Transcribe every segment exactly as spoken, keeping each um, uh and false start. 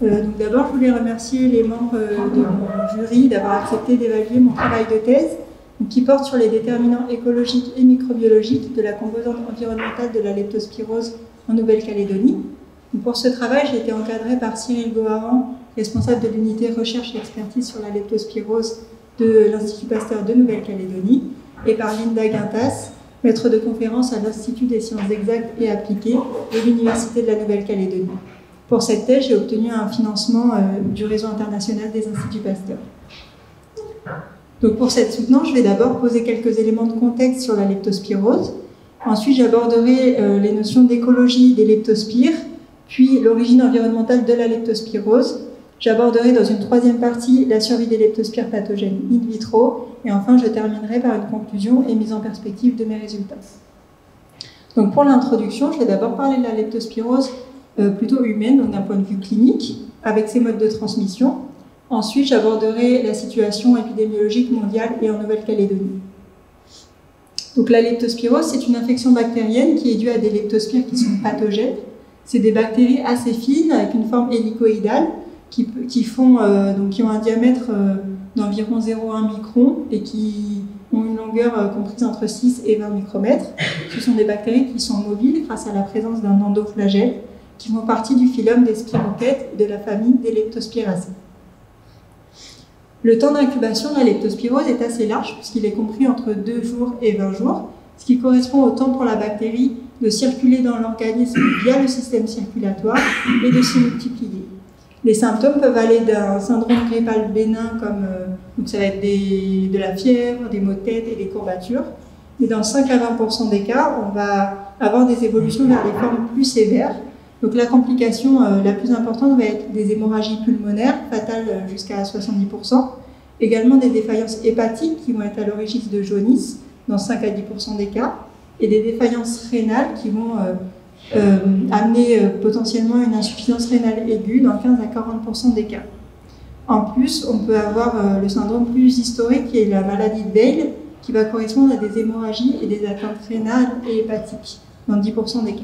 Euh, donc d'abord, je voulais remercier les membres de mon jury d'avoir accepté d'évaluer mon travail de thèse, donc, qui porte sur les déterminants écologiques et microbiologiques de la composante environnementale de la leptospirose en Nouvelle-Calédonie. Pour ce travail, j'ai été encadrée par Cyril Goharan, responsable de l'unité recherche et expertise sur la leptospirose de l'Institut Pasteur de Nouvelle-Calédonie, et par Linda Guintas, maître de conférence à l'Institut des sciences exactes et appliquées de l'Université de la Nouvelle-Calédonie. Pour cette thèse, j'ai obtenu un financement euh, du réseau international des Instituts Pasteur. Donc pour cette soutenance, je vais d'abord poser quelques éléments de contexte sur la leptospirose. Ensuite, j'aborderai euh, les notions d'écologie des leptospires, puis l'origine environnementale de la leptospirose. J'aborderai dans une troisième partie la survie des leptospires pathogènes in vitro, et enfin je terminerai par une conclusion et mise en perspective de mes résultats. Donc pour l'introduction, je vais d'abord parler de la leptospirose euh, plutôt humaine, donc d'un point de vue clinique, avec ses modes de transmission. Ensuite, j'aborderai la situation épidémiologique mondiale et en Nouvelle-Calédonie. Donc la leptospirose, c'est une infection bactérienne qui est due à des leptospires qui sont pathogènes. C'est des bactéries assez fines avec une forme hélicoïdale qui, qui, font, euh, donc, qui ont un diamètre euh, d'environ zéro virgule un micron et qui ont une longueur euh, comprise entre six et vingt micromètres. Ce sont des bactéries qui sont mobiles grâce à la présence d'un endoflagelle qui font partie du phylum des spirochètes de la famille des Leptospiracées. Le temps d'incubation de la leptospirose est assez large puisqu'il est compris entre deux jours et vingt jours, ce qui correspond au temps pour la bactérie de circuler dans l'organisme via le système circulatoire et de s'y multiplier. Les symptômes peuvent aller d'un syndrome grippal bénin comme euh, donc ça va être des, de la fièvre, des maux de tête et des courbatures. Mais dans cinq à vingt pour cent des cas, on va avoir des évolutions vers des formes plus sévères. Donc la complication euh, la plus importante va être des hémorragies pulmonaires, fatales euh, jusqu'à soixante-dix pour cent. Également des défaillances hépatiques qui vont être à l'origine de jaunisse dans cinq à dix pour cent des cas. Et des défaillances rénales qui vont euh, euh, amener euh, potentiellement une insuffisance rénale aiguë dans quinze à quarante pour cent des cas. En plus, on peut avoir euh, le syndrome plus historique qui est la maladie de Weil, qui va correspondre à des hémorragies et des atteintes rénales et hépatiques dans dix pour cent des cas.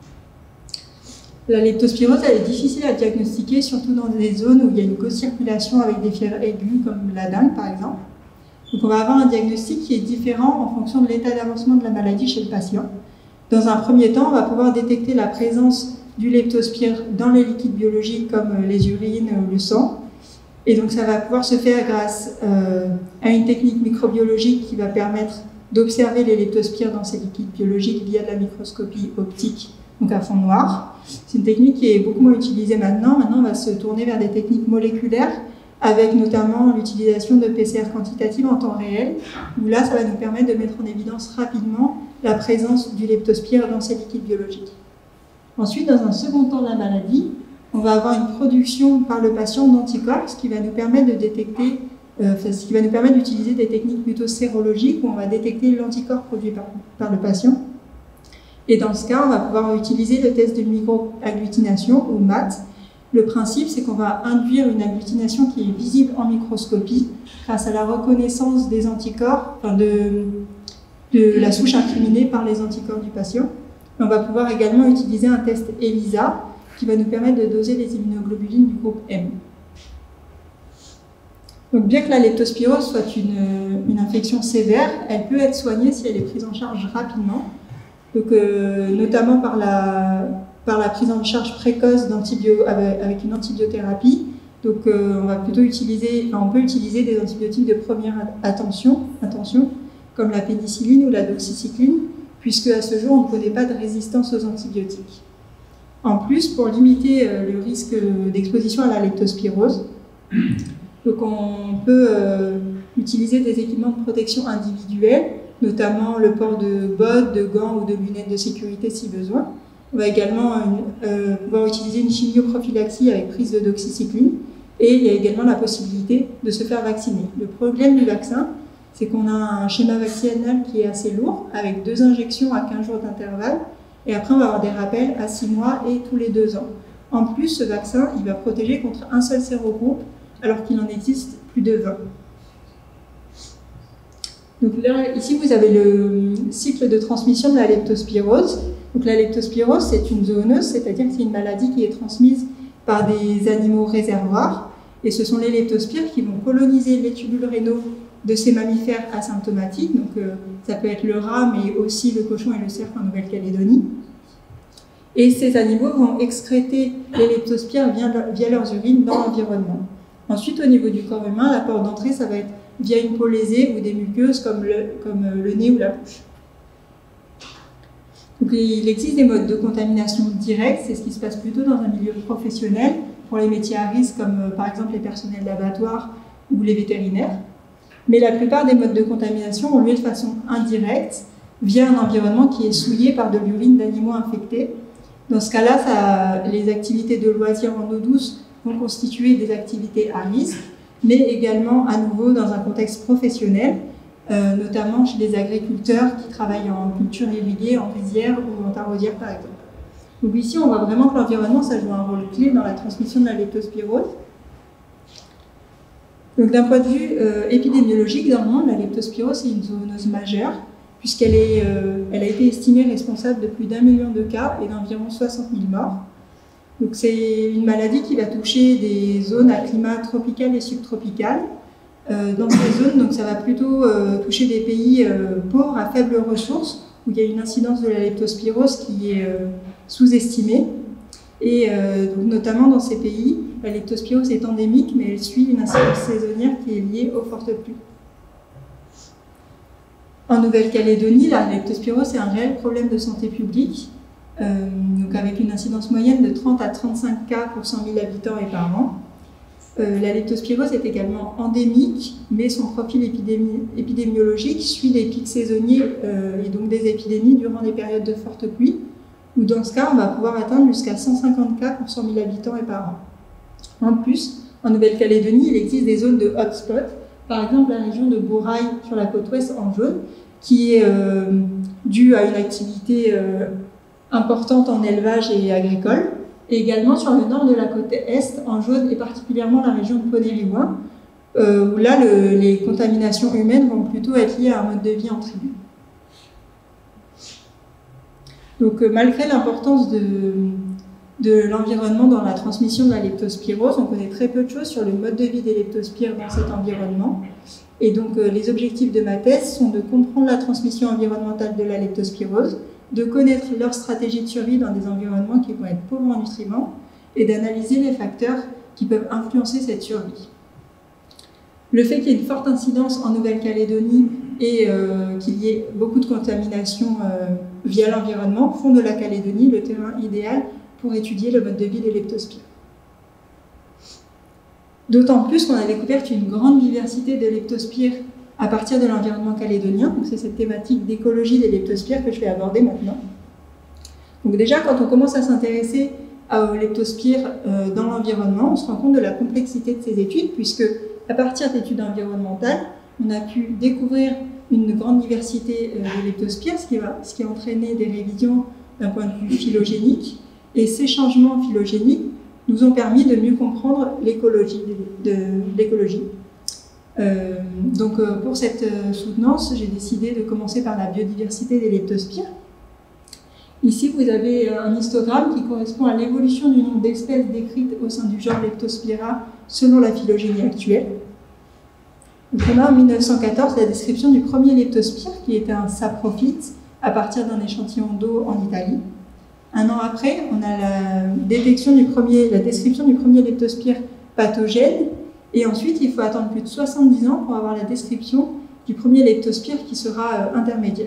La leptospirose, elle est difficile à diagnostiquer, surtout dans des zones où il y a une co-circulation avec des fièvres aiguës, comme la dengue par exemple. Donc on va avoir un diagnostic qui est différent en fonction de l'état d'avancement de la maladie chez le patient. Dans un premier temps, on va pouvoir détecter la présence du leptospire dans les liquides biologiques comme les urines ou le sang. Et donc ça va pouvoir se faire grâce euh, à une technique microbiologique qui va permettre d'observer les leptospires dans ces liquides biologiques via de la microscopie optique, donc à fond noir. C'est une technique qui est beaucoup moins utilisée maintenant. Maintenant, on va se tourner vers des techniques moléculaires, avec notamment l'utilisation de P C R quantitatives en temps réel, où là, ça va nous permettre de mettre en évidence rapidement la présence du leptospire dans ces liquides biologiques. Ensuite, dans un second temps de la maladie, on va avoir une production par le patient d'anticorps, ce qui va nous permettre de détecter, euh, ce qui va nous permettre d'utiliser des techniques plutôt sérologiques, où on va détecter l'anticorps produit par, par le patient. Et dans ce cas, on va pouvoir utiliser le test de microagglutination, ou M A T. Le principe, c'est qu'on va induire une agglutination qui est visible en microscopie grâce à la reconnaissance des anticorps, enfin de, de la souche incriminée par les anticorps du patient. Et on va pouvoir également utiliser un test ELISA qui va nous permettre de doser les immunoglobulines du groupe M. Donc bien que la leptospirose soit une, une infection sévère, elle peut être soignée si elle est prise en charge rapidement. Donc, euh, notamment par la, par la prise en charge précoce d'antibio, avec, avec une antibiothérapie. Donc euh, on va plutôt utiliser, enfin, on peut utiliser des antibiotiques de première attention, attention, comme la pénicilline ou la doxycycline, puisque à ce jour on ne connaît pas de résistance aux antibiotiques. En plus, pour limiter euh, le risque d'exposition à la leptospirose, donc on peut euh, utiliser des équipements de protection individuels, notamment le port de bottes, de gants ou de lunettes de sécurité si besoin. On va également euh, pouvoir utiliser une chimioprophylaxie avec prise de doxycycline, et il y a également la possibilité de se faire vacciner. Le problème du vaccin, c'est qu'on a un schéma vaccinal qui est assez lourd, avec deux injections à quinze jours d'intervalle, et après on va avoir des rappels à six mois et tous les deux ans. En plus, ce vaccin, il va protéger contre un seul sérogroupe, alors qu'il en existe plus de vingt. Donc là, ici, vous avez le cycle de transmission de la leptospirose. Donc la leptospirose, c'est une zooneuse, c'est-à-dire que c'est une maladie qui est transmise par des animaux réservoirs. Et ce sont les leptospires qui vont coloniser les tubules rénaux de ces mammifères asymptomatiques. Donc euh, ça peut être le rat, mais aussi le cochon et le cerf en Nouvelle-Calédonie. Et ces animaux vont excréter les leptospires via, via leurs urines dans l'environnement. Ensuite, au niveau du corps humain, la porte d'entrée, ça va être via une peau lésée ou des muqueuses comme le, comme le nez ou la bouche. Donc, il existe des modes de contamination directs, c'est ce qui se passe plutôt dans un milieu professionnel, pour les métiers à risque comme par exemple les personnels d'abattoir ou les vétérinaires. Mais la plupart des modes de contamination ont lieu de façon indirecte, via un environnement qui est souillé par de l'urine d'animaux infectés. Dans ce cas-là, ça, les activités de loisirs en eau douce vont constituer des activités à risque, mais également à nouveau dans un contexte professionnel, euh, notamment chez les agriculteurs qui travaillent en culture irriguée, en rizière ou en taraudière par exemple. Donc ici, on voit vraiment que l'environnement, ça joue un rôle clé dans la transmission de la leptospirose. Donc d'un point de vue euh, épidémiologique, dans le monde, la leptospirose est une zoonose majeure, puisqu'elle est, euh, elle a été estimée responsable de plus d'un million de cas et d'environ soixante mille morts. Donc c'est une maladie qui va toucher des zones à climat tropical et subtropical. Euh, dans ces zones, donc ça va plutôt euh, toucher des pays euh, pauvres à faibles ressources, où il y a une incidence de la leptospirose qui est euh, sous-estimée. Et euh, donc, notamment dans ces pays, la leptospirose est endémique, mais elle suit une incidence saisonnière qui est liée aux fortes pluies. En Nouvelle-Calédonie, la leptospirose est un réel problème de santé publique, euh, donc avec une incidence moyenne de trente à trente-cinq cas pour cent mille habitants et par an. Euh, la leptospirose est également endémique, mais son profil épidémi épidémiologique suit les pics saisonniers euh, et donc des épidémies durant les périodes de fortes pluies, où dans ce cas, on va pouvoir atteindre jusqu'à cent cinquante cas pour cent mille habitants et par an. En plus, en Nouvelle-Calédonie, il existe des zones de hotspot, par exemple la région de Bourail sur la côte ouest en jaune, qui est euh, due à une activité euh, importante en élevage et agricole, et également sur le nord de la côte est en jaune, et particulièrement la région de Ponériouin, euh, où là le, les contaminations humaines vont plutôt être liées à un mode de vie en tribu. Donc euh, malgré l'importance de, de l'environnement dans la transmission de la leptospirose, on connaît très peu de choses sur le mode de vie des leptospires dans cet environnement. Et donc euh, les objectifs de ma thèse sont de comprendre la transmission environnementale de la leptospirose, de connaître leur stratégie de survie dans des environnements qui vont être pauvres en nutriments et d'analyser les facteurs qui peuvent influencer cette survie. Le fait qu'il y ait une forte incidence en Nouvelle-Calédonie et euh, qu'il y ait beaucoup de contamination euh, via l'environnement font de la Calédonie le terrain idéal pour étudier le mode de vie des leptospires. D'autant plus qu'on a découvert une grande diversité de leptospires à partir de l'environnement calédonien. C'est cette thématique d'écologie des leptospires que je vais aborder maintenant. Donc déjà, quand on commence à s'intéresser aux leptospires euh, dans l'environnement, on se rend compte de la complexité de ces études, puisque à partir d'études environnementales, on a pu découvrir une grande diversité euh, de leptospires, ce qui, va, ce qui a entraîné des révisions d'un point de vue phylogénique. Et ces changements phylogéniques nous ont permis de mieux comprendre l'écologie. De, de, l'écologie. Euh, donc euh, pour cette euh, soutenance, j'ai décidé de commencer par la biodiversité des leptospires. Ici, vous avez un histogramme qui correspond à l'évolution du nombre d'espèces décrites au sein du genre Leptospira selon la phylogénie actuelle. Donc on a en mille neuf cent quatorze la description du premier leptospire qui était un saprophyte à partir d'un échantillon d'eau en Italie. Un an après, on a la, détection du premier, la description du premier leptospire pathogène. Et ensuite, il faut attendre plus de soixante-dix ans pour avoir la description du premier leptospire qui sera euh, intermédiaire.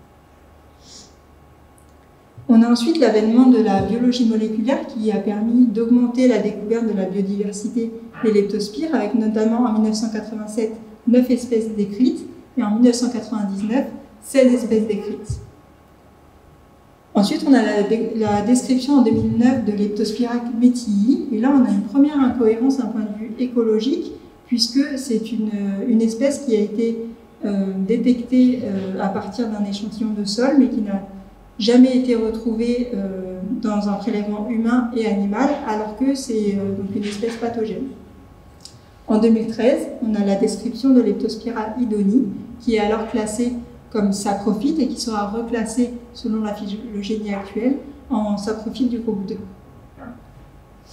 On a ensuite l'avènement de la biologie moléculaire qui a permis d'augmenter la découverte de la biodiversité des leptospires, avec notamment en mille neuf cent quatre-vingt-sept, neuf espèces décrites, et en mille neuf cent quatre-vingt-dix-neuf, seize espèces décrites. Ensuite, on a la, la description en deux mille neuf de Leptospira metii, et là on a une première incohérence d'un point de vue écologique, puisque c'est une, une espèce qui a été euh, détectée euh, à partir d'un échantillon de sol, mais qui n'a jamais été retrouvée euh, dans un prélèvement humain et animal, alors que c'est euh, donc une espèce pathogène. En deux mille treize, on a la description de Leptospira idoni, qui est alors classée comme saprophyte et qui sera reclassé selon la phylogénie actuelle en saprophyte du groupe deux.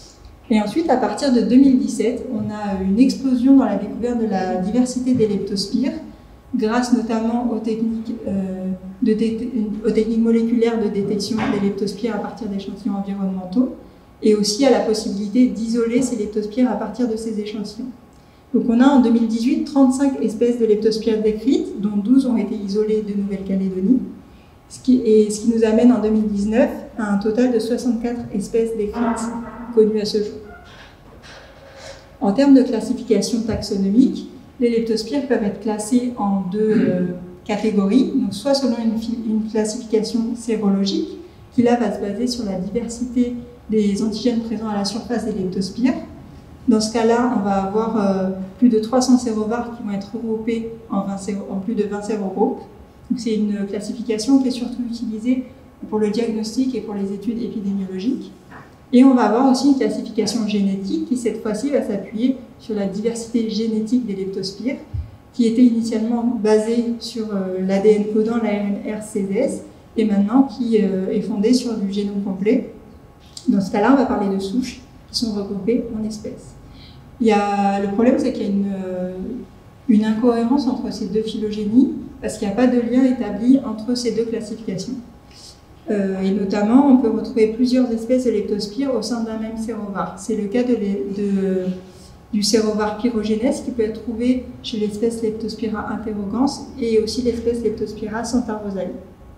Et ensuite, à partir de deux mille dix-sept, on a une explosion dans la découverte de la diversité des leptospires, grâce notamment aux techniques, euh, de aux techniques moléculaires de détection des leptospires à partir d'échantillons environnementaux, et aussi à la possibilité d'isoler ces leptospires à partir de ces échantillons. Donc on a en deux mille dix-huit trente-cinq espèces de leptospires décrites, dont douze ont été isolées de Nouvelle-Calédonie, ce qui, et ce qui nous amène en deux mille dix-neuf à un total de soixante-quatre espèces décrites connues à ce jour. En termes de classification taxonomique, les leptospires peuvent être classés en deux euh, catégories, donc soit selon une, une classification sérologique, qui là va se baser sur la diversité des antigènes présents à la surface des leptospires. Dans ce cas-là, on va avoir euh, plus de trois cents sérovars qui vont être regroupés en, vingt séro, en plus de vingt sérogroupes. C'est une classification qui est surtout utilisée pour le diagnostic et pour les études épidémiologiques. Et on va avoir aussi une classification génétique qui, cette fois-ci, va s'appuyer sur la diversité génétique des leptospires, qui était initialement basée sur euh, l'A D N codant l'A R N R C D S et maintenant qui euh, est fondée sur du génome complet. Dans ce cas-là, on va parler de souches qui sont regroupées en espèces. Il y a, le problème, c'est qu'il y a une, euh, une incohérence entre ces deux phylogénies, parce qu'il n'y a pas de lien établi entre ces deux classifications. Euh, et notamment, on peut retrouver plusieurs espèces de leptospires au sein d'un même sérovar. C'est le cas de, de, du sérovar Pyrogenes, qui peut être trouvé chez l'espèce Leptospira interrogans et aussi l'espèce Leptospira santarosae.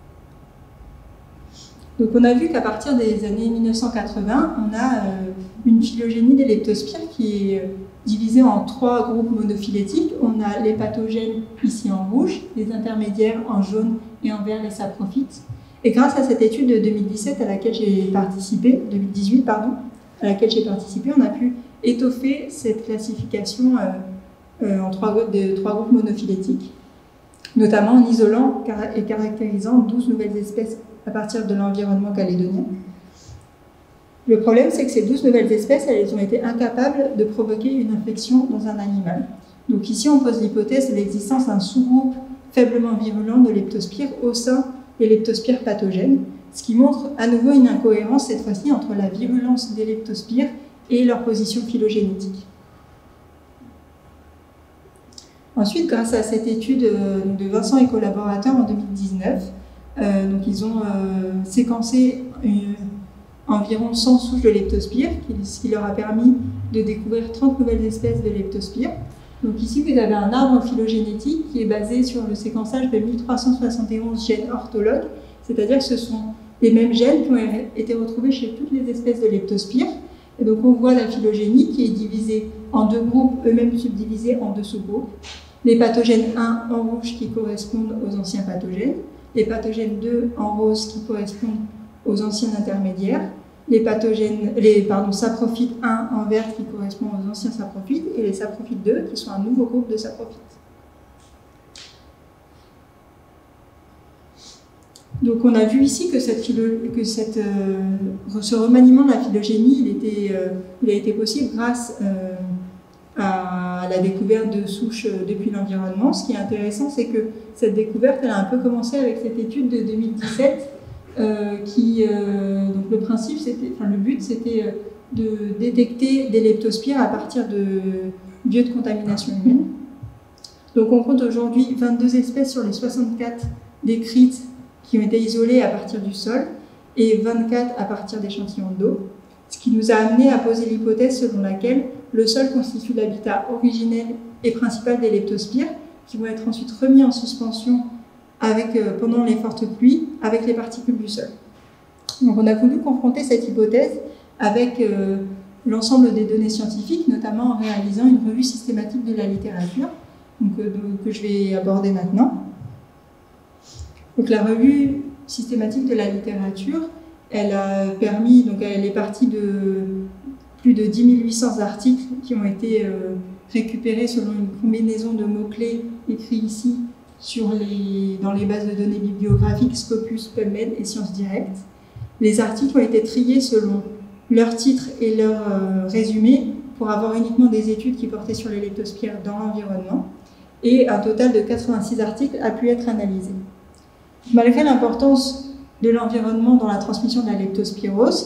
Donc on a vu qu'à partir des années mille neuf cent quatre-vingts, on a euh, une phylogénie des leptospires qui est divisée en trois groupes monophylétiques. On a les pathogènes ici en rouge, les intermédiaires en jaune et en vert les saprophytes. Et grâce à cette étude de deux mille dix-sept à laquelle j'ai participé, deux mille dix-huit pardon, à laquelle j'ai participé, on a pu étoffer cette classification euh, euh, en trois groupes, de, trois groupes monophylétiques, notamment en isolant et caractérisant douze nouvelles espèces à partir de l'environnement calédonien. Le problème, c'est que ces douze nouvelles espèces, elles ont été incapables de provoquer une infection dans un animal. Donc ici, on pose l'hypothèse de l'existence d'un sous-groupe faiblement virulent de leptospires au sein des leptospires pathogènes, ce qui montre à nouveau une incohérence, cette fois-ci, entre la virulence des leptospires et leur position phylogénétique. Ensuite, grâce à cette étude de Vincent et collaborateurs en deux mille dix-neuf, euh, donc ils ont euh, séquencé une, environ cent souches de leptospires, ce qui leur a permis de découvrir trente nouvelles espèces de leptospires. Donc ici, vous avez un arbre phylogénétique qui est basé sur le séquençage de mille trois cent soixante et onze gènes orthologues, c'est-à-dire que ce sont les mêmes gènes qui ont été retrouvés chez toutes les espèces de leptospires. Et donc on voit la phylogénie qui est divisée en deux groupes, eux-mêmes subdivisés en deux sous-groupes. Les pathogènes un en rouge qui correspondent aux anciens pathogènes, les pathogènes deux en rose qui correspondent aux anciens intermédiaires, les pathogènes, les pardon, saprophytes un en vert qui correspondent aux anciens saprophytes et les saprophytes deux qui sont un nouveau groupe de saprophytes. Donc on a vu ici que, cette philo, que cette, euh, ce remaniement de la phylogénie il, était, euh, il a été possible grâce euh, à la découverte de souches depuis l'environnement. Ce qui est intéressant, c'est que cette découverte elle a un peu commencé avec cette étude de deux mille dix-sept euh, qui, euh, donc le principe, c'était, enfin le but c'était de détecter des leptospires à partir de lieux de contamination humaine. Donc on compte aujourd'hui vingt-deux espèces sur les soixante-quatre décrites qui ont été isolées à partir du sol et vingt-quatre à partir d'échantillons d'eau, ce qui nous a amené à poser l'hypothèse selon laquelle le sol constitue l'habitat originel et principal des leptospires qui vont être ensuite remis en suspension avec, euh, pendant les fortes pluies avec les particules du sol. Donc on a voulu confronter cette hypothèse avec euh, l'ensemble des données scientifiques, notamment en réalisant une revue systématique de la littérature, donc, euh, donc, que je vais aborder maintenant. Donc la revue systématique de la littérature, elle a permis, donc elle est partie de plus de dix mille huit cents articles qui ont été euh, récupérés selon une combinaison de mots-clés écrits ici sur les, dans les bases de données bibliographiques Scopus, PubMed et Sciences Direct. Les articles ont été triés selon leur titre et leur euh, résumé pour avoir uniquement des études qui portaient sur les leptospires dans l'environnement. Et un total de quatre-vingt-six articles a pu être analysé. Malgré l'importance de l'environnement dans la transmission de la leptospirose,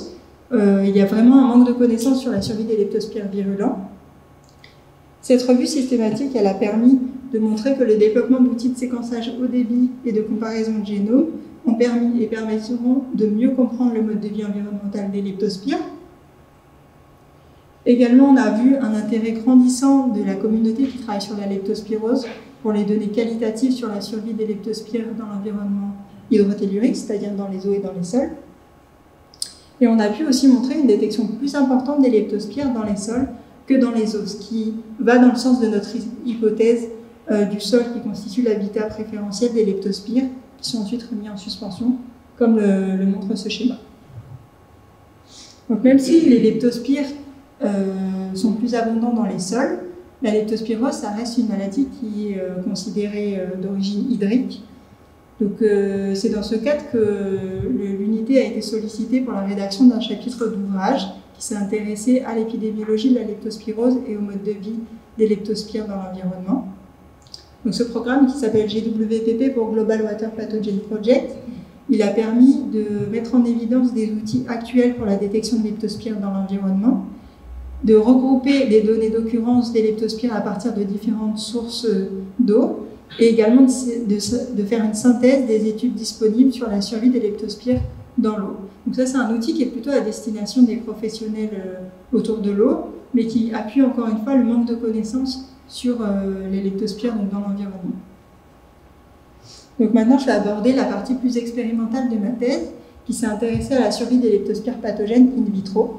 euh, il y a vraiment un manque de connaissances sur la survie des leptospires virulents. Cette revue systématique, elle a permis de montrer que le développement d'outils de séquençage haut débit et de comparaison de génome ont permis et permettront de mieux comprendre le mode de vie environnemental des leptospires. Également, on a vu un intérêt grandissant de la communauté qui travaille sur la leptospirose pour les données qualitatives sur la survie des leptospires dans l'environnement hydrotellurique, c'est-à-dire dans les eaux et dans les sols. Et on a pu aussi montrer une détection plus importante des leptospires dans les sols que dans les eaux, ce qui va dans le sens de notre hypothèse euh, du sol qui constitue l'habitat préférentiel des leptospires, qui sont ensuite remis en suspension, comme le, le montre ce schéma. Donc même si les leptospires euh, sont plus abondants dans les sols, la leptospirose, ça reste une maladie qui est euh, considérée euh, d'origine hydrique. Donc euh, c'est dans ce cadre que l'unité a été sollicitée pour la rédaction d'un chapitre d'ouvrage qui s'est intéressé à l'épidémiologie de la leptospirose et au mode de vie des leptospires dans l'environnement. Donc ce programme qui s'appelle G W P P pour Global Water Pathogen Project, il a permis de mettre en évidence des outils actuels pour la détection de leptospires dans l'environnement, de regrouper des données d'occurrence des leptospires à partir de différentes sources d'eau et également de, de, de faire une synthèse des études disponibles sur la survie des leptospires dans l'eau. Donc ça, c'est un outil qui est plutôt à destination des professionnels euh, autour de l'eau, mais qui appuie encore une fois le manque de connaissances sur euh, les leptospires donc dans l'environnement. Donc maintenant, je vais aborder la partie plus expérimentale de ma thèse, qui s'est intéressée à la survie des leptospires pathogènes in vitro.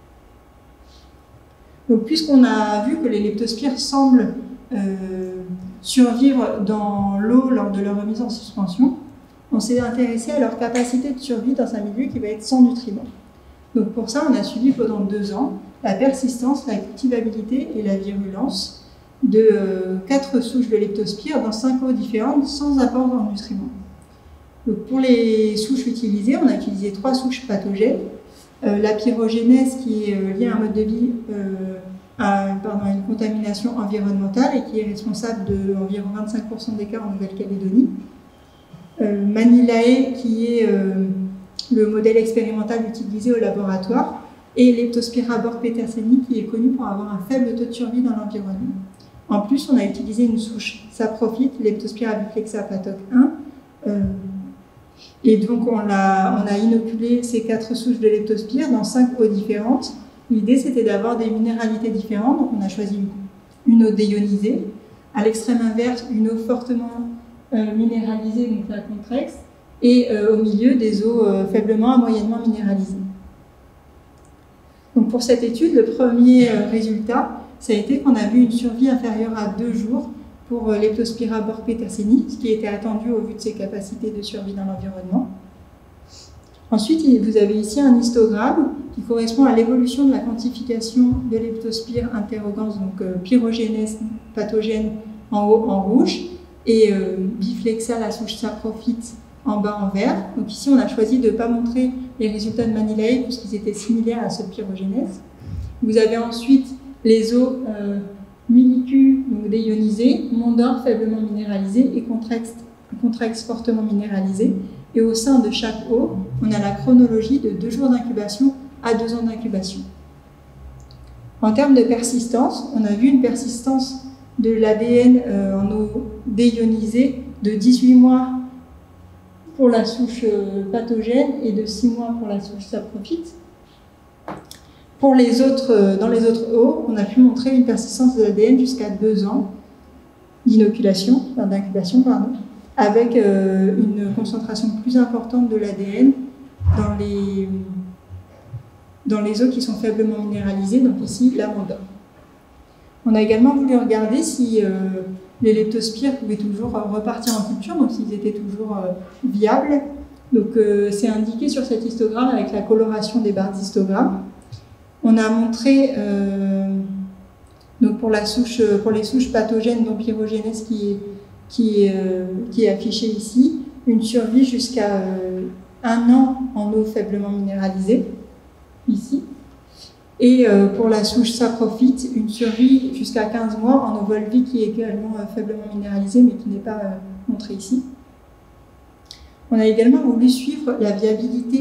Donc, puisqu'on a vu que les leptospires semblent euh, survivre dans l'eau lors de leur remise en suspension, on s'est intéressé à leur capacité de survie dans un milieu qui va être sans nutriments. Donc pour ça, on a suivi pendant deux ans la persistance, la cultivabilité et la virulence de euh, quatre souches de leptospires dans cinq eaux différentes sans apport en nutriments. Donc pour les souches utilisées, on a utilisé trois souches pathogènes. Euh, la pyrogénèse qui est euh, liée à un mode de vie euh, à, pardon, à une contamination environnementale et qui est responsable d'environ vingt-cinq pour cent des cas en Nouvelle-Calédonie. Euh, Manilae qui est euh, le modèle expérimental utilisé au laboratoire et Leptospira borg-peterseni qui est connu pour avoir un faible taux de survie dans l'environnement. En plus, on a utilisé une souche saprophyte, Leptospira biflexa pathoc un, euh, et donc on a, on a inoculé ces quatre souches de leptospires dans cinq eaux différentes. L'idée, c'était d'avoir des minéralités différentes, donc on a choisi une eau déionisée, à l'extrême inverse, une eau fortement euh, minéralisée, donc la Contrex, et euh, au milieu, des eaux euh, faiblement à moyennement minéralisées. Donc pour cette étude, le premier euh, résultat, ça a été qu'on a vu une survie inférieure à deux jours pour euh, Leptospira borg-peterseni, ce qui était attendu au vu de ses capacités de survie dans l'environnement. Ensuite, vous avez ici un histogramme qui correspond à l'évolution de la quantification de Leptospira interrogans, donc euh, pyrogénèse pathogène en haut en rouge, et euh, biflexa, la souche saprophyte, en bas en vert. Donc ici, on a choisi de ne pas montrer les résultats de Manilae puisqu'ils étaient similaires à ceux de pyrogénèse. Vous avez ensuite les eaux euh, Milicu, donc déionisées, Mondor faiblement minéralisées et Contrex, Contrex fortement minéralisées. Et au sein de chaque eau, on a la chronologie de deux jours d'incubation à deux ans d'incubation. En termes de persistance, on a vu une persistance de l'A D N euh, en eau déionisée de dix-huit mois pour la souche pathogène et de six mois pour la souche saprophyte. Pour les autres, dans les autres eaux, on a pu montrer une persistance de l'A D N jusqu'à deux ans d'inoculation, enfin, d'incubation, pardon, avec euh, une concentration plus importante de l'A D N dans les, dans les eaux qui sont faiblement minéralisées, donc ici la Mondor. On a également voulu regarder si euh, les leptospires pouvaient toujours repartir en culture, donc s'ils étaient toujours euh, viables. Donc euh, c'est indiqué sur cet histogramme avec la coloration des barres d'histogramme. On a montré, euh, donc pour, la souche, pour les souches pathogènes dont pyrogénèse qui est, qui, est, euh, qui est affichée ici, une survie jusqu'à euh, un an en eau faiblement minéralisée, ici. Et euh, pour la souche saprophyte, une survie jusqu'à quinze mois en eau volvique qui est également euh, faiblement minéralisée, mais qui n'est pas euh, montrée ici. On a également voulu suivre la viabilité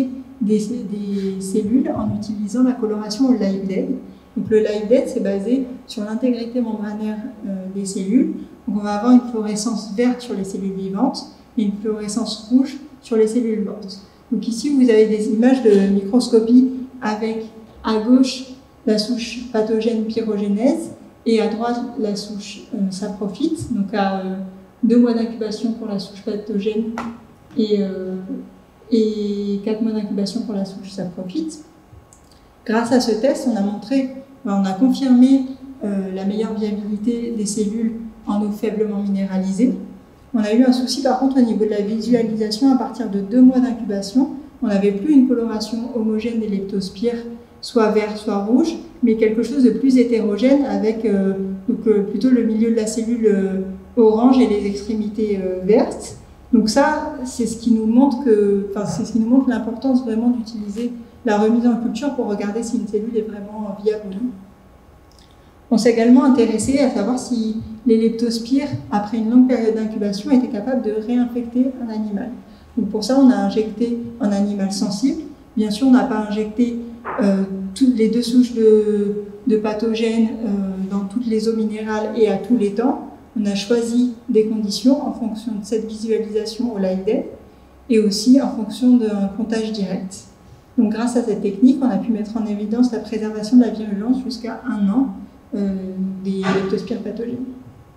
des, des cellules en utilisant la coloration au live dead. Donc le live dead, c'est basé sur l'intégrité membranaire euh, des cellules. Donc on va avoir une fluorescence verte sur les cellules vivantes et une fluorescence rouge sur les cellules mortes. Donc ici, vous avez des images de microscopie avec à gauche la souche pathogène pyrogénèse et à droite la souche euh, saprophyte, donc à euh, deux mois d'incubation pour la souche pathogène et, euh, et quatre mois d'incubation pour la souche saprophyte. Grâce à ce test, on a montré, ben, on a confirmé euh, la meilleure viabilité des cellules en eau faiblement minéralisée. On a eu un souci par contre au niveau de la visualisation. À partir de deux mois d'incubation, on n'avait plus une coloration homogène des leptospires, soit vert, soit rouge, mais quelque chose de plus hétérogène avec euh, donc, euh, plutôt le milieu de la cellule euh, orange et les extrémités euh, vertes. Donc ça, c'est ce qui nous montre que, enfin, c'est ce qui nous montre l'importance vraiment d'utiliser la remise en culture pour regarder si une cellule est vraiment viable ou non. On s'est également intéressé à savoir si les leptospires, après une longue période d'incubation, étaient capables de réinfecter un animal. Donc pour ça, on a injecté un animal sensible. Bien sûr, on n'a pas injecté euh, toutes les deux souches de, de pathogènes euh, dans toutes les eaux minérales et à tous les temps. On a choisi des conditions en fonction de cette visualisation au live dead et aussi en fonction d'un comptage direct. Donc grâce à cette technique, on a pu mettre en évidence la préservation de la virulence jusqu'à un an euh, des leptospires pathogènes.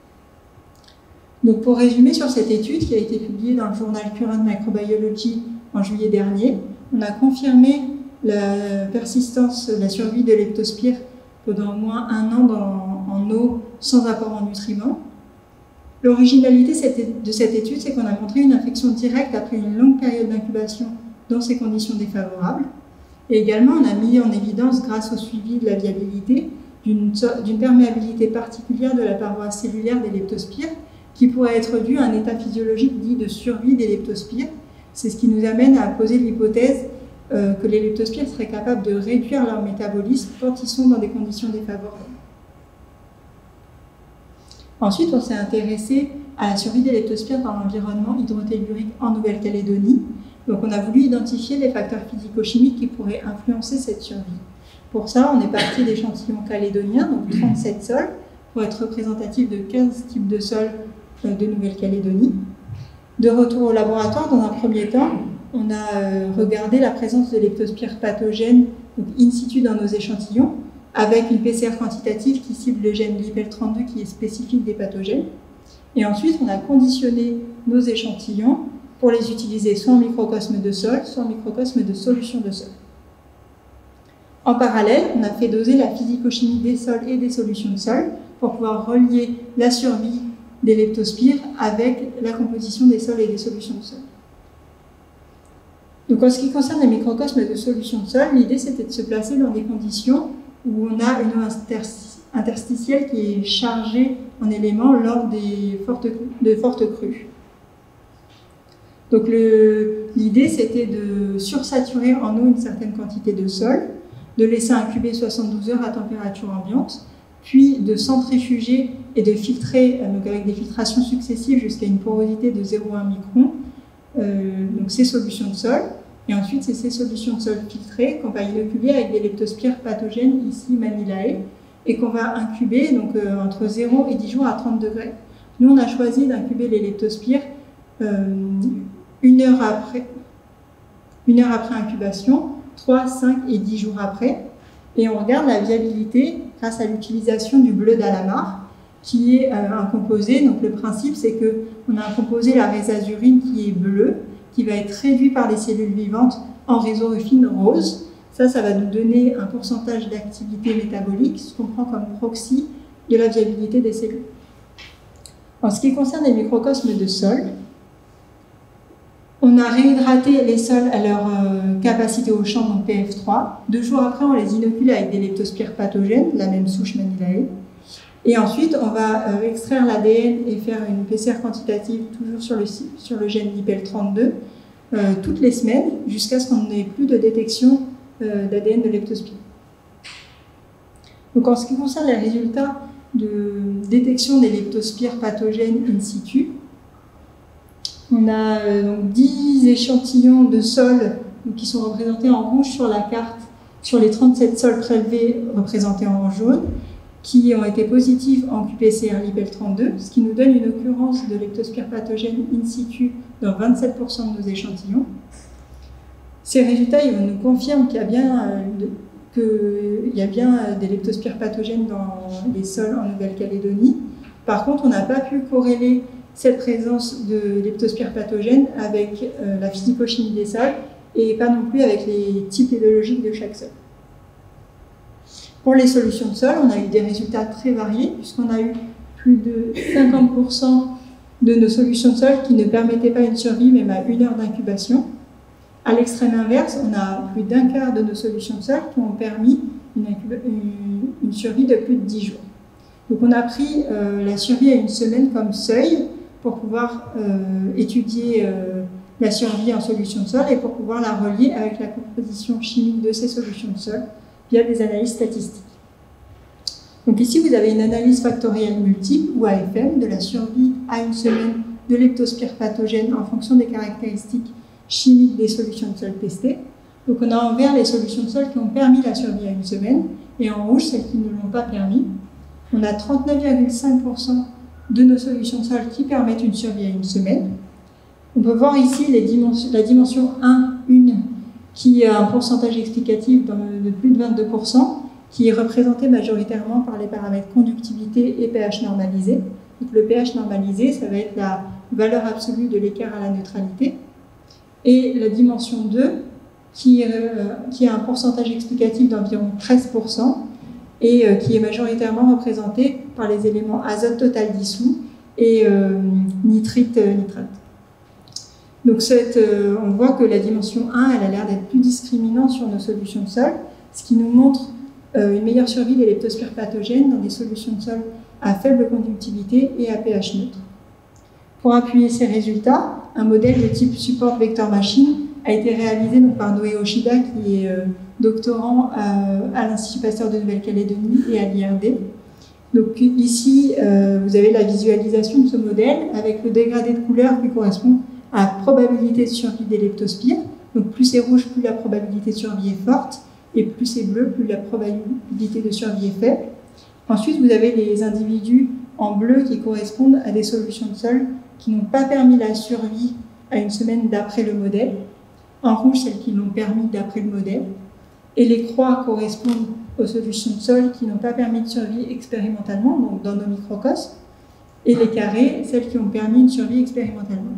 Donc pour résumer sur cette étude qui a été publiée dans le journal Current Microbiology en juillet dernier, on a confirmé la persistance, la survie de leptospires pendant au moins un an dans, en eau sans apport en nutriments. L'originalité de cette étude, c'est qu'on a montré une infection directe après une longue période d'incubation dans ces conditions défavorables. Et également, on a mis en évidence, grâce au suivi de la viabilité, d'une perméabilité particulière de la paroi cellulaire des leptospires, qui pourrait être due à un état physiologique dit de survie des leptospires. C'est ce qui nous amène à poser l'hypothèse euh, que les leptospires seraient capables de réduire leur métabolisme quand ils sont dans des conditions défavorables. Ensuite, on s'est intéressé à la survie des leptospires dans l'environnement hydrotellurique en Nouvelle-Calédonie. Donc on a voulu identifier les facteurs physico-chimiques qui pourraient influencer cette survie. Pour ça, on est parti d'échantillons calédoniens, donc trente-sept sols, pour être représentatifs de quinze types de sols de Nouvelle-Calédonie. De retour au laboratoire, dans un premier temps, on a regardé la présence de leptospires pathogènes donc in situ dans nos échantillons, avec une P C R quantitative qui cible le gène L I P L trente-deux qui est spécifique des pathogènes. Et ensuite, on a conditionné nos échantillons pour les utiliser soit en microcosme de sol, soit en microcosme de solution de sol. En parallèle, on a fait doser la physico-chimie des sols et des solutions de sol pour pouvoir relier la survie des leptospires avec la composition des sols et des solutions de sol. Donc en ce qui concerne les microcosmes de solutions de sol, l'idée c'était de se placer dans des conditions où on a une eau interstitielle qui est chargée en éléments lors des fortes, de fortes crues. Donc l'idée c'était de sursaturer en eau une certaine quantité de sol, de laisser incuber soixante-douze heures à température ambiante, puis de centrifuger et de filtrer donc avec des filtrations successives jusqu'à une porosité de zéro virgule un micron, euh, donc ces solutions de sol. Et ensuite, c'est ces solutions de sol filtrées qu'on va inoculer avec des leptospires pathogènes, ici Manilae, et qu'on va incuber donc, euh, entre zéro et dix jours à trente degrés. Nous, on a choisi d'incuber les leptospires euh, une heure après, une heure après incubation, trois, cinq et dix jours après. Et on regarde la viabilité grâce à l'utilisation du bleu d'Alamar, qui est euh, un composé. Donc le principe, c'est qu'on a un composé, la résazurine, qui est bleu, qui va être réduit par les cellules vivantes en résorufine rose. Ça, ça va nous donner un pourcentage d'activité métabolique, ce qu'on prend comme proxy de la viabilité des cellules. En ce qui concerne les microcosmes de sol, on a réhydraté les sols à leur euh, capacité au champ, donc P F trois. Deux jours après, on les inocule avec des leptospires pathogènes, la même souche Manilae. Et ensuite, on va euh, extraire l'A D N et faire une P C R quantitative, toujours sur le, sur le gène L I P L trente-deux, euh, toutes les semaines, jusqu'à ce qu'on n'ait plus de détection euh, d'A D N de leptospire. Donc, en ce qui concerne les résultats de détection des leptospires pathogènes in situ, on a euh, donc dix échantillons de sol donc qui sont représentés en rouge sur la carte, sur les trente-sept sols prélevés représentés en jaune, qui ont été positifs en Q P C R L I P L trente-deux, ce qui nous donne une occurrence de leptospire pathogène in situ dans vingt-sept pour cent de nos échantillons. Ces résultats ils nous confirment qu'il y a bien, euh, que, il y a bien euh, des leptospires pathogènes dans les sols en Nouvelle-Calédonie. Par contre, on n'a pas pu corréler cette présence de leptospires pathogènes avec euh, la physico-chimie des sols et pas non plus avec les types pédologiques de chaque sol. Pour les solutions de sol, on a eu des résultats très variés, puisqu'on a eu plus de cinquante pour cent de nos solutions de sol qui ne permettaient pas une survie, même à une heure d'incubation. À l'extrême inverse, on a plus d'un quart de nos solutions de sol qui ont permis une, une, une survie de plus de dix jours. Donc on a pris euh, la survie à une semaine comme seuil pour pouvoir euh, étudier euh, la survie en solution de sol et pour pouvoir la relier avec la composition chimique de ces solutions de sol via des analyses statistiques. Donc ici, vous avez une analyse factorielle multiple, ou A F M, de la survie à une semaine de leptospire pathogène en fonction des caractéristiques chimiques des solutions de sol testées. Donc on a en vert les solutions de sol qui ont permis la survie à une semaine, et en rouge celles qui ne l'ont pas permis. On a trente-neuf virgule cinq pour cent de nos solutions de sol qui permettent une survie à une semaine. On peut voir ici les dimensions, la dimension un, une, qui a un pourcentage explicatif de plus de vingt-deux pour cent, qui est représenté majoritairement par les paramètres conductivité et pH normalisé. Donc le pH normalisé, ça va être la valeur absolue de l'écart à la neutralité. Et la dimension deux, qui, euh, qui a un pourcentage explicatif d'environ treize pour cent, et euh, qui est majoritairement représenté par les éléments azote total dissous et euh, nitrite euh, nitrate. Donc cette, euh, on voit que la dimension un, elle a l'air d'être plus discriminante sur nos solutions de sol, ce qui nous montre euh, une meilleure survie des leptospires pathogènes dans des solutions de sol à faible conductivité et à pH neutre. Pour appuyer ces résultats, un modèle de type support vector machine a été réalisé donc, par Noé Oshida, qui est euh, doctorant à, à l'Institut Pasteur de Nouvelle-Calédonie et à l'I R D. Donc ici, euh, vous avez la visualisation de ce modèle avec le dégradé de couleur qui correspond à la probabilité de survie des leptospires. Donc plus c'est rouge, plus la probabilité de survie est forte, et plus c'est bleu, plus la probabilité de survie est faible. Ensuite, vous avez les individus en bleu qui correspondent à des solutions de sol qui n'ont pas permis la survie à une semaine d'après le modèle. En rouge, celles qui l'ont permis d'après le modèle. Et les croix correspondent aux solutions de sol qui n'ont pas permis de survie expérimentalement, donc dans nos microcosmes. Et les carrés, celles qui ont permis une survie expérimentalement.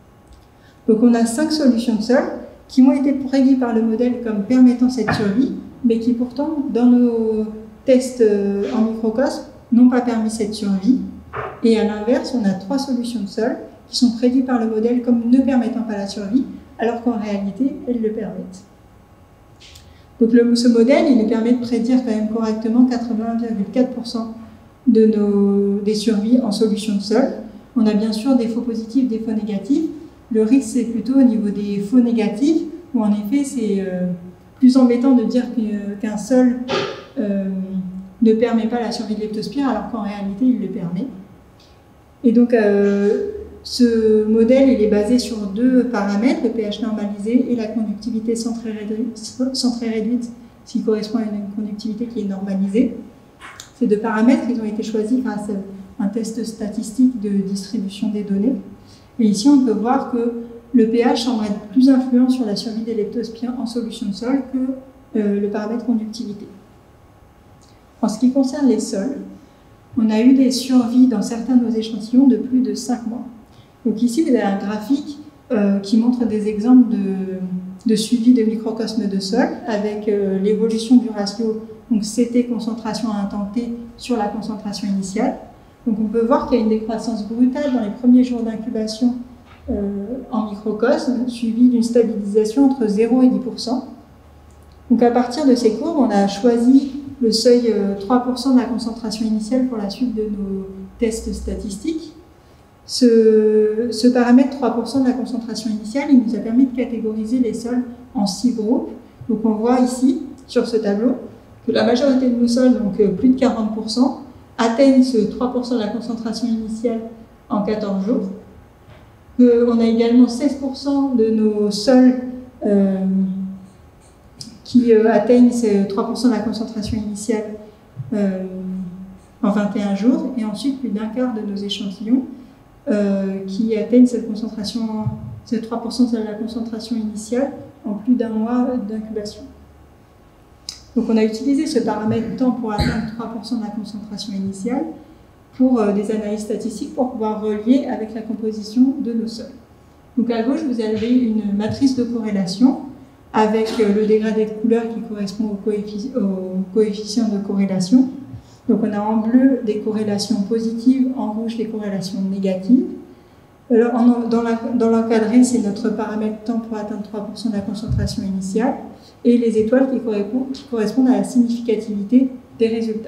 Donc on a cinq solutions de sol qui ont été prévues par le modèle comme permettant cette survie, mais qui pourtant, dans nos tests en microcosme, n'ont pas permis cette survie. Et à l'inverse, on a trois solutions de sol qui sont prévues par le modèle comme ne permettant pas la survie, alors qu'en réalité, elles le permettent. Donc le, ce modèle, il nous permet de prédire quand même correctement quatre-vingt-un virgule quatre pour cent de nos, des survies en solution de sol. On a bien sûr des faux positifs, des faux négatifs. Le risque, c'est plutôt au niveau des faux négatifs, où en effet, c'est euh, plus embêtant de dire qu'un sol euh, ne permet pas la survie de leptospire, alors qu'en réalité, il le permet. Et donc, euh, ce modèle, il est basé sur deux paramètres, le pH normalisé et la conductivité centrée réduite, centrée réduite, ce qui correspond à une conductivité qui est normalisée. Ces deux paramètres, ils ont été choisis grâce à un test statistique de distribution des données. Et ici, on peut voir que le pH semble être plus influent sur la survie des leptospires en solution de sol que euh, le paramètre conductivité. En ce qui concerne les sols, on a eu des survies dans certains de nos échantillons de plus de cinq mois. Donc ici, vous avez un graphique euh, qui montre des exemples de, de suivi de microcosmes de sol avec euh, l'évolution du ratio, donc C T concentration à un temps T sur la concentration initiale. Donc on peut voir qu'il y a une décroissance brutale dans les premiers jours d'incubation euh, en microcosme, suivie d'une stabilisation entre zéro et dix pour cent. Donc à partir de ces courbes, on a choisi le seuil euh, trois pour cent de la concentration initiale pour la suite de nos tests statistiques. Ce, ce paramètre trois pour cent de la concentration initiale, il nous a permis de catégoriser les sols en six groupes. Donc on voit ici, sur ce tableau, que la majorité de nos sols, donc euh, plus de quarante pour cent, atteignent ce trois pour cent de la concentration initiale en quatorze jours. Euh, on a également seize pour cent de nos sols euh, qui euh, atteignent ces trois pour cent de la concentration initiale euh, en vingt et un jours, et ensuite plus d'un quart de nos échantillons euh, qui atteignent cette concentration, ces trois pour cent de la concentration initiale en plus d'un mois d'incubation. Donc on a utilisé ce paramètre temps pour atteindre trois pour cent de la concentration initiale pour euh, des analyses statistiques pour pouvoir relier avec la composition de nos sols. Donc à gauche, vous avez une matrice de corrélation avec euh, le dégradé de couleur qui correspond au, coeffici au coefficient de corrélation. Donc on a en bleu des corrélations positives, en rouge des corrélations négatives. Alors, en, dans l'encadré, c'est notre paramètre temps pour atteindre trois pour cent de la concentration initiale et les étoiles qui correspondent, qui correspondent à la significativité des résultats.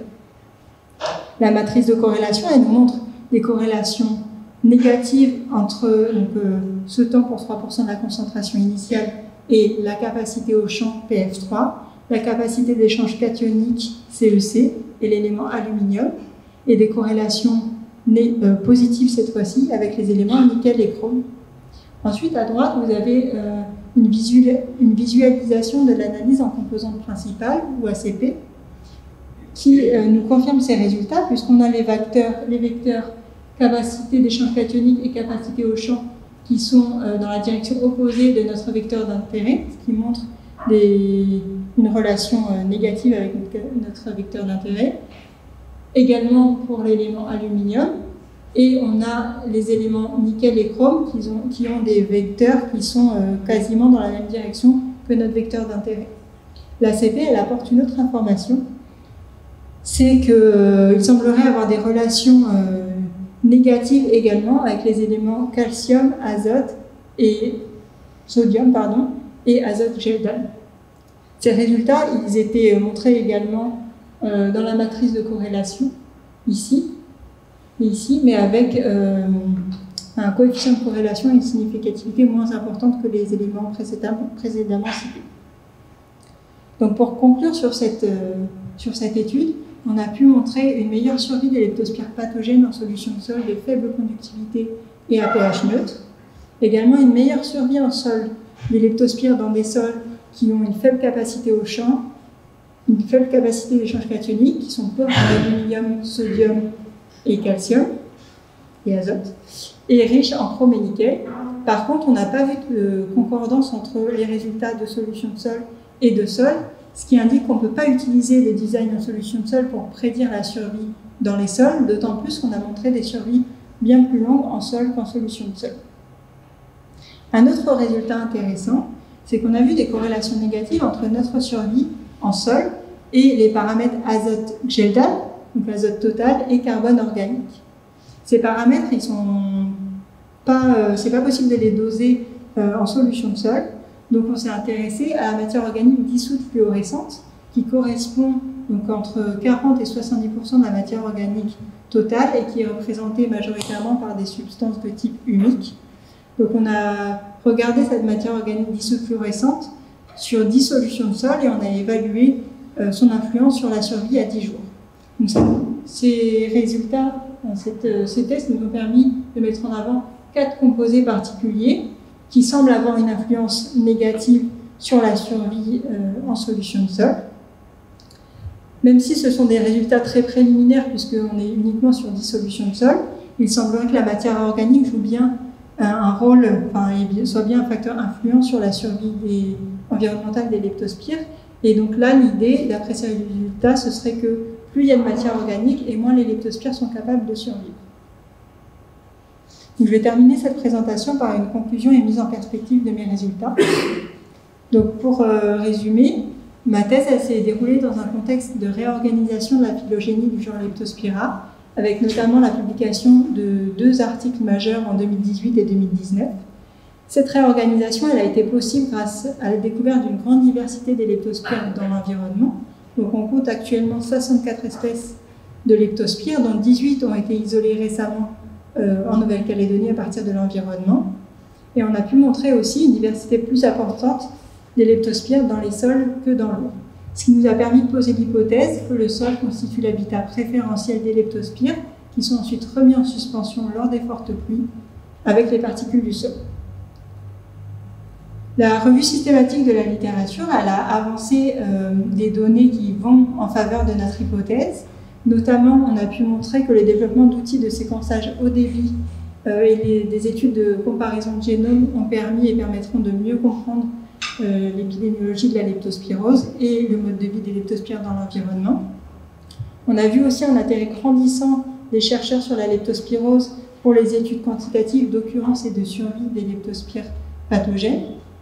La matrice de corrélation, elle nous montre des corrélations négatives entre donc, euh, ce temps pour trois pour cent de la concentration initiale et la capacité au champ P F trois, la capacité d'échange cationique C E C et l'élément aluminium, et des corrélations euh, positives cette fois-ci avec les éléments nickel et chrome. Ensuite, à droite, vous avez euh, une, visual, une visualisation de l'analyse en composantes principales, ou A C P, qui euh, nous confirme ces résultats, puisqu'on a les vecteurs, les vecteurs capacité d'échange cationique et capacité au champ qui sont euh, dans la direction opposée de notre vecteur d'intérêt, ce qui montre des, une relation euh, négative avec notre, notre vecteur d'intérêt. Également pour l'élément aluminium, et on a les éléments nickel et chrome qui ont, qui ont des vecteurs qui sont euh, quasiment dans la même direction que notre vecteur d'intérêt. L'A C P, elle apporte une autre information, c'est qu'il euh, semblerait avoir des relations euh, négatives également avec les éléments calcium, azote et sodium, pardon, et azote geldan. Ces résultats, ils étaient montrés également euh, dans la matrice de corrélation, ici, et ici, mais avec euh, un coefficient de corrélation et une significativité moins importante que les éléments précédemment, précédemment cités. Donc pour conclure sur cette, euh, sur cette étude, on a pu montrer une meilleure survie des leptospires pathogènes en solution de sol de faible conductivité et à pH neutre. Également une meilleure survie en sol des leptospires dans des sols qui ont une faible capacité au champ, une faible capacité d'échange cationique, qui sont pauvres en aluminium, sodium et calcium et azote, et riches en chrome et nickel. Par contre, on n'a pas vu de concordance entre les résultats de solution de sol et de sol, ce qui indique qu'on ne peut pas utiliser les designs en solution de sol pour prédire la survie dans les sols, d'autant plus qu'on a montré des survies bien plus longues en sol qu'en solution de sol. Un autre résultat intéressant, c'est qu'on a vu des corrélations négatives entre notre survie en sol et les paramètres azote geldan, donc l'azote total, et carbone organique. Ces paramètres, ils sont pas, euh, c'est pas possible de les doser euh, en solution de sol. Donc on s'est intéressé à la matière organique dissoute fluorescente qui correspond donc entre quarante et soixante-dix pour cent de la matière organique totale et qui est représentée majoritairement par des substances de type humique. Donc on a regardé cette matière organique dissoute fluorescente sur dix solutions de sol et on a évalué euh, son influence sur la survie à dix jours. Donc ça, ces résultats, cette, ces tests nous ont permis de mettre en avant quatre composés particuliers qui semblent avoir une influence négative sur la survie euh, en solution de sol. Même si ce sont des résultats très préliminaires, puisqu'on est uniquement sur dix solutions de sol, il semblerait que la matière organique joue bien un, un rôle, enfin, soit bien un facteur influent sur la survie des, environnementale des leptospires. Et donc là, l'idée, d'après ces résultats, ce serait que plus il y a de matière organique, et moins les leptospires sont capables de survivre. Donc, je vais terminer cette présentation par une conclusion et mise en perspective de mes résultats. Donc, pour euh, résumer, ma thèse s'est déroulée dans un contexte de réorganisation de la phylogénie du genre Leptospira, avec notamment la publication de deux articles majeurs en deux mille dix-huit et deux mille dix-neuf. Cette réorganisation elle a été possible grâce à la découverte d'une grande diversité des leptospires dans l'environnement. Donc, on compte actuellement soixante-quatre espèces de leptospires, dont dix-huit ont été isolées récemment Euh, en Nouvelle-Calédonie à partir de l'environnement. Et on a pu montrer aussi une diversité plus importante des leptospires dans les sols que dans l'eau. Ce qui nous a permis de poser l'hypothèse que le sol constitue l'habitat préférentiel des leptospires qui sont ensuite remis en suspension lors des fortes pluies avec les particules du sol. La revue systématique de la littérature, elle a avancé euh, des données qui vont en faveur de notre hypothèse. Notamment, on a pu montrer que le développement d'outils de séquençage haut débit euh, et les, des études de comparaison de génome ont permis et permettront de mieux comprendre euh, l'épidémiologie de la leptospirose et le mode de vie des leptospires dans l'environnement. On a vu aussi un intérêt grandissant des chercheurs sur la leptospirose pour les études quantitatives d'occurrence et de survie des leptospires pathogènes.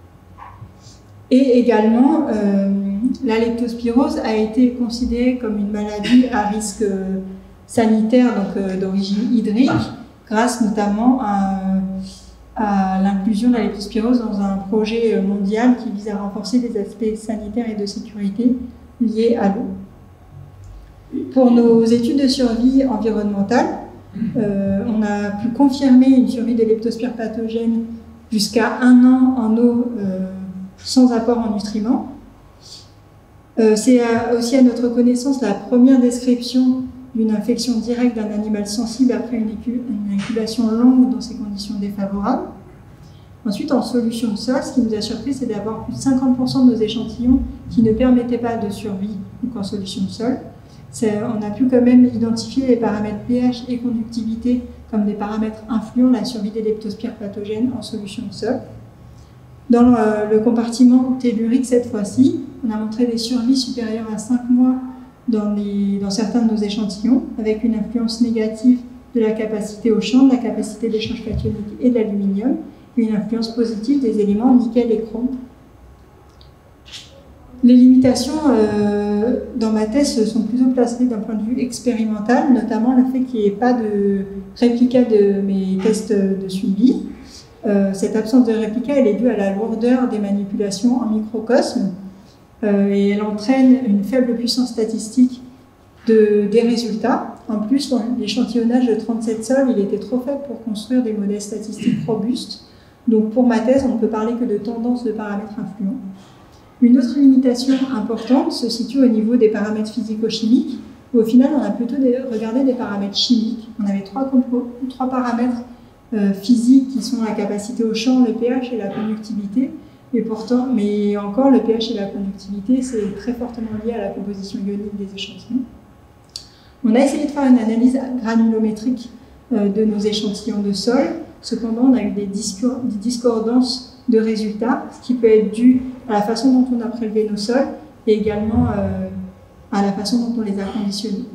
Et également, euh, la leptospirose a été considérée comme une maladie à risque euh, sanitaire, donc euh, d'origine hydrique, grâce notamment à, à l'inclusion de la leptospirose dans un projet mondial qui vise à renforcer les aspects sanitaires et de sécurité liés à l'eau. Pour nos études de survie environnementale, euh, on a pu confirmer une survie des leptospires pathogènes jusqu'à un an en eau euh, sans apport en nutriments. Euh, C'est aussi à notre connaissance la première description d'une infection directe d'un animal sensible après une, une incubation longue dans ces conditions défavorables. Ensuite, en solution de sol, ce qui nous a surpris, c'est d'avoir plus de cinquante pour cent de nos échantillons qui ne permettaient pas de survie, donc en solution de sol. On a pu quand même identifier les paramètres pH et conductivité comme des paramètres influents la survie des leptospires pathogènes en solution de sol. Dans le, le compartiment tellurique, cette fois-ci, on a montré des survies supérieures à cinq mois dans, les, dans certains de nos échantillons, avec une influence négative de la capacité au champ, de la capacité d'échange cationique et de l'aluminium, et une influence positive des éléments nickel et chrome. Les limitations euh, dans ma thèse sont plutôt placées d'un point de vue expérimental, notamment le fait qu'il n'y ait pas de réplica de mes tests de suivi. Euh, cette absence de réplica, elle est due à la lourdeur des manipulations en microcosme euh, et elle entraîne une faible puissance statistique de, des résultats. En plus, l'échantillonnage de trente-sept sols, il était trop faible pour construire des modèles statistiques robustes. Donc pour ma thèse, on ne peut parler que de tendance de paramètres influents. Une autre limitation importante se situe au niveau des paramètres physico-chimiques, où au final, on a plutôt des, regardé des paramètres chimiques. On avait trois, trois paramètres euh, physiques qui sont la capacité au champ, le pH et la conductivité. Et pourtant, mais encore, le pH et la conductivité, c'est très fortement lié à la composition ionique des échantillons. On a essayé de faire une analyse granulométrique euh, de nos échantillons de sol. Cependant, on a eu des, discor des discordances de résultats, ce qui peut être dû à la façon dont on a prélevé nos sols et également euh, à la façon dont on les a conditionnés.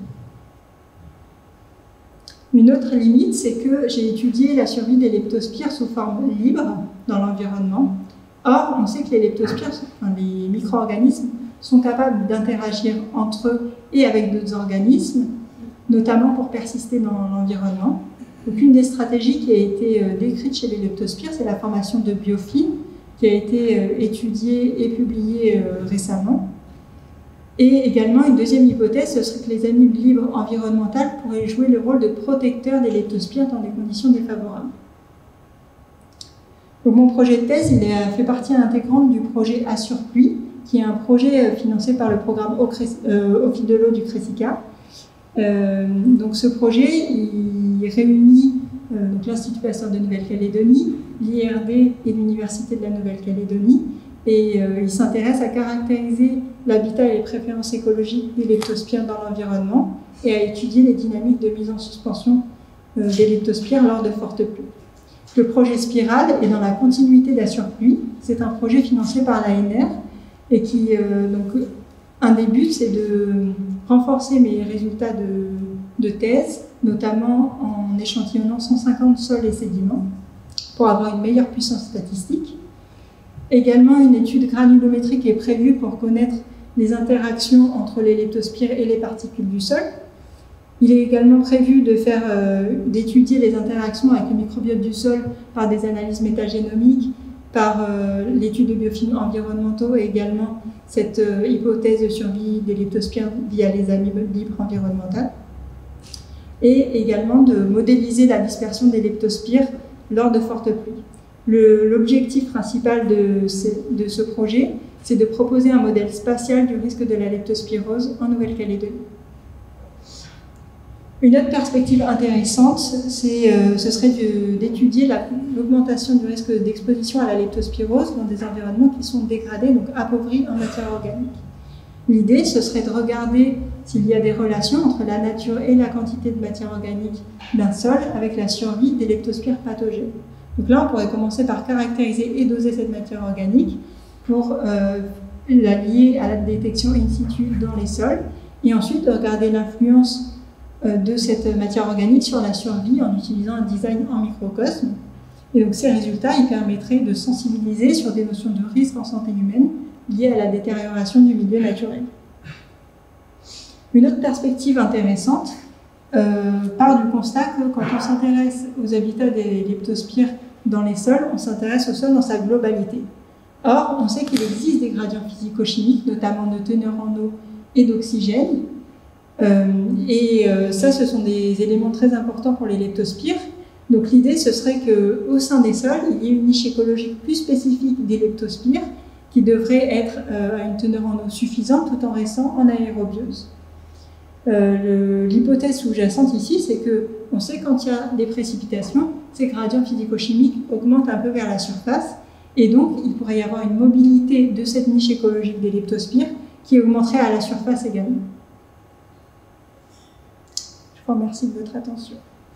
Une autre limite, c'est que j'ai étudié la survie des leptospires sous forme libre dans l'environnement. Or, on sait que les leptospires, enfin, les micro-organismes, sont capables d'interagir entre eux et avec d'autres organismes, notamment pour persister dans l'environnement. Donc, une des stratégies qui a été euh, décrite chez les leptospires, c'est la formation de biofilms, qui a été euh, étudiée et publiée euh, récemment. Et également, une deuxième hypothèse, ce serait que les amibes libres environnementales pourraient jouer le rôle de protecteur des leptospires dans des conditions défavorables. Donc, mon projet de thèse, il a fait partie intégrante du projet Assurpluie, qui est un projet financé par le programme Au fil de l'eau du CRESICA. Euh, donc ce projet, il réunit euh, l'Institut Pasteur de Nouvelle-Calédonie, l'I R D et l'Université de la Nouvelle-Calédonie, et euh, il s'intéresse à caractériser l'habitat et les préférences écologiques des leptospires dans l'environnement et à étudier les dynamiques de mise en suspension euh, des leptospires lors de fortes pluies. Le projet Spirale est dans la continuité d'Assurpluie. C'est un projet financé par l'A N R et qui, euh, donc, un des buts, c'est de renforcer mes résultats de, de thèse, notamment en échantillonnant cent cinquante sols et sédiments pour avoir une meilleure puissance statistique. Également, une étude granulométrique est prévue pour connaître les interactions entre les leptospires et les particules du sol. Il est également prévu de faire, euh, d'étudier les interactions avec le microbiote du sol par des analyses métagénomiques, par euh, l'étude de biofilms environnementaux et également cette euh, hypothèse de survie des leptospires via les amibes libres environnementales. Et également de modéliser la dispersion des leptospires lors de fortes pluies. L'objectif principal de ce, de ce projet, c'est de proposer un modèle spatial du risque de la leptospirose en Nouvelle-Calédonie. Une autre perspective intéressante, c'est, euh, ce serait d'étudier l'augmentation du risque d'exposition à la leptospirose dans des environnements qui sont dégradés, donc appauvris en matière organique. L'idée, ce serait de regarder s'il y a des relations entre la nature et la quantité de matière organique d'un sol avec la survie des leptospires pathogènes. Donc là, on pourrait commencer par caractériser et doser cette matière organique pour euh, la lier à la détection in situ dans les sols, et ensuite regarder l'influence de cette matière organique sur la survie en utilisant un design en microcosme. Et donc ces résultats, ils permettraient de sensibiliser sur des notions de risque en santé humaine liées à la détérioration du milieu naturel. Une autre perspective intéressante euh, part du constat que quand on s'intéresse aux habitats des leptospires dans les sols, on s'intéresse au sol dans sa globalité. Or, on sait qu'il existe des gradients physico-chimiques, notamment de teneur en eau et d'oxygène. Euh, et euh, ça, ce sont des éléments très importants pour les leptospires. Donc l'idée, ce serait qu'au sein des sols, il y ait une niche écologique plus spécifique des leptospires qui devrait être euh, à une teneur en eau suffisante tout en restant en aérobiose. Euh, L'hypothèse sous-jacente ici, c'est qu'on sait quand il y a des précipitations, ces gradients physico-chimiques augmentent un peu vers la surface, et donc il pourrait y avoir une mobilité de cette niche écologique des leptospires qui augmenterait à la surface également. Je vous remercie de votre attention.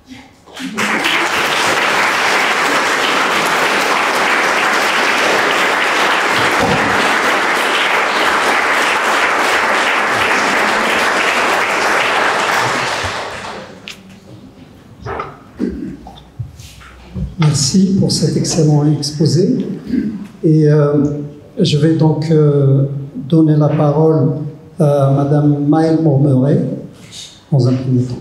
Merci pour cet excellent exposé. Et euh, je vais donc euh, donner la parole à Madame Maëlle Mourmeret dans un premier temps.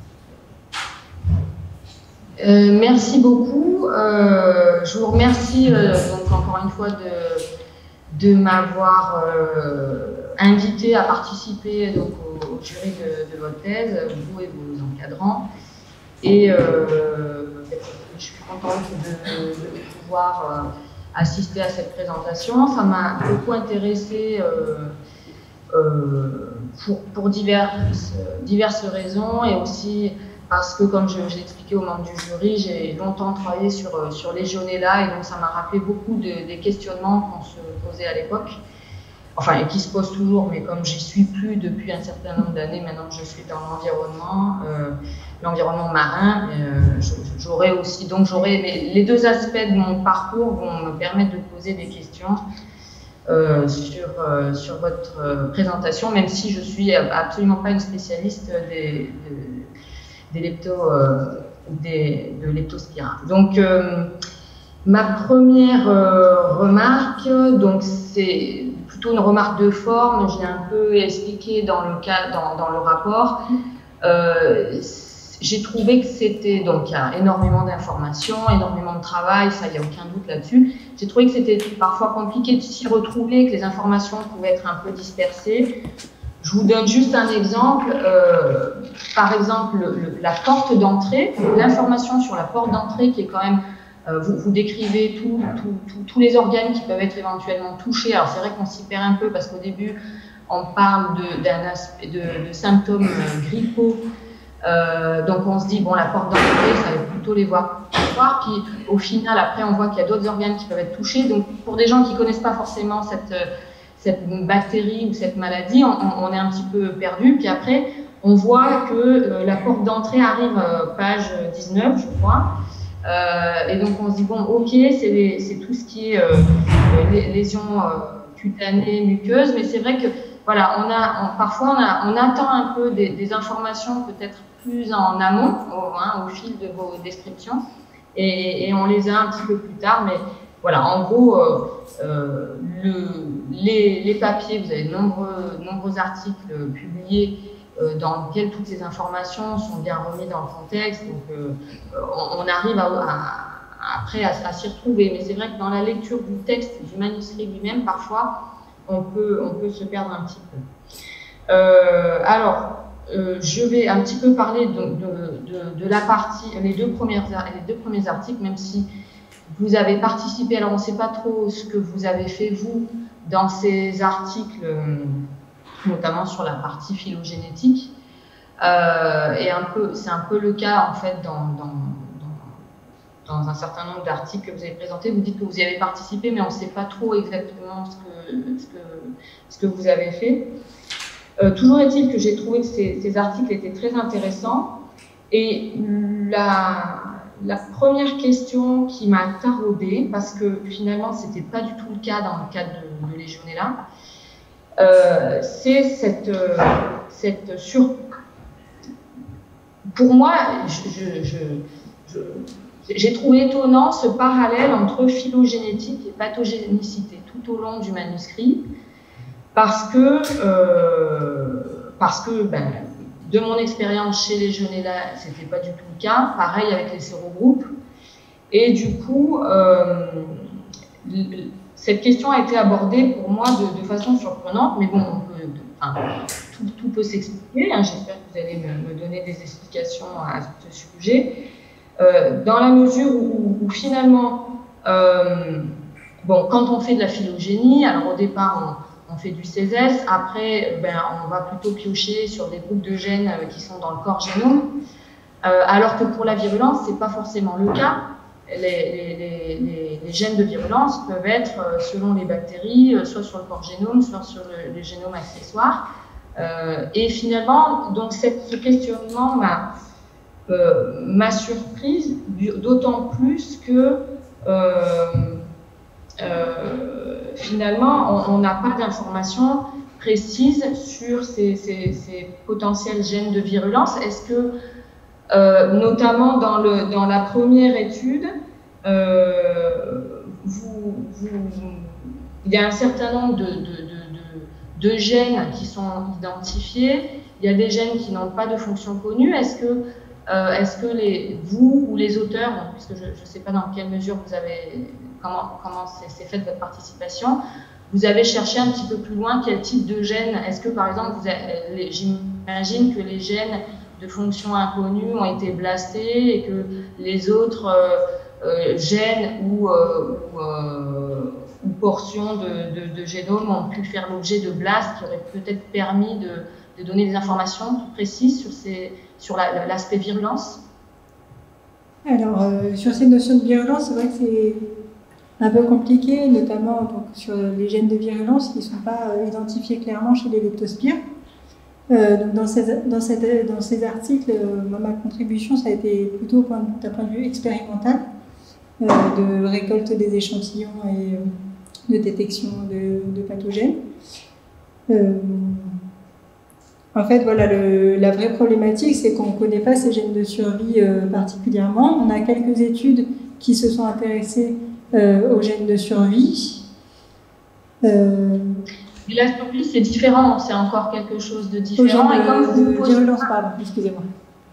Euh, merci beaucoup. Euh, je vous remercie euh, donc encore une fois de, de m'avoir euh, invité à participer donc, au, au jury de, de votre thèse, vous et vos encadrants. Et euh, je suis contente de, de pouvoir euh, assister à cette présentation. Ça m'a beaucoup intéressée euh, euh, pour, pour diverses, diverses raisons, et aussi parce que, comme je, je l'ai expliqué aux membres du jury, j'ai longtemps travaillé sur, sur Legionella, et donc ça m'a rappelé beaucoup de, des questionnements qu'on se posait à l'époque, enfin, et qui se posent toujours, mais comme j'y suis plus depuis un certain nombre d'années, maintenant que je suis dans l'environnement, euh, l'environnement marin, euh, j'aurai aussi, donc j'aurai les, les deux aspects de mon parcours vont me permettre de poser des questions euh, sur, euh, sur votre euh, présentation, même si je suis absolument pas une spécialiste des, des des lepto, euh, des, de leptospira. Donc, euh, ma première euh, remarque, donc c'est plutôt une remarque de forme, je l'ai un peu expliqué dans le, cas, dans, dans le rapport. Euh, J'ai trouvé que c'était, donc il y a énormément d'informations, énormément de travail, ça, il n'y a aucun doute là-dessus. J'ai trouvé que c'était parfois compliqué de s'y retrouver, que les informations pouvaient être un peu dispersées. Je vous donne juste un exemple, euh, par exemple le, le, la porte d'entrée, l'information sur la porte d'entrée qui est quand même, euh, vous, vous décrivez tout, tout, tout, tous les organes qui peuvent être éventuellement touchés. Alors c'est vrai qu'on s'y perd un peu parce qu'au début on parle de, d'un aspect, de, de symptômes euh, grippaux, euh, donc on se dit bon la porte d'entrée ça va plutôt les voir, puis au final après on voit qu'il y a d'autres organes qui peuvent être touchés. Donc pour des gens qui ne connaissent pas forcément cette cette bactérie ou cette maladie, on, on est un petit peu perdu. Puis après, on voit que euh, la porte d'entrée arrive euh, page dix-neuf, je crois. Euh, et donc, on se dit, bon, ok, c'est tout ce qui est euh, les lésions euh, cutanées, muqueuses, mais c'est vrai que, voilà, on a, on, parfois, on, a, on attend un peu des, des informations peut-être plus en amont, au, hein, au fil de vos descriptions, et, et on les a un petit peu plus tard, mais voilà, en gros, euh, euh, le, les, les papiers, vous avez de nombreux, nombreux articles publiés euh, dans lesquels toutes ces informations sont bien remises dans le contexte, donc euh, on, on arrive à, à, après à, à s'y retrouver. Mais c'est vrai que dans la lecture du texte, du manuscrit lui-même, parfois, on peut, on peut se perdre un petit peu. Euh, alors, euh, je vais un petit peu parler de, de, de, de la partie, les deux, premières, les deux premiers articles, même si vous avez participé, alors on ne sait pas trop ce que vous avez fait, vous, dans ces articles, notamment sur la partie phylogénétique. Euh, et un peu, c'est un peu le cas en fait dans, dans, dans, dans un certain nombre d'articles que vous avez présentés. Vous dites que vous y avez participé, mais on ne sait pas trop exactement ce que, ce que, ce que vous avez fait. Euh, toujours est-il que j'ai trouvé que ces, ces articles étaient très intéressants. Et la, la première question qui m'a taraudée, parce que finalement ce n'était pas du tout le cas dans le cadre de, de Legionella, euh, c'est cette, euh, cette sur... Pour moi, je, je, je, j'ai trouvé étonnant ce parallèle entre phylogénétique et pathogénicité tout au long du manuscrit, parce que, euh, parce que ben, de mon expérience chez Legionella, ce n'était pas du tout le cas, pareil avec les sérogroupes, et du coup, euh, cette question a été abordée pour moi de, de façon surprenante, mais bon, on peut, de, enfin, tout, tout peut s'expliquer, hein, j'espère que vous allez me, me donner des explications à ce sujet, euh, dans la mesure où, où finalement, euh, bon, quand on fait de la phylogénie, alors au départ, on On fait du C E S S, après ben, on va plutôt piocher sur des groupes de gènes qui sont dans le corps génome, euh, alors que pour la virulence, ce n'est pas forcément le cas. Les, les, les, les gènes de virulence peuvent être, selon les bactéries, soit sur le corps génome, soit sur le, le génome accessoire. Euh, et finalement, donc cette, ce questionnement m'a euh, surprise, d'autant plus que euh, Euh, finalement, on n'a pas d'informations précises sur ces, ces, ces potentiels gènes de virulence. Est-ce que, euh, notamment dans, le, dans la première étude, euh, vous, vous, il y a un certain nombre de, de, de, de, de gènes qui sont identifiés, il y a des gènes qui n'ont pas de fonction connue. Est-ce que, euh, est-ce que les, vous ou les auteurs, puisque je ne sais pas dans quelle mesure vous avez... comment, comment c'est fait votre participation, vous avez cherché un petit peu plus loin quel type de gènes. Est-ce que par exemple, j'imagine que les gènes de fonction inconnue ont été blastés et que les autres euh, euh, gènes ou, euh, ou, euh, ou portions de, de, de génome ont pu faire l'objet de blasts qui auraient peut-être permis de, de donner des informations plus précises sur, ces, sur l'aspect la, virulence? Alors, euh, sur ces notions de virulence, c'est vrai que c'est un peu compliqué, notamment donc, sur les gènes de virulence qui ne sont pas euh, identifiés clairement chez les leptospires. Euh, donc dans, ces, dans, cette, dans ces articles, euh, ma contribution, ça a été plutôt d'un point, point de vue expérimental, euh, de récolte des échantillons et euh, de détection de, de pathogènes. Euh, en fait, voilà, le, la vraie problématique, c'est qu'on ne connaît pas ces gènes de survie euh, particulièrement. On a quelques études qui se sont intéressées Euh, aux gènes de survie. Euh, Et la survie, c'est différent, c'est encore quelque chose de différent. Aux et comme de, vous de posez... virulence, pardon, excusez-moi.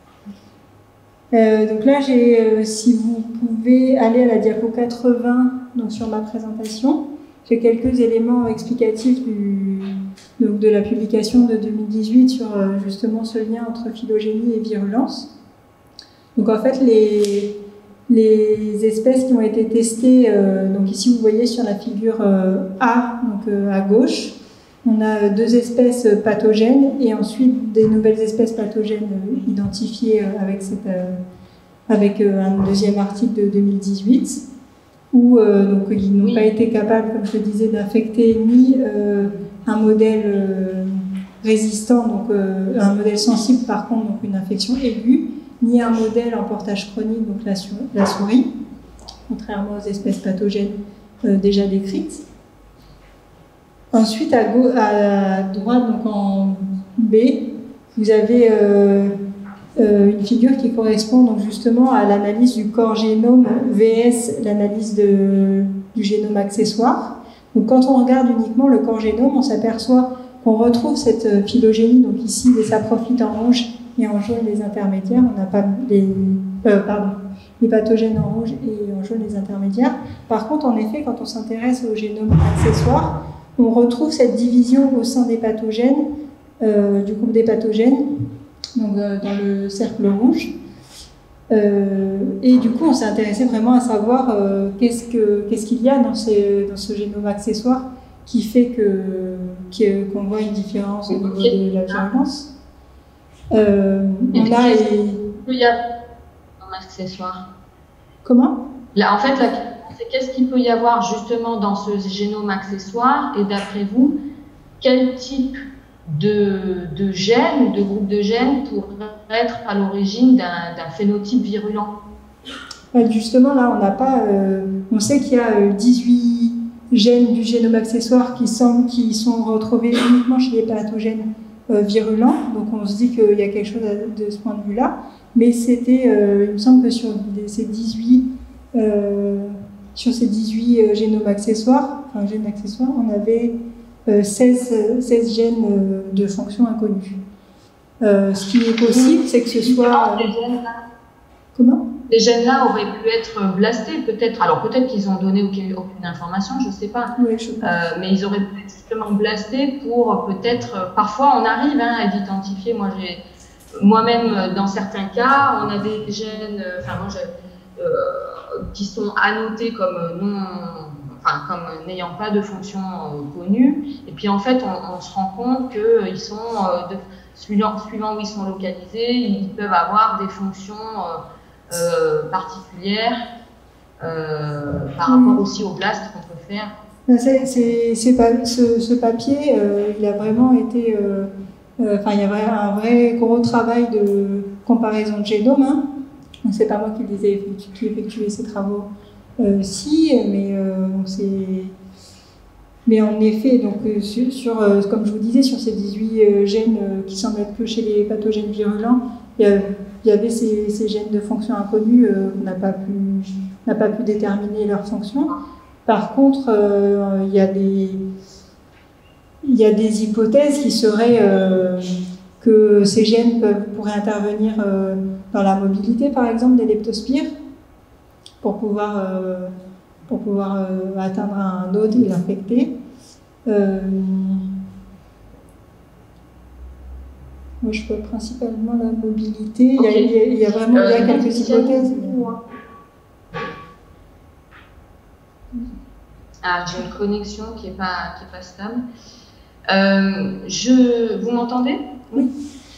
Euh, donc là, j'ai, euh, si vous pouvez aller à la diapo quatre-vingts, donc sur ma présentation, j'ai quelques éléments explicatifs du, donc de la publication de deux mille dix-huit sur euh, justement ce lien entre phylogénie et virulence. Donc en fait, les Les espèces qui ont été testées, euh, donc ici vous voyez sur la figure euh, A, donc euh, à gauche, on a deux espèces pathogènes et ensuite des nouvelles espèces pathogènes euh, identifiées euh, avec, cette, euh, avec euh, un deuxième article de deux mille dix-huit, où euh, donc, ils n'ont oui. pas été capables, comme je le disais, d'infecter ni euh, un modèle euh, résistant, donc euh, un modèle sensible par contre, donc une infection aiguë, ni un modèle en portage chronique, donc la, la souris, contrairement aux espèces pathogènes euh, déjà décrites. Ensuite, à, à droite, donc en B, vous avez euh, euh, une figure qui correspond donc justement à l'analyse du corps génome versus l'analyse du génome accessoire. Donc, quand on regarde uniquement le corps génome, on s'aperçoit qu'on retrouve cette phylogénie, donc ici les saprophytes en rouge et en jaune les intermédiaires, on n'a pas les, euh, pardon, les pathogènes en rouge et en jaune les intermédiaires. Par contre, en effet, quand on s'intéresse au génome accessoire, on retrouve cette division au sein des pathogènes, euh, du groupe des pathogènes, donc euh, dans le cercle rouge. Euh, et du coup, on s'est intéressé vraiment à savoir euh, qu'est-ce que, qu'est-ce qu'il y a dans, ces, dans ce génome accessoire qui fait que, qu'on voit une différence au niveau de la virulence. Euh, on a les... Il y a un accessoire. Comment? Là, en fait, la question, c'est qu'est-ce qu'il peut y avoir justement dans ce génome accessoire, et d'après vous, quel type de, de gène ou de groupe de gènes pourrait être à l'origine d'un phénotype virulent? Justement, là, on n'a pas... Euh, on sait qu'il y a dix-huit gènes du génome accessoire qui sont, qui sont retrouvés uniquement chez les pathogènes euh, virulents. Donc, on se dit qu'il y a quelque chose de ce point de vue-là. Mais c'était, euh, il me semble que sur ces dix-huit, euh, sur ces dix-huit euh, génomes accessoires, enfin gènes accessoires, on avait euh, seize, seize gènes euh, de fonction inconnue. Euh, ce qui est possible, c'est que ce soit... Euh, comment? Ces gènes-là auraient pu être blastés, peut-être. Alors peut-être qu'ils ont donné aucune, aucune information, je ne sais pas. Oui, je sais pas. Euh, mais ils auraient pu être justement blastés pour peut-être. Parfois, on arrive hein, à identifier. Moi, j'ai moi-même dans certains cas, on a des gènes, enfin moi, je, euh, qui sont annotés comme non, enfin comme n'ayant pas de fonction euh, connue. Et puis en fait, on, on se rend compte que ils sont euh, de, suivant, suivant où ils sont localisés, ils peuvent avoir des fonctions euh, Euh, particulière euh, par rapport aussi au blast qu'on peut faire. C'est, c'est, c'est pas, ce, ce papier, euh, il a vraiment été, euh, euh, enfin il y a un vrai gros travail de comparaison de génome. Hein. C'est pas moi qui les ai effectué, qui effectué ces travaux, euh, si, mais euh, c'est, mais en effet, donc euh, sur, sur euh, comme je vous disais, sur ces dix-huit euh, gènes euh, qui semblent être que chez les pathogènes virulents, il y a Il y avait ces, ces gènes de fonction inconnue, euh, on n'a pas pu, n'a pas pu déterminer leur fonction. Par contre, euh, il y a des, il y a des hypothèses qui seraient euh, que ces gènes peuvent, pourraient intervenir euh, dans la mobilité, par exemple, des leptospires, pour pouvoir, euh, pour pouvoir euh, atteindre un node et l'infecter. Euh, Moi, je vois principalement la mobilité. Okay. Il, y a, il y a vraiment euh, il y a quelques hypothèses. Ah, j'ai une connexion qui n'est pas, qui est pas stable. Euh, je, vous m'entendez? Oui.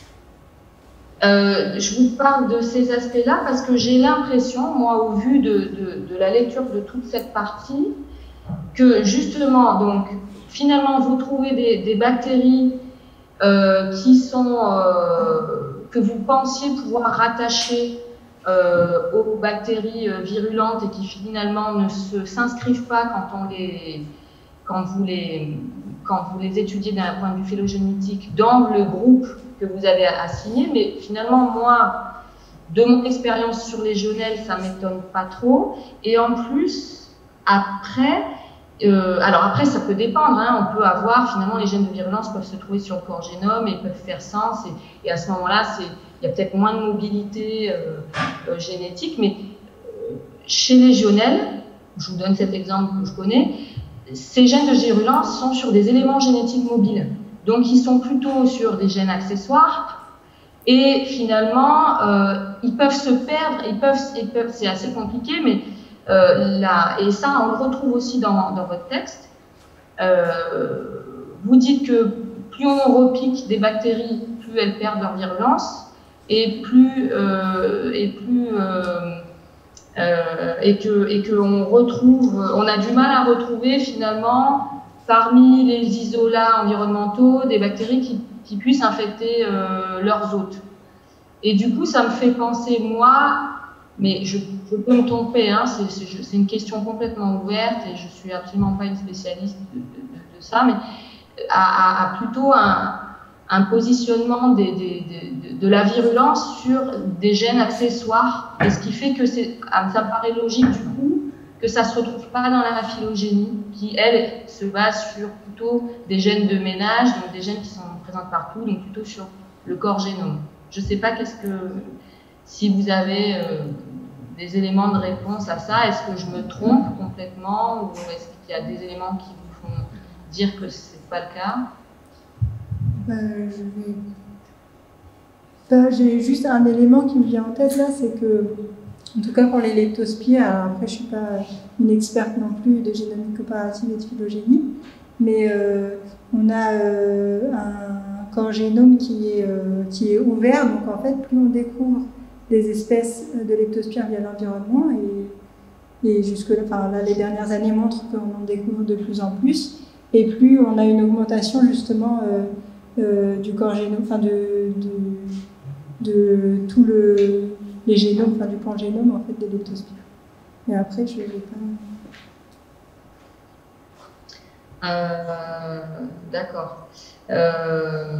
Euh, je vous parle de ces aspects-là parce que j'ai l'impression, moi, au vu de, de, de la lecture de toute cette partie, que justement, donc, finalement, vous trouvez des, des bactéries Euh, qui sont, euh, que vous pensiez pouvoir rattacher euh, aux bactéries euh, virulentes et qui finalement ne s'inscrivent pas quand, on les, quand, vous les, quand vous les étudiez d'un point de vue phylogénétique dans le groupe que vous avez assigné. Mais finalement, moi, de mon expérience sur les legionelles, ça ne m'étonne pas trop. Et en plus, après, Euh, alors après, ça peut dépendre, hein. On peut avoir, finalement, les gènes de virulence peuvent se trouver sur le corps génome et peuvent faire sens, et, et à ce moment-là, il y a peut-être moins de mobilité euh, euh, génétique, mais euh, chez les legionelles, je vous donne cet exemple que je connais, ces gènes de virulence sont sur des éléments génétiques mobiles, donc ils sont plutôt sur des gènes accessoires, et finalement, euh, ils peuvent se perdre, ils peuvent, ils peuvent, c'est assez compliqué, mais Euh, là, et ça, on le retrouve aussi dans, dans votre texte. Euh, vous dites que plus on repique des bactéries, plus elles perdent leur virulence, et plus, euh, et plus, euh, euh, et que, et que on retrouve, on a du mal à retrouver finalement parmi les isolats environnementaux des bactéries qui, qui puissent infecter euh, leurs hôtes. Et du coup, ça me fait penser moi. Mais je, je peux me tromper, hein, c'est une question complètement ouverte et je ne suis absolument pas une spécialiste de, de, de, de ça, mais à, à, à plutôt un, un positionnement des, des, des, de, de la virulence sur des gènes accessoires. Et ce qui fait que ça me paraît logique du coup que ça ne se retrouve pas dans la phylogénie, qui elle se base sur plutôt des gènes de ménage, donc des gènes qui sont présents partout, donc plutôt sur le corps génome. Je ne sais pas qu'est-ce que... Si vous avez euh, des éléments de réponse à ça, est-ce que je me trompe complètement ou est-ce qu'il y a des éléments qui vous font dire que ce n'est pas le cas? euh, je vais... ben, J'ai juste un élément qui me vient en tête là, c'est que, en tout cas pour les leptospires, alors après je ne suis pas une experte non plus de génomique comparative et de phylogénie, mais euh, on a euh, un corps génome qui est, euh, qui est ouvert, donc en fait, plus on découvre des espèces de leptospire via l'environnement, et, et jusque là, enfin, là, les dernières années montrent qu'on en découvre de plus en plus, et plus on a une augmentation justement euh, euh, du corps génome, enfin de, de, de tout le, les génomes, enfin du pan génome en fait des leptospires. Et après, je vais pas. Euh, D'accord. Euh,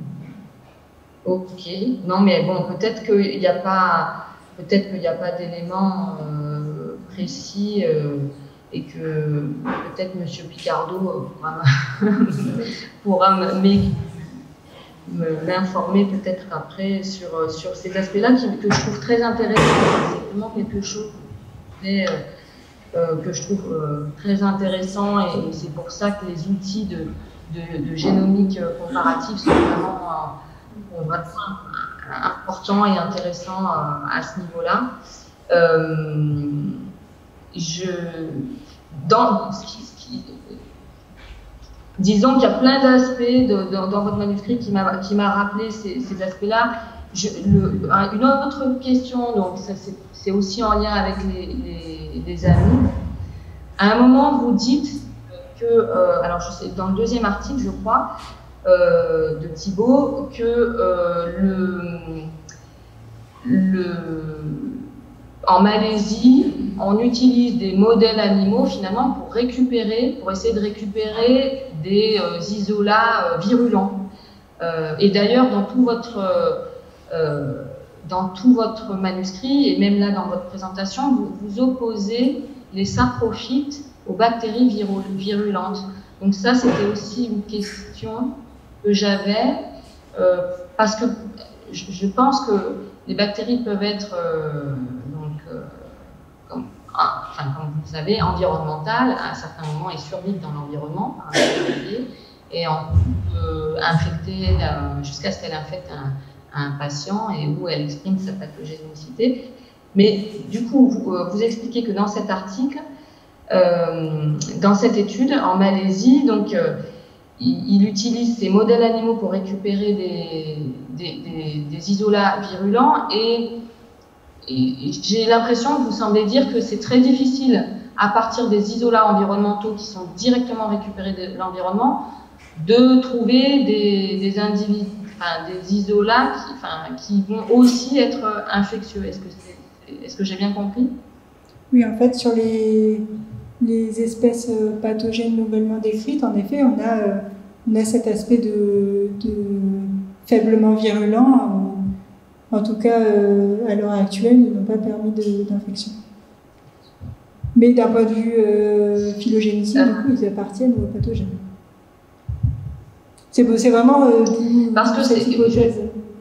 ok. Non, mais bon, peut-être qu'il n'y a pas, peut-être qu'il n'y a pas d'éléments euh, précis euh, et que peut-être Monsieur Picardo pourra, pourra m'informer peut-être après sur sur ces aspects-là que je trouve très intéressants. C'est vraiment quelque chose mais, euh, euh, que je trouve euh, très intéressant, et, et c'est pour ça que les outils de, de, de génomique comparative sont vraiment, euh, vraiment importants et intéressants euh, à ce niveau-là. Euh, je, dans, ce qui, ce qui, disons qu'il y a plein d'aspects dans votre manuscrit qui m'a qui m'a rappelé ces, ces aspects-là. Je, le, une autre question, donc ça c'est aussi en lien avec les, les, les amis. À un moment, vous dites que, euh, alors je sais, dans le deuxième article, je crois, euh, de Thibault, que euh, le, le, en Malaisie, on utilise des modèles animaux finalement pour récupérer, pour essayer de récupérer des euh, isolats euh, virulents. Euh, et d'ailleurs, dans tout votre Euh, dans tout votre manuscrit, et même là dans votre présentation, vous, vous opposez les saprophytes aux bactéries virulentes. Donc ça, c'était aussi une question que j'avais, euh, parce que je, je pense que les bactéries peuvent être, euh, donc, euh, comme, enfin, comme vous le savez, environnementales. À un certain moment, elles survivent dans l'environnement, et on peut infecter euh, jusqu'à ce qu'elle infecte un un patient et où elle exprime sa pathogénicité. Mais du coup, vous, vous expliquez que dans cet article, euh, dans cette étude en Malaisie, donc, euh, il, il utilise ces modèles animaux pour récupérer des, des, des, des isolats virulents, et, et j'ai l'impression que vous semblez dire que c'est très difficile, à partir des isolats environnementaux qui sont directement récupérés de l'environnement, de trouver des, des individus, enfin, des isolats qui, enfin, qui vont aussi être infectieux. Est-ce que, c'est, est-ce que j'ai bien compris? Oui, en fait, sur les, les espèces pathogènes nouvellement décrites, en effet, on a, on a cet aspect de, de faiblement virulent. En tout cas, à l'heure actuelle, ils n'ont pas permis de, d'infection. Mais d'un point de vue euh, phylogénétique, du coup, ils appartiennent aux pathogènes. C'est, c'est vraiment euh, parce que cette hypothèse.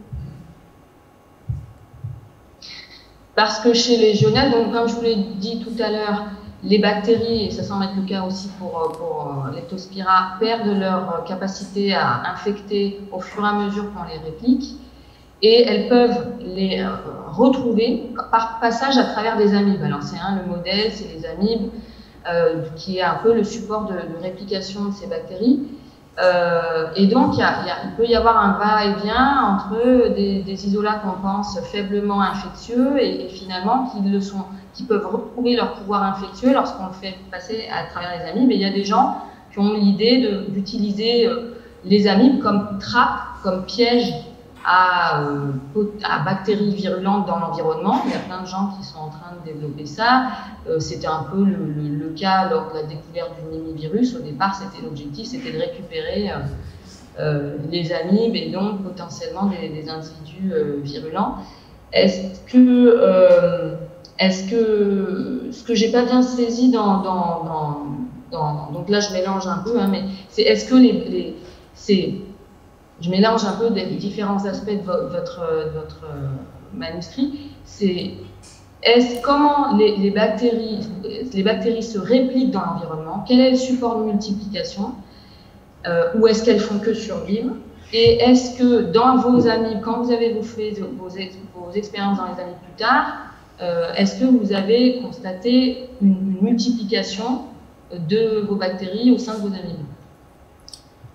Parce que chez les Legionnaires, donc comme je vous l'ai dit tout à l'heure, les bactéries, et ça semble être le cas aussi pour, pour Leptospira, perdent leur capacité à infecter au fur et à mesure qu'on les réplique, et elles peuvent les retrouver par passage à travers des amibes. Alors c'est hein, le modèle, c'est les amibes, euh, qui est un peu le support de, de réplication de ces bactéries. Euh, et donc, il, y a, il, y a, il peut y avoir un va-et-vient entre des, des isolats qu'on pense faiblement infectieux et, et finalement qui, le sont, qui peuvent retrouver leur pouvoir infectieux lorsqu'on le fait passer à travers les amibes. Et il y a des gens qui ont l'idée d'utiliser euh, les amibes comme trappe, comme piège à, euh, à bactéries virulentes dans l'environnement. Il y a plein de gens qui sont en train de développer ça. Euh, c'était un peu le, le, le cas lors de la découverte du nimivirus. Au départ, c'était l'objectif, c'était de récupérer euh, euh, les amibes et donc potentiellement des, des individus euh, virulents. Est-ce que, euh, est-ce que ce que j'ai pas bien saisi dans, dans, dans, dans, donc là je mélange un peu, hein, mais c'est est-ce que les, les c'est je mélange un peu des différents aspects de votre, de votre manuscrit. C'est est-ce, comment les, les, bactéries, les bactéries se répliquent dans l'environnement? Quel est le support de multiplication? euh, Ou est-ce qu'elles font que survivre? Et est-ce que dans vos amibes, quand vous avez vous fait vos, ex, vos expériences dans les amibes plus tard, euh, est-ce que vous avez constaté une, une multiplication de vos bactéries au sein de vos amibes?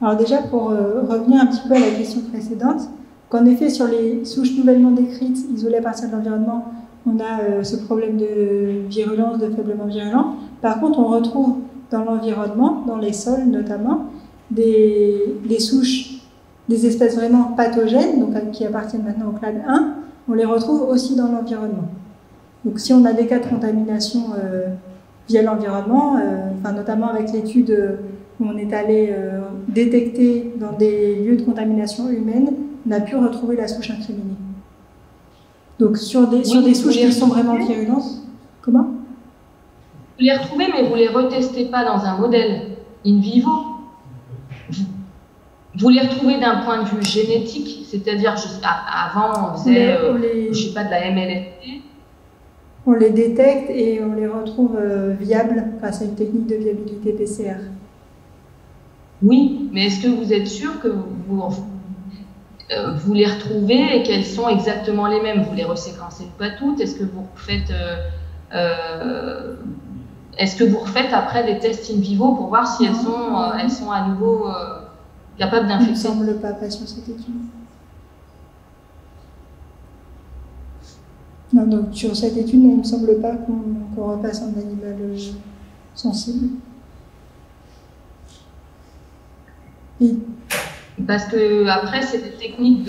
Alors déjà, pour euh, revenir un petit peu à la question précédente, qu'en effet, sur les souches nouvellement décrites, isolées à partir de l'environnement, on a euh, ce problème de virulence, de faiblement virulent. Par contre, on retrouve dans l'environnement, dans les sols notamment, des, des souches, des espèces vraiment pathogènes, donc qui appartiennent maintenant au clade un, on les retrouve aussi dans l'environnement. Donc si on a des cas de contamination euh, via l'environnement, euh, enfin, notamment avec l'étude où on est allé euh, détecter dans des lieux de contamination humaine, on a pu retrouver la souche incriminée. Donc sur des, oui, sur des souches qui sont vraiment virulentes, comment? Vous les retrouvez, mais vous ne les retestez pas dans un modèle in vivo. Vous les retrouvez d'un point de vue génétique, c'est-à-dire avant on faisait, on les, on les... Euh, je sais pas, de la M L S T. On les détecte et on les retrouve euh, viables grâce à une technique de viabilité P C R. Oui, mais est-ce que vous êtes sûr que vous, euh, vous les retrouvez et qu'elles sont exactement les mêmes? Vous les reséquencez pas toutes? Est-ce que vous refaites, euh, euh, est-ce que vous refaites après des tests in vivo pour voir si elles sont, euh, elles sont à nouveau euh, capables d'infecter? Il ne me semble pas, pas sur cette étude. Non, donc sur cette étude, il ne me semble pas qu'on qu'on repasse un animal euh, sensible. Et... Parce que après, c'est des techniques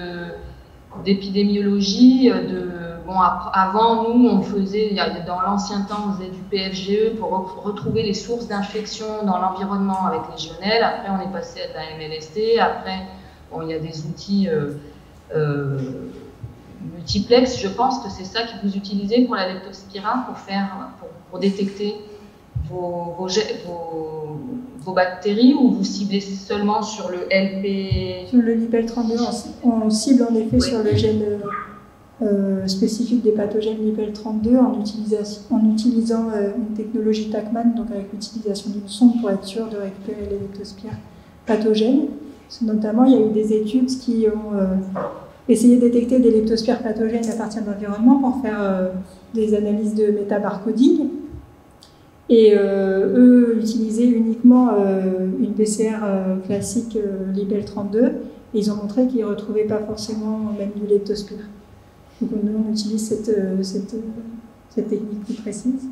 d'épidémiologie. De, bon, avant, nous, on faisait, dans l'ancien temps, on faisait du P F G E pour re retrouver les sources d'infection dans l'environnement avec légionnelle. Après, on est passé à de la M L S T. Après, bon, il y a des outils euh, euh, multiplex. Je pense que c'est ça que vous utilisez pour la leptospira, pour faire, pour, pour détecter vos, vos, vos, vos bactéries, ou vous ciblez seulement sur le L P? Sur le L I P L trente-deux, on, on cible en effet oui. sur le gène euh, spécifique des pathogènes L I P L trente-deux en, en utilisant euh, une technologie TACMAN, donc avec l'utilisation d'une sonde pour être sûr de récupérer les leptospires pathogènes. Notamment, il y a eu des études qui ont euh, essayé de détecter des leptospires pathogènes à partir de l'environnement pour faire euh, des analyses de métabarcoding. Et euh, eux utilisaient uniquement euh, une P C R euh, classique euh, L I P L trente-deux, et ils ont montré qu'ils ne retrouvaient pas forcément même du leptospire. Donc nous, on utilise cette, euh, cette, euh, cette technique plus précise.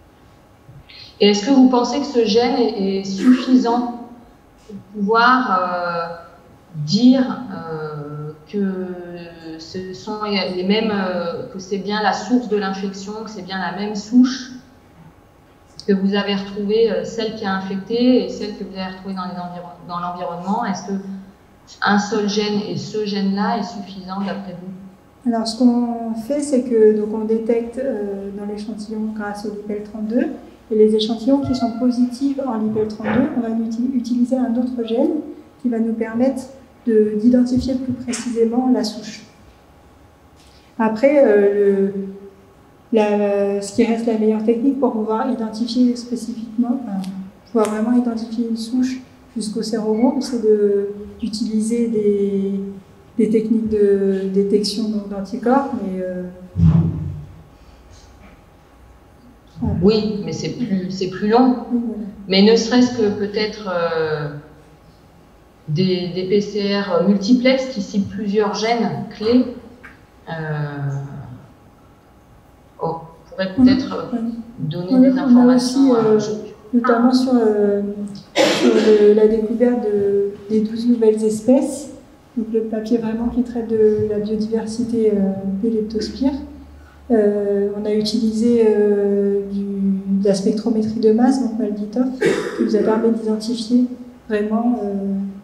Et est-ce que vous pensez que ce gène est, est suffisant pour pouvoir euh, dire euh, que ce sont les mêmes, euh, que c'est bien la source de l'infection, que c'est bien la même souche, que vous avez retrouvé euh, celle qui a infecté et celle que vous avez retrouvée dans l'environnement? Est-ce qu'un seul gène et ce gène-là est suffisant d'après vous? Alors, ce qu'on fait, c'est que donc on détecte euh, dans l'échantillon grâce au L I P L trente-deux, et les échantillons qui sont positifs en L I P L trente-deux, on va utiliser un autre gène qui va nous permettre d'identifier plus précisément la souche. Après, euh, le, la, ce qui reste la meilleure technique pour pouvoir identifier spécifiquement, enfin, pouvoir vraiment identifier une souche jusqu'au sérogroupe, c'est d'utiliser des, des techniques de détection d'anticorps, mais euh, ouais. Oui, mais c'est plus, c'est plus long. Oui, voilà. Mais ne serait-ce que peut-être euh, des, des P C R multiplex qui ciblent plusieurs gènes clés. Euh, oh, pourrait peut-être oui. donner oui, des informations. On a aussi, euh, notamment sur, euh, sur le, la découverte de, des douze nouvelles espèces. Donc le papier vraiment qui traite de la biodiversité euh, des leptospires. Euh, on a utilisé euh, du, de la spectrométrie de masse, donc Malditoff, qui nous a permis d'identifier vraiment euh,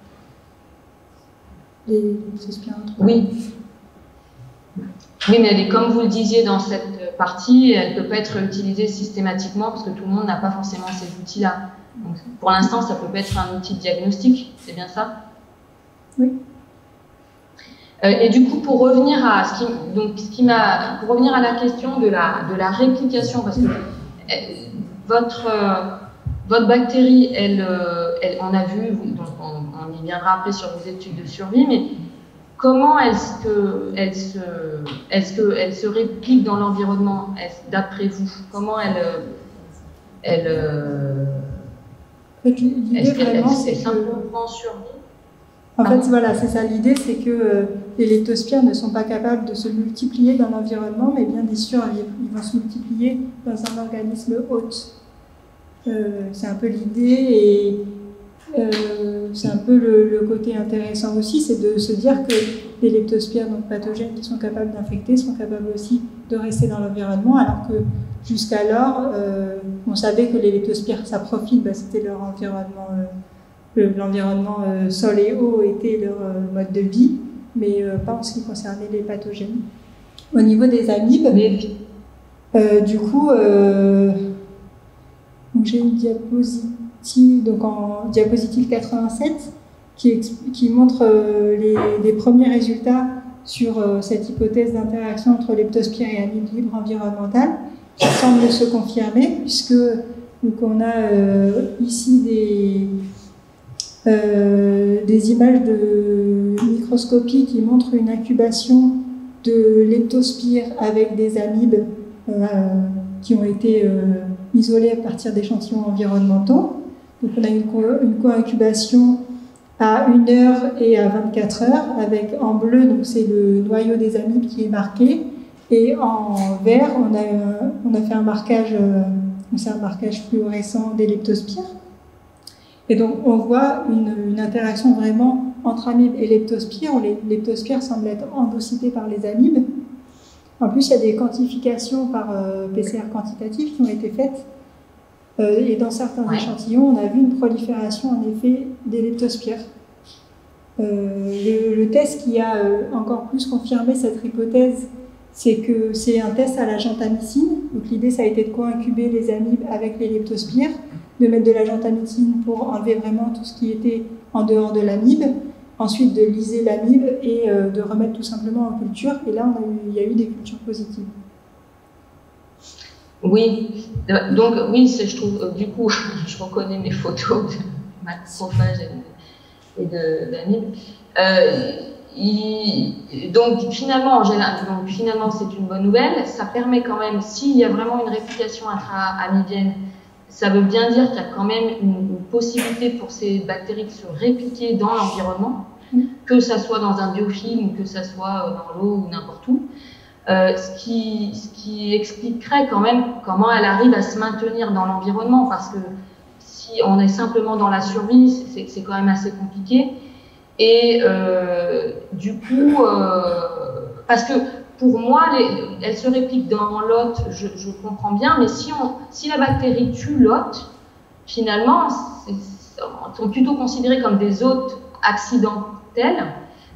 les leptospires. Oui. Oui, mais elle est, comme vous le disiez dans cette partie, elle ne peut pas être utilisée systématiquement parce que tout le monde n'a pas forcément ces outils-là. Donc, pour l'instant, ça peut être un outil de diagnostic, c'est bien ça? Oui. Euh, et du coup, pour revenir à ce qui, donc, ce qui m'a, pour revenir à la question de la, de la réplication, parce que elle, votre, euh, votre bactérie, elle, elle, on a vu, donc on, on y viendra après sur vos études de survie, mais comment est-ce qu'elle se, est-ce qu'elle se réplique dans l'environnement, d'après vous? Comment elle, elle, fait, l'idée Est-ce que vraiment, c'est c'est que... simplement survie? En fait, voilà, c'est ça. L'idée, c'est que euh, les leptospires ne sont pas capables de se multiplier dans l'environnement, mais bien d'y survivre. Ils vont se multiplier dans un organisme hôte. Euh, c'est un peu l'idée, et euh, c'est un peu le, le côté intéressant aussi, c'est de se dire que les leptospires donc pathogènes qui sont capables d'infecter sont capables aussi de rester dans l'environnement, alors que jusqu'alors, euh, on savait que les leptospires, ça profite, bah, c'était leur environnement. Euh, L'environnement euh, sol et eau était leur euh, mode de vie, mais euh, pas en ce qui concernait les pathogènes. Au niveau des amibes, euh, du coup, euh, j'ai une diapositive, donc en diapositive quatre-vingt-sept, qui, qui montre euh, les, les premiers résultats sur euh, cette hypothèse d'interaction entre leptospire et amibes libres environnementales, qui semble se confirmer, puisque donc, on a euh, ici des Euh, des images de microscopie qui montrent une incubation de leptospires avec des amibes euh, qui ont été euh, isolées à partir d'échantillons environnementaux. Donc on a une, co une co-incubation à une heure et à vingt-quatre heures, avec en bleu, donc c'est le noyau des amibes qui est marqué, et en vert, on a, euh, on a fait un marquage, euh, c'est un marquage fluorescent des leptospires. Et donc, on voit une, une interaction vraiment entre amibes et leptospires, où les leptospires semblent être endocytés par les amibes. En plus, il y a des quantifications par euh, P C R quantitatif qui ont été faites. Euh, et dans certains ouais. échantillons, on a vu une prolifération, en effet, des leptospires. Euh, le, le test qui a euh, encore plus confirmé cette hypothèse, c'est que c'est un test à la gentamicine. Donc, l'idée, ça a été de co-incuber les amibes avec les leptospires, de mettre de la gentamicine pour enlever vraiment tout ce qui était en dehors de l'amibe, ensuite de liser l'amibe et euh, de remettre tout simplement en culture. Et là, on a eu, il y a eu des cultures positives. Oui, donc oui, je trouve, euh, du coup, je reconnais mes photos de macrophage et de l'amibe. Euh, il, donc finalement, donc, finalement, c'est une bonne nouvelle. Ça permet quand même, s'il y a vraiment une réplication intra-amibienne, ça veut bien dire qu'il y a quand même une, une possibilité pour ces bactéries de se répliquer dans l'environnement, mmh. que ça soit dans un biofilm, que ça soit dans l'eau ou n'importe où, euh, ce, qui, ce qui expliquerait quand même comment elle arrive à se maintenir dans l'environnement, parce que si on est simplement dans la survie, c'est quand même assez compliqué. Et euh, du coup, euh, parce que pour moi, les, elle se réplique dans l'hôte, je, je comprends bien, mais si, on, si la bactérie tue l'hôte, finalement, sont plutôt considérés comme des hôtes accidentels,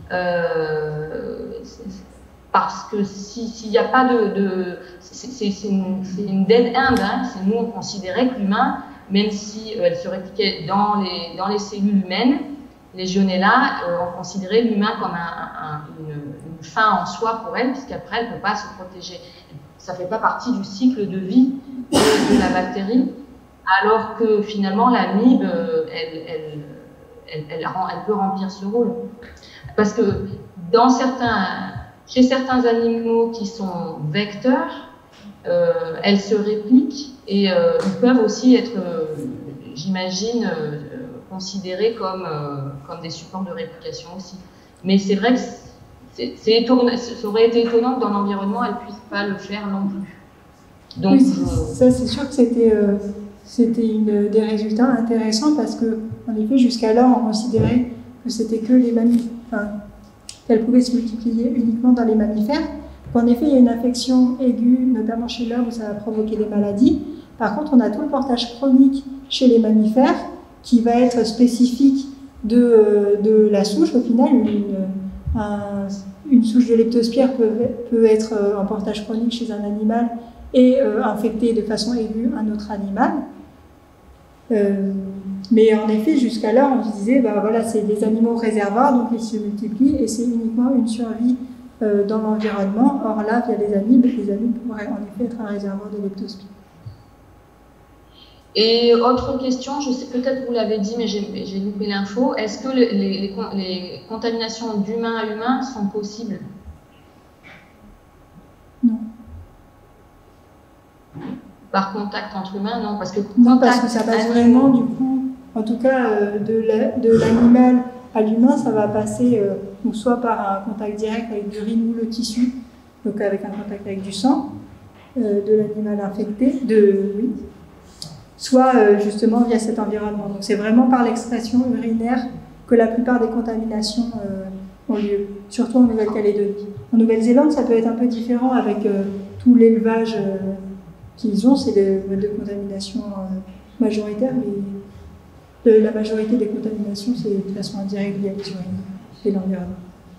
euh, parce que s'il n'y a pas de... de c'est une, une dead end, hein, nous on considérait que l'humain, même si euh, elle se répliquait dans les, dans les cellules humaines, Legionella, euh, on considérait l'humain comme un, un, une, une fin en soi pour elle, puisqu'après elle ne peut pas se protéger. Ça ne fait pas partie du cycle de vie de, de la bactérie, alors que finalement l'amibe, elle, elle, elle, elle, elle peut remplir ce rôle. Parce que dans certains, chez certains animaux qui sont vecteurs, euh, elles se répliquent et euh, ils peuvent aussi être, euh, j'imagine, euh, considérés comme, euh, comme des supports de réplication aussi. Mais c'est vrai que c'est étonnant, ça aurait été étonnant que dans l'environnement, elle ne puisse pas le faire non plus. Donc, oui, ça c'est sûr que c'était euh, c'était des résultats intéressants parce que, en effet, jusqu'alors, on considérait que c'était que les mammifères, enfin, qu'elle pouvait se multiplier uniquement dans les mammifères. En effet, il y a une infection aiguë, notamment chez l'homme, où ça va provoquer des maladies. Par contre, on a tout le portage chronique chez les mammifères, qui va être spécifique de, de la souche. Au final, une, un, une souche de leptospire peut, peut être en portage chronique chez un animal et euh, infecter de façon aiguë un autre animal. Euh, mais en effet, jusqu'alors, on se disait, bah, voilà, c'est des animaux réservoirs, donc ils se multiplient et c'est uniquement une survie euh, dans l'environnement. Or là, via les amibes, les amibes pourraient en effet être un réservoir de leptospire. Et autre question, je sais peut-être vous l'avez dit, mais j'ai loupé l'info, est-ce que les, les, les contaminations d'humain à humain sont possibles? Non. Par contact entre humains, non, parce que non, parce que ça passe vraiment du coup En tout cas, euh, de l'animal à l'humain, ça va passer euh, donc soit par un contact direct avec l'urine ou le tissu, donc avec un contact avec du sang euh, de l'animal infecté, de, oui, soit euh, justement via cet environnement. Donc c'est vraiment par l'expression urinaire que la plupart des contaminations euh, ont lieu, surtout en Nouvelle-Calédonie. En Nouvelle-Zélande, ça peut être un peu différent avec euh, tout l'élevage euh, qu'ils ont, c'est le mode de contamination euh, majoritaire, mais de la majorité des contaminations, c'est de façon indirecte via les urines et l'environnement.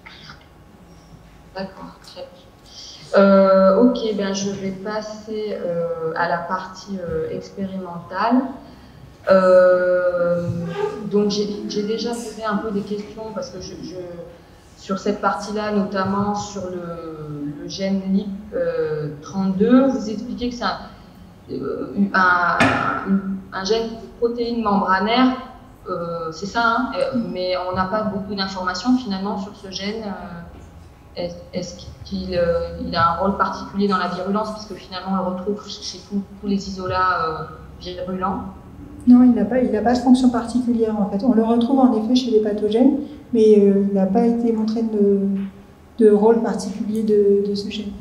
D'accord, très bien. Euh, ok, ben je vais passer euh, à la partie euh, expérimentale. Euh, donc j'ai déjà posé un peu des questions parce que je, je, sur cette partie-là, notamment sur le, le gène L I P trente-deux, vous expliquez que c'est un, un, un gène protéine membranaire, euh, c'est ça, hein, mais on n'a pas beaucoup d'informations finalement sur ce gène. Euh, Est-ce qu'il euh, il a un rôle particulier dans la virulence, puisque finalement on le retrouve chez tous, tous les isolats euh, virulents? Non, il n'a pas, il n'a pas de fonction particulière en fait. On le retrouve en effet chez les pathogènes, mais euh, il n'a pas été montré de, de rôle particulier de, de ce gène.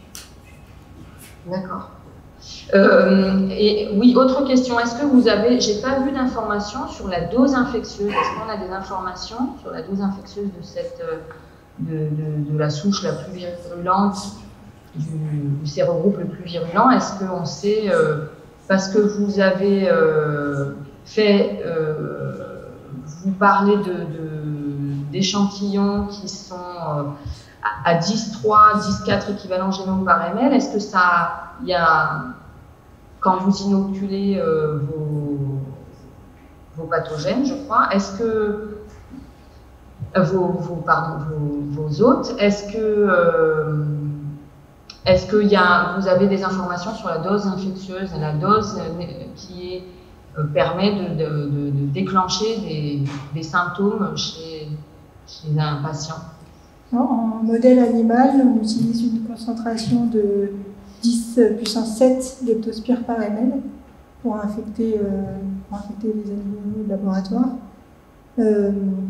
D'accord. Euh, et oui, autre question, est-ce que vous avez, j'ai pas vu d'informations sur la dose infectieuse, est-ce qu'on a des informations sur la dose infectieuse de, cette, de, de, de la souche la plus virulente, du, du sérogroupe le plus virulent? Est-ce qu'on sait, euh, parce que vous avez euh, fait, euh, vous parlez d'échantillons qui sont euh, à dix virgule trois, dix virgule quatre équivalents génome par ml, est-ce que ça, il y a, quand vous inoculez euh, vos, vos pathogènes, je crois, est-ce que, euh, vos, vos, pardon, vos, vos hôtes, est-ce que, euh, est-ce que y a, vous avez des informations sur la dose infectieuse, la dose qui est, euh, permet de, de, de, de déclencher des, des symptômes chez, chez un patient? En modèle animal, on utilise une concentration de dix puissance sept leptospires par ml pour infecter, euh, pour infecter les animaux de laboratoire. Euh,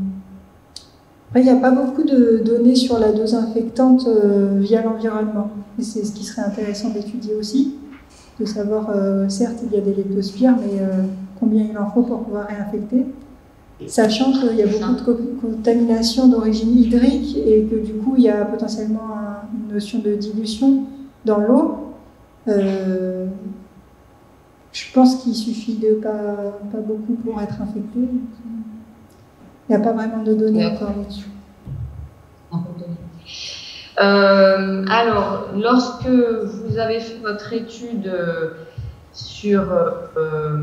après, il n'y a pas beaucoup de données sur la dose infectante euh, via l'environnement. Et c'est ce qui serait intéressant d'étudier aussi, de savoir, euh, certes, il y a des leptospires, mais euh, combien il en faut pour pouvoir réinfecter. Sachant qu'il y a beaucoup de contamination d'origine hydrique et que du coup il y a potentiellement un, une notion de dilution dans l'eau. Euh, je pense qu'il suffit de pas, pas beaucoup pour être infecté. Il n'y a pas vraiment de données encore là-dessus. Euh, alors, lorsque vous avez fait votre étude sur euh,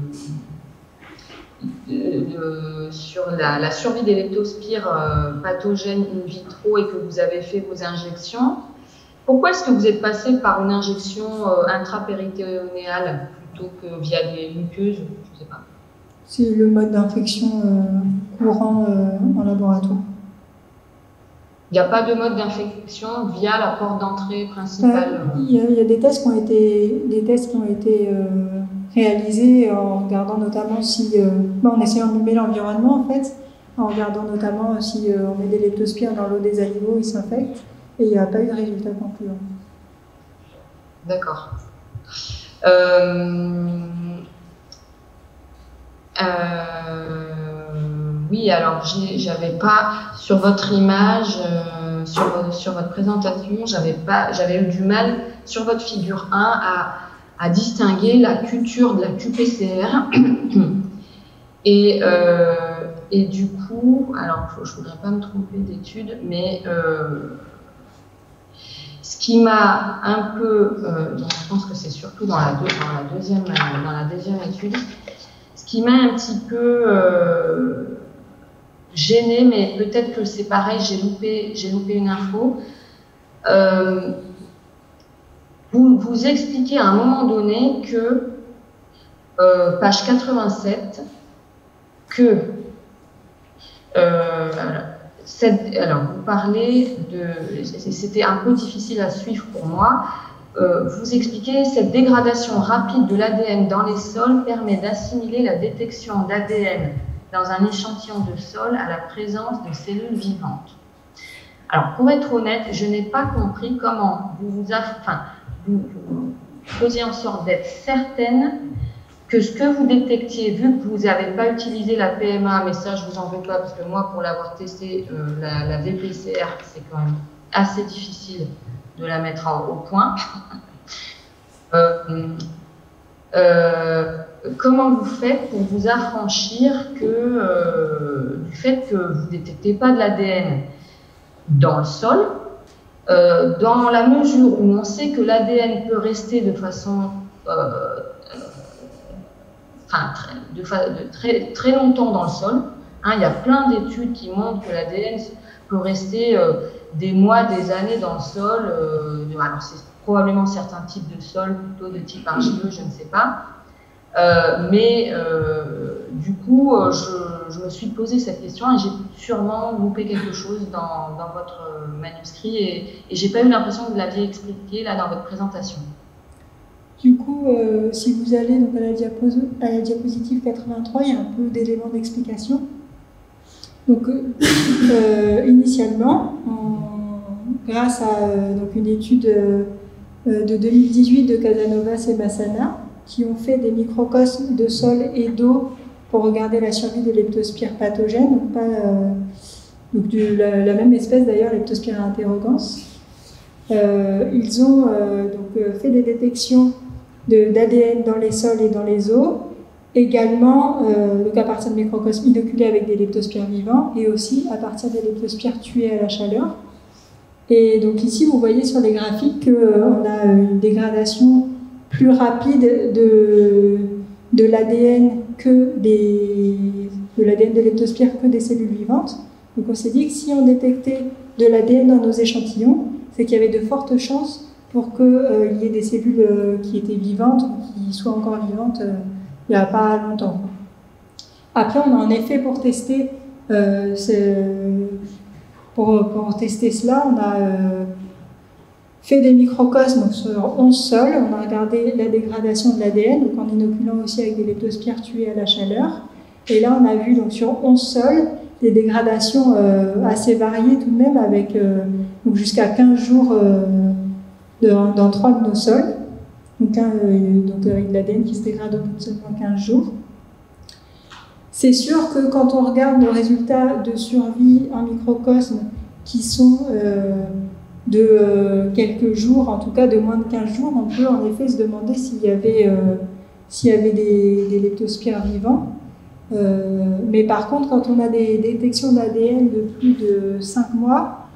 De, sur la, la survie des leptospires euh, pathogènes in vitro et que vous avez fait vos injections, pourquoi est-ce que vous êtes passé par une injection euh, intrapéritonéale plutôt que via des muqueuses? Je sais pas. C'est le mode d'infection euh, courant euh, en laboratoire. Il n'y a pas de mode d'infection via la porte d'entrée principale? euh, il, y a, il y a des tests qui ont été, des tests qui ont été euh, réalisés en regardant notamment si, euh, ben en essayant de mimer l'environnement en fait, en regardant notamment si euh, on met des leptospires dans l'eau des animaux, ils s'infectent, et il n'y a pas eu de résultat concluant. D'accord. Euh, euh, oui, alors j'avais pas sur votre image, euh, sur, sur votre présentation, j'avais pas, j'avais eu du mal sur votre figure un à à distinguer la culture de la Q P C R et, euh, et du coup, alors je ne voudrais pas me tromper d'études, mais euh, ce qui m'a un peu, euh, je pense que c'est surtout dans la, deux, dans, la deuxième, dans la deuxième étude, ce qui m'a un petit peu euh, gênée, mais peut-être que c'est pareil, j'ai loupé, j'ai loupé une info. Euh, Vous, vous expliquez à un moment donné que, euh, page quatre-vingt-sept, que, euh, cette, alors vous parlez de, c'était un peu difficile à suivre pour moi, euh, vous expliquez, cette dégradation rapide de l'A D N dans les sols permet d'assimiler la détection d'A D N dans un échantillon de sol à la présence de cellules vivantes. Alors, pour être honnête, je n'ai pas compris comment vous, vous, enfin, vous, vous faisiez en sorte d'être certaine que ce que vous détectiez, vu que vous n'avez pas utilisé la P M A, mais ça, je vous en veux pas, parce que moi, pour l'avoir testé, euh, la, la V P C R, c'est quand même assez difficile de la mettre au, au point. euh, euh, comment vous faites pour vous affranchir que, euh, du fait que vous ne détectez pas de l'A D N dans le sol, euh, dans la mesure où on sait que l'A D N peut rester de façon euh, Enfin, très, de, de très, très longtemps dans le sol. Hein, il y a plein d'études qui montrent que l'A D N peut rester euh, des mois, des années dans le sol. Euh, alors, c'est probablement certains types de sols, plutôt de type argileux, je ne sais pas. Euh, mais euh, du coup, euh, je, je me suis posé cette question et j'ai sûrement loupé quelque chose dans, dans votre manuscrit et, et j'ai pas eu l'impression que vous l'aviez expliqué là dans votre présentation. Du coup, euh, si vous allez donc à, la à la diapositive quatre-vingt-trois, il y a un peu d'éléments d'explication. Donc, euh, initialement, on, grâce à euh, donc une étude euh, de deux mille dix-huit de Casanovas et Massana, qui ont fait des microcosmes de sol et d'eau pour regarder la survie des leptospires pathogènes, donc pas euh, donc de la, la même espèce d'ailleurs, Leptospira interrogans. Euh, ils ont euh, donc fait des détections d'A D N dans les sols et dans les eaux, également euh, donc à partir de microcosmes inoculés avec des leptospires vivants et aussi à partir des leptospires tués à la chaleur. Et donc ici, vous voyez sur les graphiques qu'on a une dégradation plus rapide de, de l'A D N que des, de l'A D N de leptospires que des cellules vivantes. Donc on s'est dit que si on détectait de l'A D N dans nos échantillons, c'est qu'il y avait de fortes chances pour qu'il euh, y ait des cellules euh, qui étaient vivantes ou qui soient encore vivantes euh, il n'y a pas longtemps. Après, on a en effet pour tester, euh, pour, pour tester cela, on a euh, fait des microcosmes sur onze sols, on a regardé la dégradation de l'A D N, donc en inoculant aussi avec des leptospires tués à la chaleur. Et là, on a vu donc, sur onze sols des dégradations euh, assez variées tout de même, avec euh, jusqu'à quinze jours euh, de, dans trois de nos sols, donc, un, euh, donc avec de l'A D N qui se dégrade au bout de seulement quinze jours. C'est sûr que quand on regarde nos résultats de survie en microcosme qui sont euh, de euh, quelques jours, en tout cas de moins de quinze jours, on peut en effet se demander s'il y avait, euh, s'il y avait des, des leptospires vivants. Euh, mais par contre, quand on a des détections d'A D N de plus de cinq mois,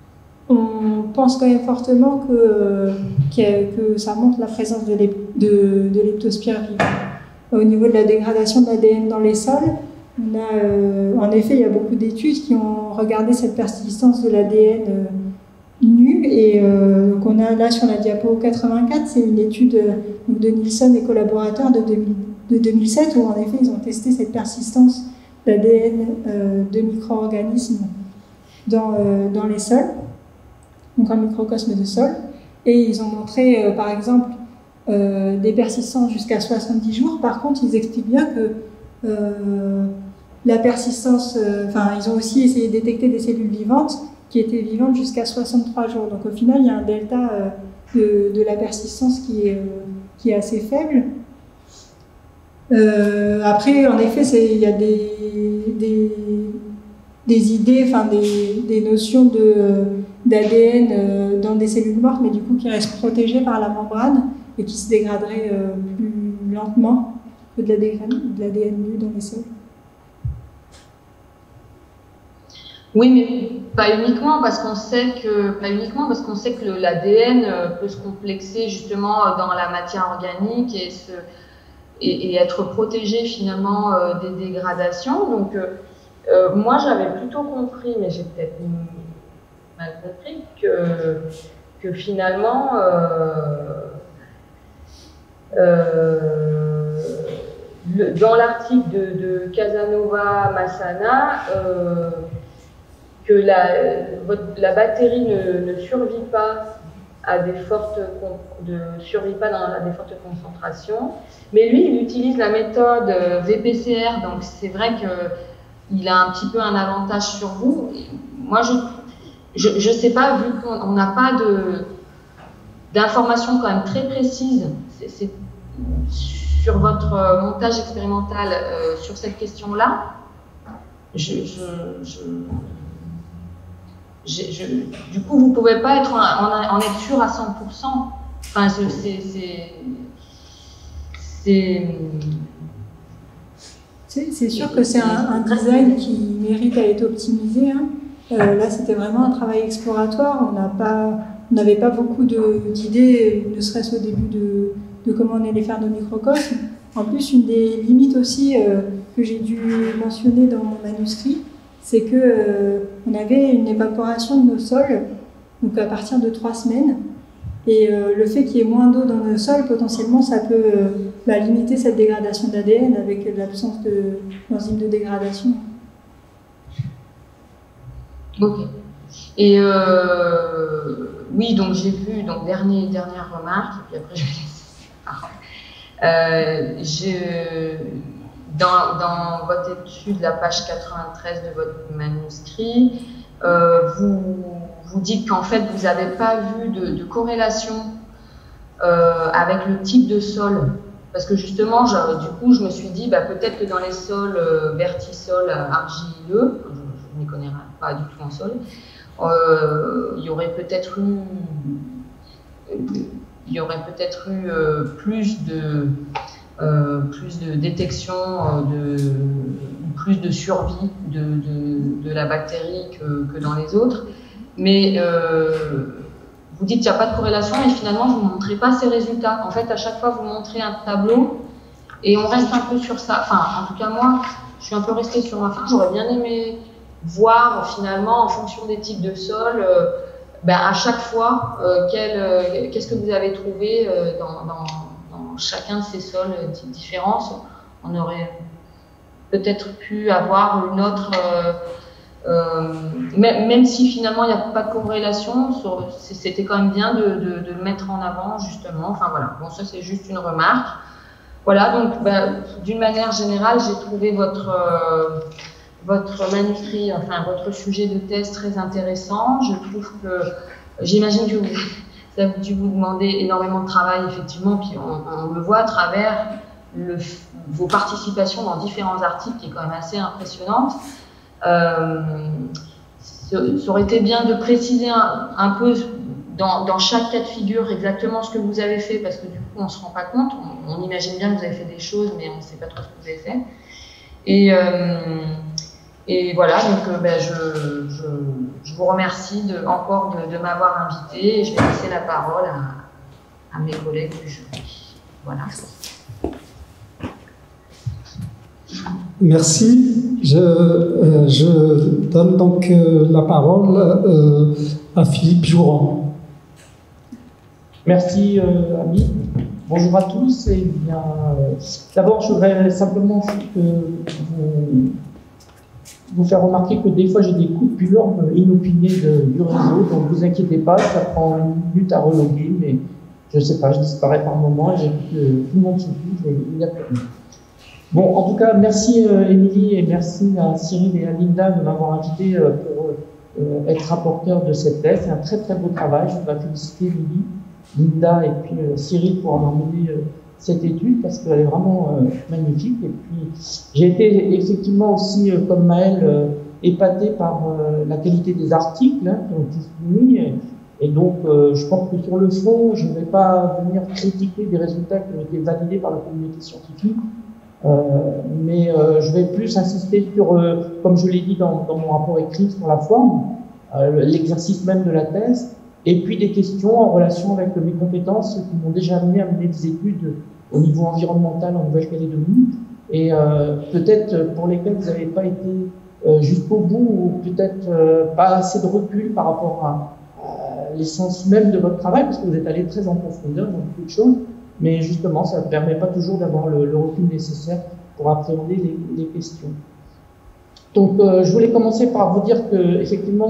on pense quand même fortement que, euh, que ça montre la présence de, lep de, de leptospires vivants. Au niveau de la dégradation de l'A D N dans les sols, on a, euh, en effet, il y a beaucoup d'études qui ont regardé cette persistance de l'A D N euh, nu. Et euh, donc on a là sur la diapo quatre-vingt-quatre, c'est une étude euh, de Nielsen et collaborateurs de, de deux mille sept, où en effet ils ont testé cette persistance d'A D N euh, de micro-organismes dans, euh, dans les sols, donc en microcosme de sol. Et ils ont montré, euh, par exemple, Euh, des persistances jusqu'à soixante-dix jours. Par contre, ils expliquent bien que euh, la persistance, enfin, euh, ils ont aussi essayé de détecter des cellules vivantes qui étaient vivantes jusqu'à soixante-trois jours. Donc, au final, il y a un delta euh, de, de la persistance qui est, euh, qui est assez faible. Euh, après, en effet, il y a des, des, des idées, enfin, des, des notions d'A D N euh, dans des cellules mortes, mais du coup, qui restent protégées par la membrane et qui se dégraderait euh, plus lentement que de l'A D N nu dans les sols. Oui, mais pas uniquement parce qu'on sait que pas uniquement parce qu'on sait que l'A D N peut se complexer justement dans la matière organique et se et, et être protégé finalement euh, des dégradations. Donc euh, euh, moi j'avais plutôt compris, mais j'ai peut-être mal compris que que finalement euh, Euh, le, dans l'article de, de Casanova Massana, euh, que la, votre, la bactérie ne, ne survit pas à des fortes, ne survit pas dans, à des fortes concentrations. Mais lui, il utilise la méthode V P C R, donc c'est vrai qu'il a un petit peu un avantage sur vous. Moi, je ne sais pas, vu qu'on n'a pas d'informations quand même très précises c'est, sur votre montage expérimental euh, sur cette question-là, je, je, je, je, je, du coup, vous ne pouvez pas être en, en, en être sûr à cent pour cent. Enfin, c'est... C'est sûr que c'est un, un design qui mérite à être optimisé. Hein. Euh, là, c'était vraiment un travail exploratoire. On n'a pas, on n'avait pas beaucoup d'idées, ne serait-ce au début de, de comment on allait faire nos microcosmes. En plus, une des limites aussi euh, que j'ai dû mentionner dans mon manuscrit, c'est que euh, on avait une évaporation de nos sols, donc à partir de trois semaines. Et euh, le fait qu'il y ait moins d'eau dans nos sols, potentiellement, ça peut euh, bah, limiter cette dégradation d'A D N avec l'absence d'enzymes de, de dégradation. Ok. Et euh, oui, donc j'ai vu, donc dernier, dernière remarque, et puis après je vais laisser la parole. Euh, je, dans, dans votre étude, la page quatre-vingt-treize de votre manuscrit, euh, vous, vous dites qu'en fait, vous n'avez pas vu de, de corrélation euh, avec le type de sol. Parce que justement, du coup, je me suis dit, bah, peut-être que dans les sols euh, vertisols argileux, je, je ne connais pas du tout en sol, euh, il y aurait peut-être eu, il y aurait peut-être eu euh, plus de, euh, plus de détection, euh, de, plus de survie de, de, de la bactérie que, que dans les autres. Mais euh, vous dites qu'il n'y a pas de corrélation, mais finalement, vous ne montrez pas ces résultats. En fait, à chaque fois, vous montrez un tableau et on reste un peu sur ça. Enfin, en tout cas, moi, je suis un peu restée sur ma fin. J'aurais bien aimé voir, finalement, en fonction des types de sols, euh, ben, à chaque fois, euh, euh, qu'est-ce que vous avez trouvé euh, dans, dans, dans chacun de ces sols euh, différents. On aurait peut-être pu avoir une autre... Euh, Euh, même, même si finalement il n'y a pas de corrélation, c'était quand même bien de, de, de le mettre en avant justement. Enfin voilà, bon ça c'est juste une remarque. Voilà, donc ben, d'une manière générale, j'ai trouvé votre, euh, votre manuscrit, enfin votre sujet de thèse très intéressant. Je trouve que, j'imagine que vous, ça a dû vous demander énormément de travail effectivement, puis on, on le voit à travers le, vos participations dans différents articles qui est quand même assez impressionnante. Euh, ça aurait été bien de préciser un, un peu dans, dans chaque cas de figure exactement ce que vous avez fait, parce que du coup on ne se rend pas compte, on, on imagine bien que vous avez fait des choses mais on ne sait pas trop ce que vous avez fait. Et, euh, et voilà, donc euh, ben, je, je, je vous remercie de, encore de, de m'avoir invité et je vais laisser la parole à, à mes collègues du jury. Voilà. Merci. Je, euh, je donne donc euh, la parole euh, à Philippe Jouran. Merci, euh, Ami. Bonjour à tous. Eh bien, euh, d'abord, je voudrais simplement que vous, vous faire remarquer que des fois, j'ai des coupures inopinées de, du réseau, donc vous inquiétez pas, ça prend une minute à reloguer, mais je ne sais pas, je disparais par moment, j'ai vu que tout le monde se touche et il n'y a plus rien. Bon, en tout cas, merci euh, Émilie et merci à Cyril et à Linda de m'avoir invité euh, pour euh, être rapporteur de cette thèse. C'est un très très beau travail. Je voudrais féliciter Émilie, Linda et puis euh, Cyril pour avoir mené euh, cette étude parce qu'elle est vraiment euh, magnifique. Et puis, j'ai été effectivement aussi, euh, comme Maëlle, euh, épaté par euh, la qualité des articles hein, qui ont été soumis. Et, et donc, euh, je pense que sur le fond, je ne vais pas venir critiquer des résultats qui ont été validés par la communauté scientifique. Euh, mais euh, je vais plus insister sur, euh, comme je l'ai dit dans, dans mon rapport écrit, sur la forme, euh, l'exercice même de la thèse, et puis des questions en relation avec mes compétences qui m'ont déjà amené à mener des études au niveau environnemental en Nouvelle-Calédonie, et euh, peut-être pour lesquelles vous n'avez pas été euh, jusqu'au bout, ou peut-être euh, pas assez de recul par rapport à, à l'essence même de votre travail, parce que vous êtes allé très en profondeur dans beaucoup de choses. Mais justement, ça ne permet pas toujours d'avoir le, le recul nécessaire pour appréhender les, les questions. Donc, euh, je voulais commencer par vous dire que, effectivement,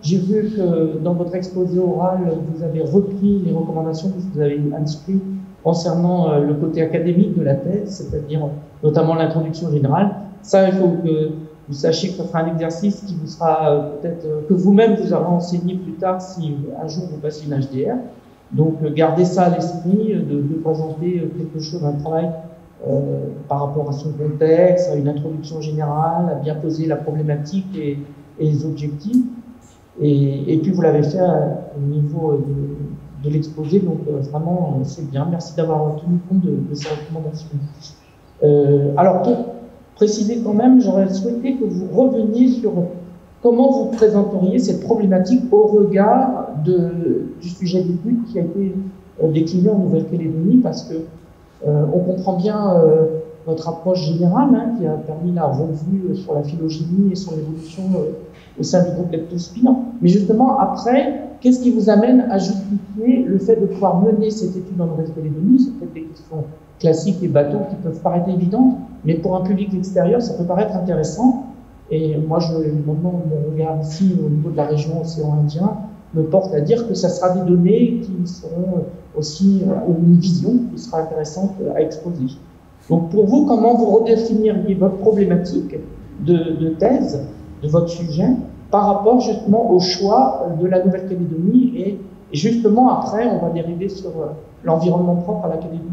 j'ai vu que dans votre exposé oral, vous avez repris les recommandations que vous avez inscrites concernant le côté académique de la thèse, c'est-à-dire notamment l'introduction générale. Ça, il faut que vous sachiez que ce sera un exercice qui vous sera peut-être, que vous-même vous aurez enseigné plus tard si un jour vous passez une H D R. Donc, gardez ça à l'esprit, de, de présenter quelque chose, un travail euh, par rapport à son contexte, à une introduction générale, à bien poser la problématique et, et les objectifs. Et, et puis, vous l'avez fait au niveau de, de l'exposé, donc euh, vraiment, c'est bien. Merci d'avoir tenu compte de, de ces recommandations. Euh, alors, pour préciser quand même, j'aurais souhaité que vous reveniez sur comment vous présenteriez cette problématique au regard de, du sujet d'étude qui a été euh, décliné en Nouvelle-Calédonie, parce que euh, on comprend bien euh, votre approche générale hein, qui a permis la revue sur la phylogénie et sur l'évolution euh, au sein du groupe Leptospire. Mais justement, après, qu'est-ce qui vous amène à justifier le fait de pouvoir mener cette étude en Nouvelle-Calédonie? C'est peut-être des questions classiques et bateaux qui peuvent paraître évidentes, mais pour un public extérieur, ça peut paraître intéressant. Et moi, je, maintenant, mon regard ici, au niveau de la région océan Indien, me porte à dire que ça sera des données qui seront aussi, ou une vision qui sera intéressante à exposer. Donc, pour vous, comment vous redéfiniriez votre problématique de, de thèse, de votre sujet, par rapport justement au choix de la Nouvelle-Calédonie et, et justement, après, on va dériver sur l'environnement propre à la Calédonie.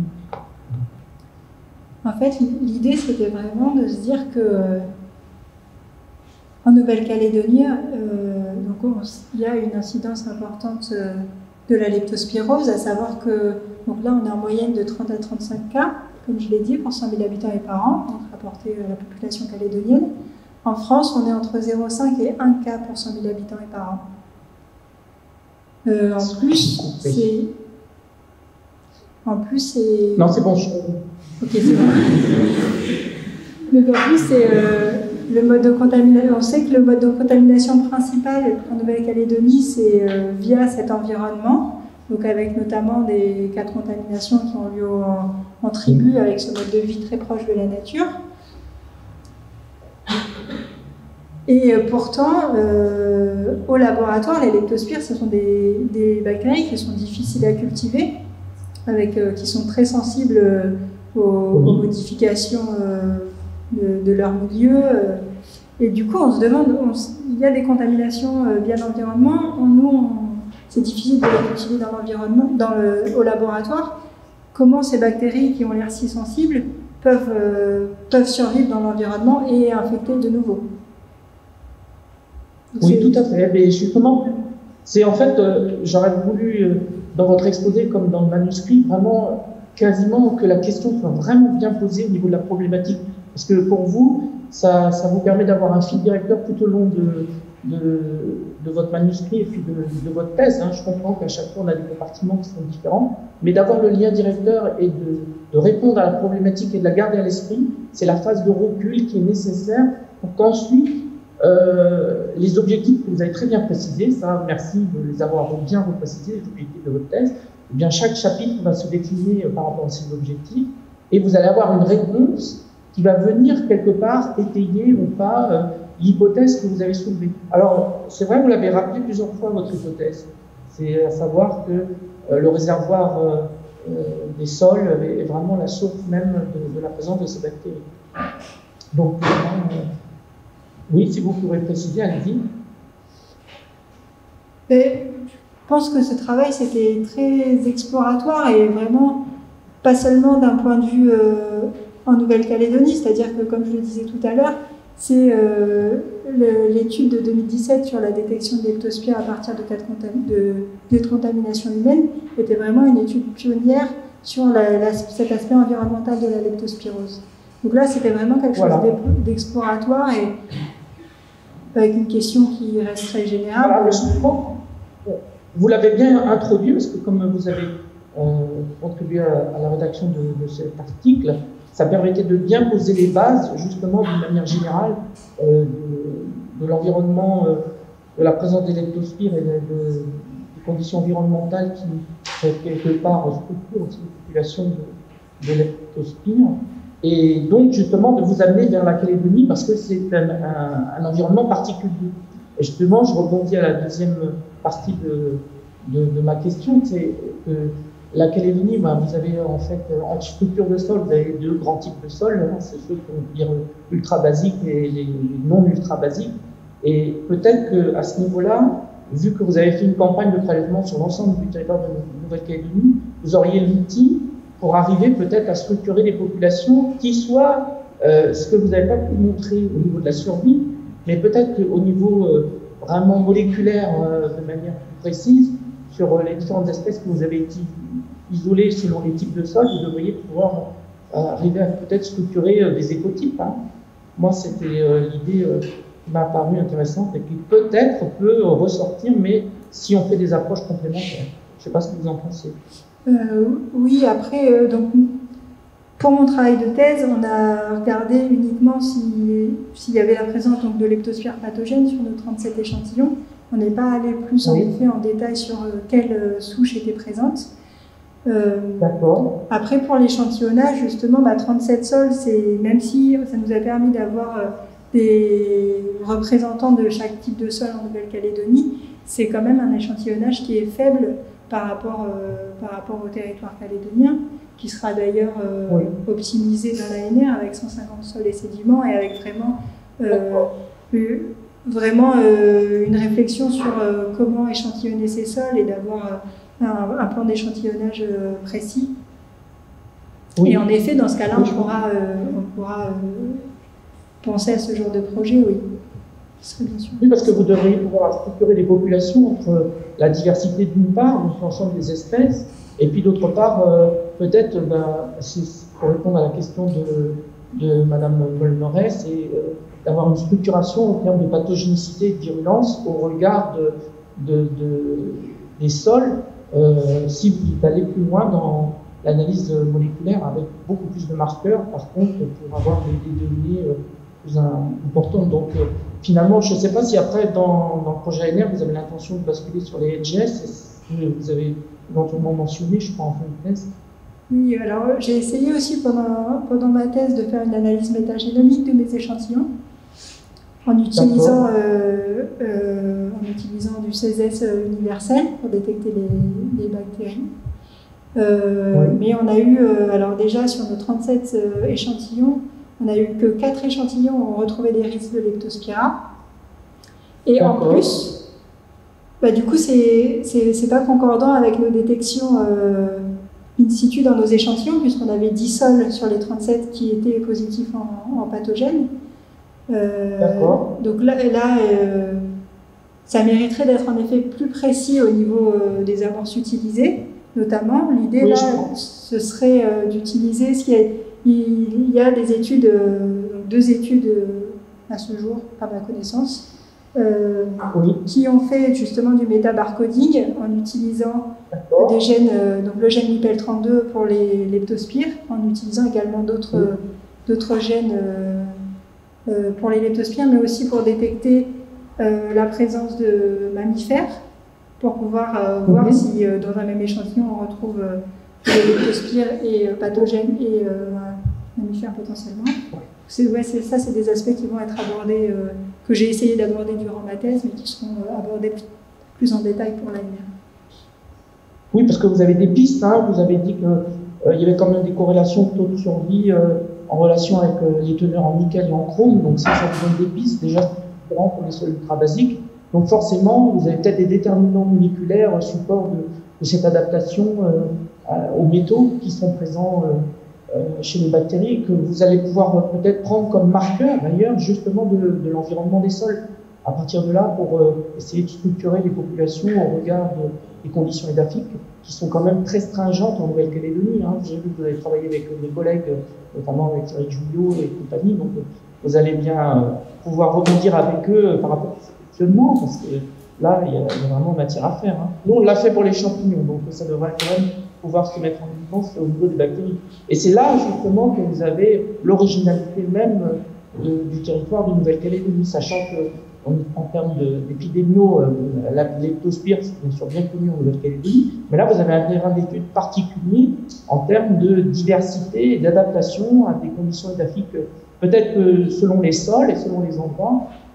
En fait, l'idée, c'était vraiment de se dire que en Nouvelle-Calédonie, euh, donc il y a une incidence importante euh, de la leptospirose, à savoir que donc là, on est en moyenne de trente à trente-cinq cas, comme je l'ai dit, pour cent mille habitants et par an, donc rapporté à la population calédonienne. En France, on est entre zéro virgule cinq et un cas pour cent mille habitants et par an. Euh, en plus, c'est... En plus, c'est... Non, c'est bon, je... Ok, c'est bon. Donc en plus, c'est euh, le mode de contamination. On sait que le mode de contamination principal en Nouvelle-Calédonie, c'est euh, via cet environnement, donc avec notamment des cas de contamination qui ont lieu en, en tribu, avec ce mode de vie très proche de la nature. Et euh, pourtant, euh, au laboratoire, les leptospires, ce sont des, des bactéries qui sont difficiles à cultiver, avec, euh, qui sont très sensibles euh, aux, aux modifications euh, de, de leur milieu. Euh, et du coup, on se demande, on, il y a des contaminations euh, via l'environnement. Nous, c'est difficile de les cultiver dans l'environnement, dans le, au laboratoire. Comment ces bactéries qui ont l'air si sensibles peuvent, euh, peuvent survivre dans l'environnement et infecter de nouveau? Oui, tout à fait. Mais justement, c'est en fait, euh, j'aurais voulu, euh, dans votre exposé comme dans le manuscrit, vraiment quasiment que la question soit vraiment bien posée au niveau de la problématique. Parce que pour vous, ça, ça vous permet d'avoir un fil directeur tout au long de, de, de votre manuscrit et puis de, de votre thèse. Hein. Je comprends qu'à chaque fois, on a des compartiments qui sont différents. Mais d'avoir le lien directeur et de, de répondre à la problématique et de la garder à l'esprit, c'est la phase de recul qui est nécessaire pour qu'ensuite, Euh, les objectifs que vous avez très bien précisés, ça, merci de les avoir bien reprécisés, les objectifs de votre thèse, eh bien, chaque chapitre va se décliner par rapport à ces objectifs et vous allez avoir une réponse qui va venir quelque part étayer ou pas euh, l'hypothèse que vous avez soulevée. Alors, c'est vrai, vous l'avez rappelé plusieurs fois, votre hypothèse. C'est à savoir que euh, le réservoir euh, euh, des sols est vraiment la source même de, de la présence de ces bactéries. Donc, euh, oui, si vous pouvez préciser, allez-y. Je pense que ce travail, c'était très exploratoire et vraiment pas seulement d'un point de vue euh, en Nouvelle-Calédonie, c'est-à-dire que, comme je le disais tout à l'heure, c'est euh, l'étude de deux mille dix-sept sur la détection de leptospire à partir de cas de contamination humaine était vraiment une étude pionnière sur la, la, cet aspect environnemental de la leptospirose. Donc là, c'était vraiment quelque chose voilà. d'exploratoire et avec une question qui reste très générale. Voilà, je comprends. Vous l'avez bien introduit, parce que comme vous avez euh, contribué à, à la rédaction de, de cet article, ça permettait de bien poser les bases, justement, d'une manière générale, euh, de, de l'environnement, euh, de la présence des leptospires et de, de, des conditions environnementales qui, quelque part, structurent aussi les populations de, de leptospires. Et donc, justement, de vous amener vers la Calédonie parce que c'est un, un, un environnement particulier. Et justement, je rebondis à la deuxième partie de, de, de ma question, c'est que la Calédonie, ben, vous avez en fait, en structure de sol, vous avez deux grands types de sols, hein, c'est ceux qu'on peut dire ultra basiques et les non ultra basiques. Et peut-être qu'à ce niveau-là, vu que vous avez fait une campagne de prélèvement sur l'ensemble du territoire de Nouvelle-Calédonie, vous auriez l'outil pour arriver peut-être à structurer des populations qui soient euh, ce que vous n'avez pas pu montrer au niveau de la survie, mais peut-être qu'au niveau euh, vraiment moléculaire, euh, de manière plus précise, sur euh, les différentes espèces que vous avez été isolées selon les types de sols, vous devriez pouvoir euh, arriver à peut-être structurer euh, des écotypes. Hein. Moi, c'était euh, l'idée euh, qui m'a paru intéressante et qui peut-être peut euh, ressortir, mais si on fait des approches complémentaires. Je ne sais pas ce que vous en pensez. Euh, oui, après, euh, donc, pour mon travail de thèse, on a regardé uniquement s'il si y avait la présence donc, de leptospire pathogène sur nos trente-sept échantillons. On n'est pas allé plus en Oui. effet en détail sur euh, quelle euh, souche était présente. Euh, D'accord. après, pour l'échantillonnage, justement, bah, trente-sept sols, c'est même si ça nous a permis d'avoir euh, des représentants de chaque type de sol en Nouvelle-Calédonie, c'est quand même un échantillonnage qui est faible par rapport, euh, par rapport au territoire calédonien, qui sera d'ailleurs euh, Oui. optimisé dans l'A N R avec cent cinquante sols et sédiments et avec vraiment, euh, euh, vraiment euh, une réflexion sur euh, comment échantillonner ces sols et d'avoir euh, un, un plan d'échantillonnage euh, précis. Oui. Et en effet, dans ce cas-là, Oui, on je pourra, euh, on pourra euh, penser à ce genre de projet, oui. Ce serait bien sûr. Oui, parce que vous devriez pouvoir structurer les populations entre la diversité d'une part, donc l'ensemble des espèces, et puis d'autre part, euh, peut-être, ben, pour répondre à la question de, de Madame Molmeret, c'est euh, d'avoir une structuration en termes de pathogénicité et de virulence au regard de, de, de, des sols, euh, si vous allez plus loin dans l'analyse moléculaire avec beaucoup plus de marqueurs, par contre, pour avoir des, des données euh, plus importantes. Donc, euh, finalement, je ne sais pas si après, dans, dans le projet A N R, vous avez l'intention de basculer sur les N G S, vous avez éventuellement mentionné, je crois, en fin de thèse. Oui, alors j'ai essayé aussi pendant, pendant ma thèse de faire une analyse métagénomique de mes échantillons en utilisant, euh, euh, en utilisant du C S S universel pour détecter les, les bactéries. Euh, Oui. Mais on a eu, euh, alors déjà sur nos trente-sept euh, échantillons, on n'a eu que quatre échantillons où on retrouvait des risques de leptospira. Et en plus, bah, du coup, c'est c'est pas concordant avec nos détections euh, in situ dans nos échantillons, puisqu'on avait dix sols sur les trente-sept qui étaient positifs en, en pathogènes. Euh, D'accord. donc là, là euh, ça mériterait d'être en effet plus précis au niveau euh, des amorces utilisées, notamment. L'idée Oui, là, je pense. ce serait euh, d'utiliser ce qui est. Il y a des études, euh, donc deux études euh, à ce jour, à ma connaissance, euh, Oui. qui ont fait justement du métabarcoding en utilisant D'accord. des gènes, euh, donc le gène L I P E L trente-deux pour les leptospires, en utilisant également d'autres Oui. euh, d'autres gènes euh, euh, pour les leptospires, mais aussi pour détecter euh, la présence de mammifères, pour pouvoir euh, Mhm. voir si euh, dans un même échantillon on retrouve euh, les leptospires et euh, pathogènes et euh, un mammifère potentiellement. C'est ouais, c'est- ça, c'est des aspects qui vont être abordés, euh, que j'ai essayé d'aborder durant ma thèse, mais qui seront euh, abordés plus, plus en détail pour l'A N R. Oui, parce que vous avez des pistes, hein, vous avez dit qu'il euh, y avait quand même des corrélations de taux de survie euh, en relation avec euh, les teneurs en nickel et en chrome, donc ça, ça vous donne des pistes déjà différentes pour les sols ultra basiques. Donc forcément, vous avez peut-être des déterminants moléculaires euh, support de, de cette adaptation euh, à- aux métaux qui sont présents euh, euh, chez les bactéries, que vous allez pouvoir euh, peut-être prendre comme marqueur d'ailleurs justement de, de l'environnement des sols. À partir de là, pour euh, essayer de structurer les populations au regard de, des conditions édaphiques qui sont quand même très stringentes en Nouvelle-Calédonie. Hein. J'ai vu que vous avez travaillé avec mes collègues, euh, notamment avec Thierry Julio et compagnie, donc euh, vous allez bien euh, pouvoir rebondir avec eux euh, par rapport à ce fonctionnement, parce que là, il y, a, il y a vraiment matière à faire. Hein. Nous, on l'a fait pour les champignons, donc ça devrait quand même pouvoir se mettre en évidence au niveau des bactéries. Et c'est là, justement, que vous avez l'originalité même de, du territoire de Nouvelle-Calédonie, sachant que en, en termes d'épidémiaux, euh, la leptospire, c'est bien sûr bien connu en Nouvelle-Calédonie, mais là, vous avez un terrain d'étude particulier en termes de diversité et d'adaptation à des conditions édaphiques. Peut-être que selon les sols et selon les endroits,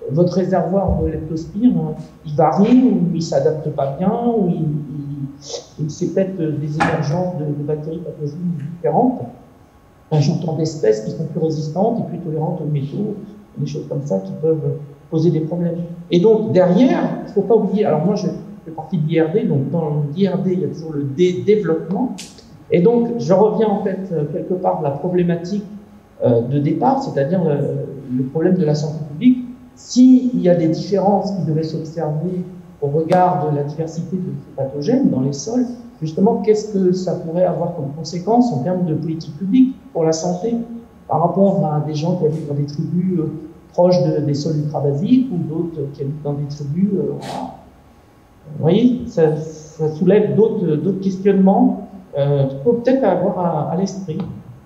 votre réservoir de leptospire, il varie, ou il ne s'adapte pas bien, ou il, il, il s'épète des émergences de, de bactéries pathogènes différentes. Enfin, j'entends d'espèces qui sont plus résistantes et plus tolérantes aux métaux, des choses comme ça qui peuvent poser des problèmes. Et donc, derrière, il ne faut pas oublier, alors moi je fais partie de l'I R D, donc dans l'I R D, il y a toujours le D, développement. Et donc, je reviens en fait quelque part à la problématique euh, de départ, c'est-à-dire le, le problème de la santé publique. S'il y a des différences qui devaient s'observer au regard de la diversité de ces pathogènes dans les sols, justement, qu'est-ce que ça pourrait avoir comme conséquence en termes de politique publique pour la santé par rapport à des gens qui habitent dans des tribus euh, proches de, des sols ultra-basiques ou d'autres qui habitent dans des tribus... Euh, voilà. Vous voyez, ça, ça soulève d'autres d'autres questionnements euh, qu'il faut peut-être avoir à, à l'esprit.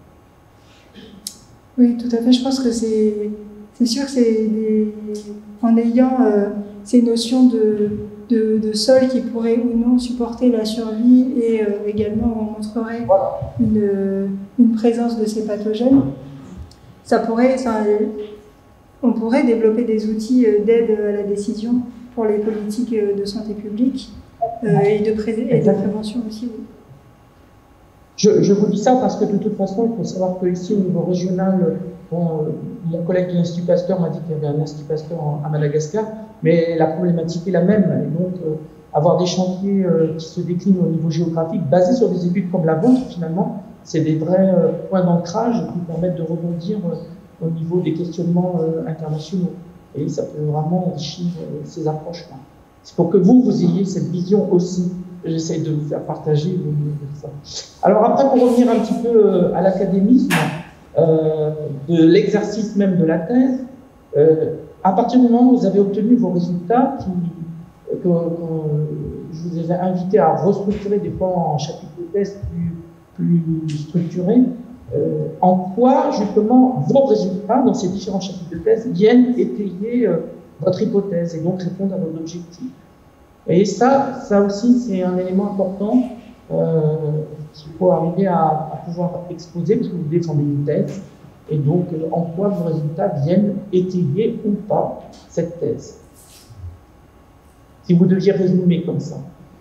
Oui, tout à fait. Je pense que c'est sûr que c'est en ayant euh, ces notions de, de, de sol qui pourraient ou non supporter la survie et euh, également on montrerait Voilà. une, une présence de ces pathogènes, ça pourrait, ça, on pourrait développer des outils d'aide à la décision pour les politiques de santé publique euh, et, de pré et de prévention aussi. Oui. Je, je vous dis ça parce que de toute façon, il faut savoir qu'ici, au niveau régional, bon, euh, mon collègue de l'Institut Pasteur m'a dit qu'il y avait un Institut Pasteur en, à Madagascar, mais la problématique est la même. Et donc, euh, avoir des chantiers euh, qui se déclinent au niveau géographique, basés sur des études comme la vôtre, finalement, c'est des vrais euh, points d'ancrage qui permettent de rebondir euh, au niveau des questionnements euh, internationaux. Et ça peut vraiment enrichir euh, ces approches-là. C'est pour que vous, vous ayez cette vision aussi. J'essaie de vous faire partager de ça. Alors après, pour revenir un petit peu à l'académisme, euh, de l'exercice même de la thèse, euh, à partir du moment où vous avez obtenu vos résultats, qui, que, que je vous ai invité à restructurer des fois en chapitres de thèse plus, plus structurés, euh, en quoi justement vos résultats dans ces différents chapitres de thèse viennent étayer euh, votre hypothèse et donc répondre à vos objectifs. Et ça, ça aussi, c'est un élément important euh, qu'il faut arriver à, à pouvoir exposer, parce que vous défendez une thèse, et donc euh, en quoi vos résultats viennent étayer ou pas cette thèse. Si vous deviez résumer comme ça.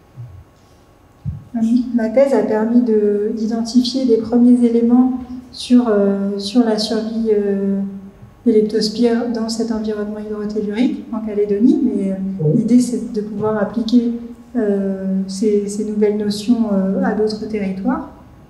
Ma thèse a permis d'identifier des premiers éléments sur, euh, sur la survie euh, des leptospires dans cet environnement hydrotellurique en Calédonie, mais euh, oui. L'idée c'est de pouvoir appliquer euh, ces, ces nouvelles notions euh, à d'autres territoires.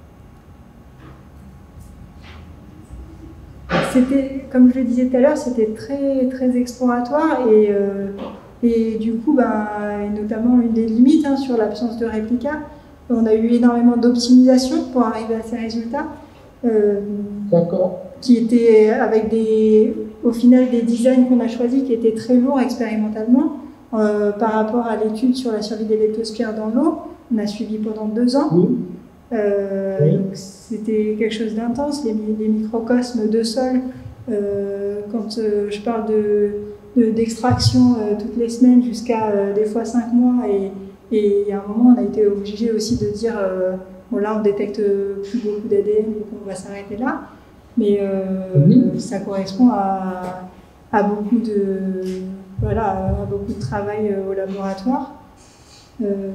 C'était, comme je le disais tout à l'heure, c'était très, très exploratoire et, euh, et du coup, ben, et notamment une des limites hein, sur l'absence de réplica, on a eu énormément d'optimisation pour arriver à ces résultats. Euh, D'accord. Qui étaient avec des, au final des designs qu'on a choisis qui étaient très lourds expérimentalement euh, par rapport à l'étude sur la survie des leptospires dans l'eau. On a suivi pendant deux ans. Oui. Euh, oui. Donc c'était quelque chose d'intense, les, les microcosmes de sol. Euh, quand euh, je parle de, d'extraction euh, toutes les semaines jusqu'à euh, des fois cinq mois et, et à un moment on a été obligé aussi de dire euh, bon là on détecte plus beaucoup d'A D N donc on va s'arrêter là. Mais euh, oui. Ça correspond à, à, beaucoup de, voilà, à beaucoup de travail au laboratoire. Euh,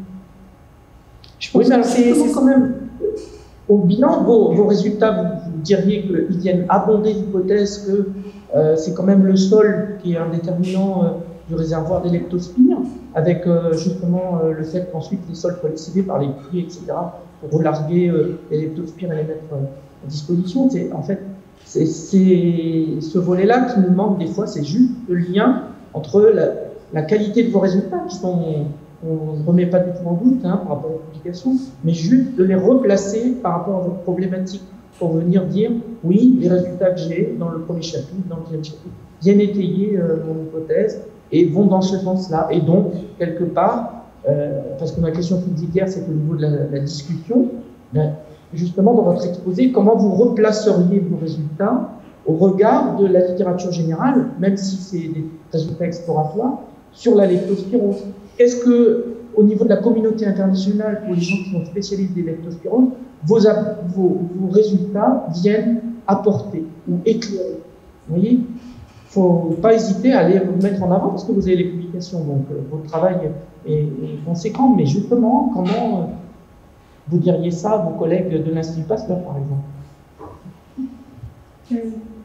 je pense oui, que c'est quand même, au bilan, vos, vos résultats, vous, vous diriez qu'ils viennent abonder l'hypothèse que euh, c'est quand même le sol qui est un déterminant euh, du réservoir des leptospires, avec euh, justement euh, le fait qu'ensuite les sols soient lessivés par les pluies, et cetera, pour relarguer euh, les leptospires et les mettre euh, à disposition. C'est en fait c'est ce volet-là qui nous manque des fois, c'est juste le lien entre la, la qualité de vos résultats, qui sont, on ne remet pas du tout en doute hein, par rapport aux publications, mais juste de les replacer par rapport à votre problématique pour venir dire oui, les résultats que j'ai dans le premier chapitre, dans le deuxième chapitre, viennent étayer euh, mon hypothèse et vont dans ce sens-là. Et donc, quelque part, euh, parce que ma question subsidiaire, c'est au niveau de la, la discussion, ben, justement, dans votre exposé, comment vous replaceriez vos résultats au regard de la littérature générale, même si c'est des résultats exploratoires, sur la leptospirose. Est-ce que, au niveau de la communauté internationale, pour les gens qui sont spécialistes des leptospiroses, vos, vos, vos résultats viennent apporter ou éclairer? Vous voyez? faut pas hésiter à aller vous mettre en avant parce que vous avez les publications, donc euh, votre travail est, est conséquent. Mais justement, comment euh, vous diriez ça à vos collègues de l'Institut Pasteur, par exemple? euh...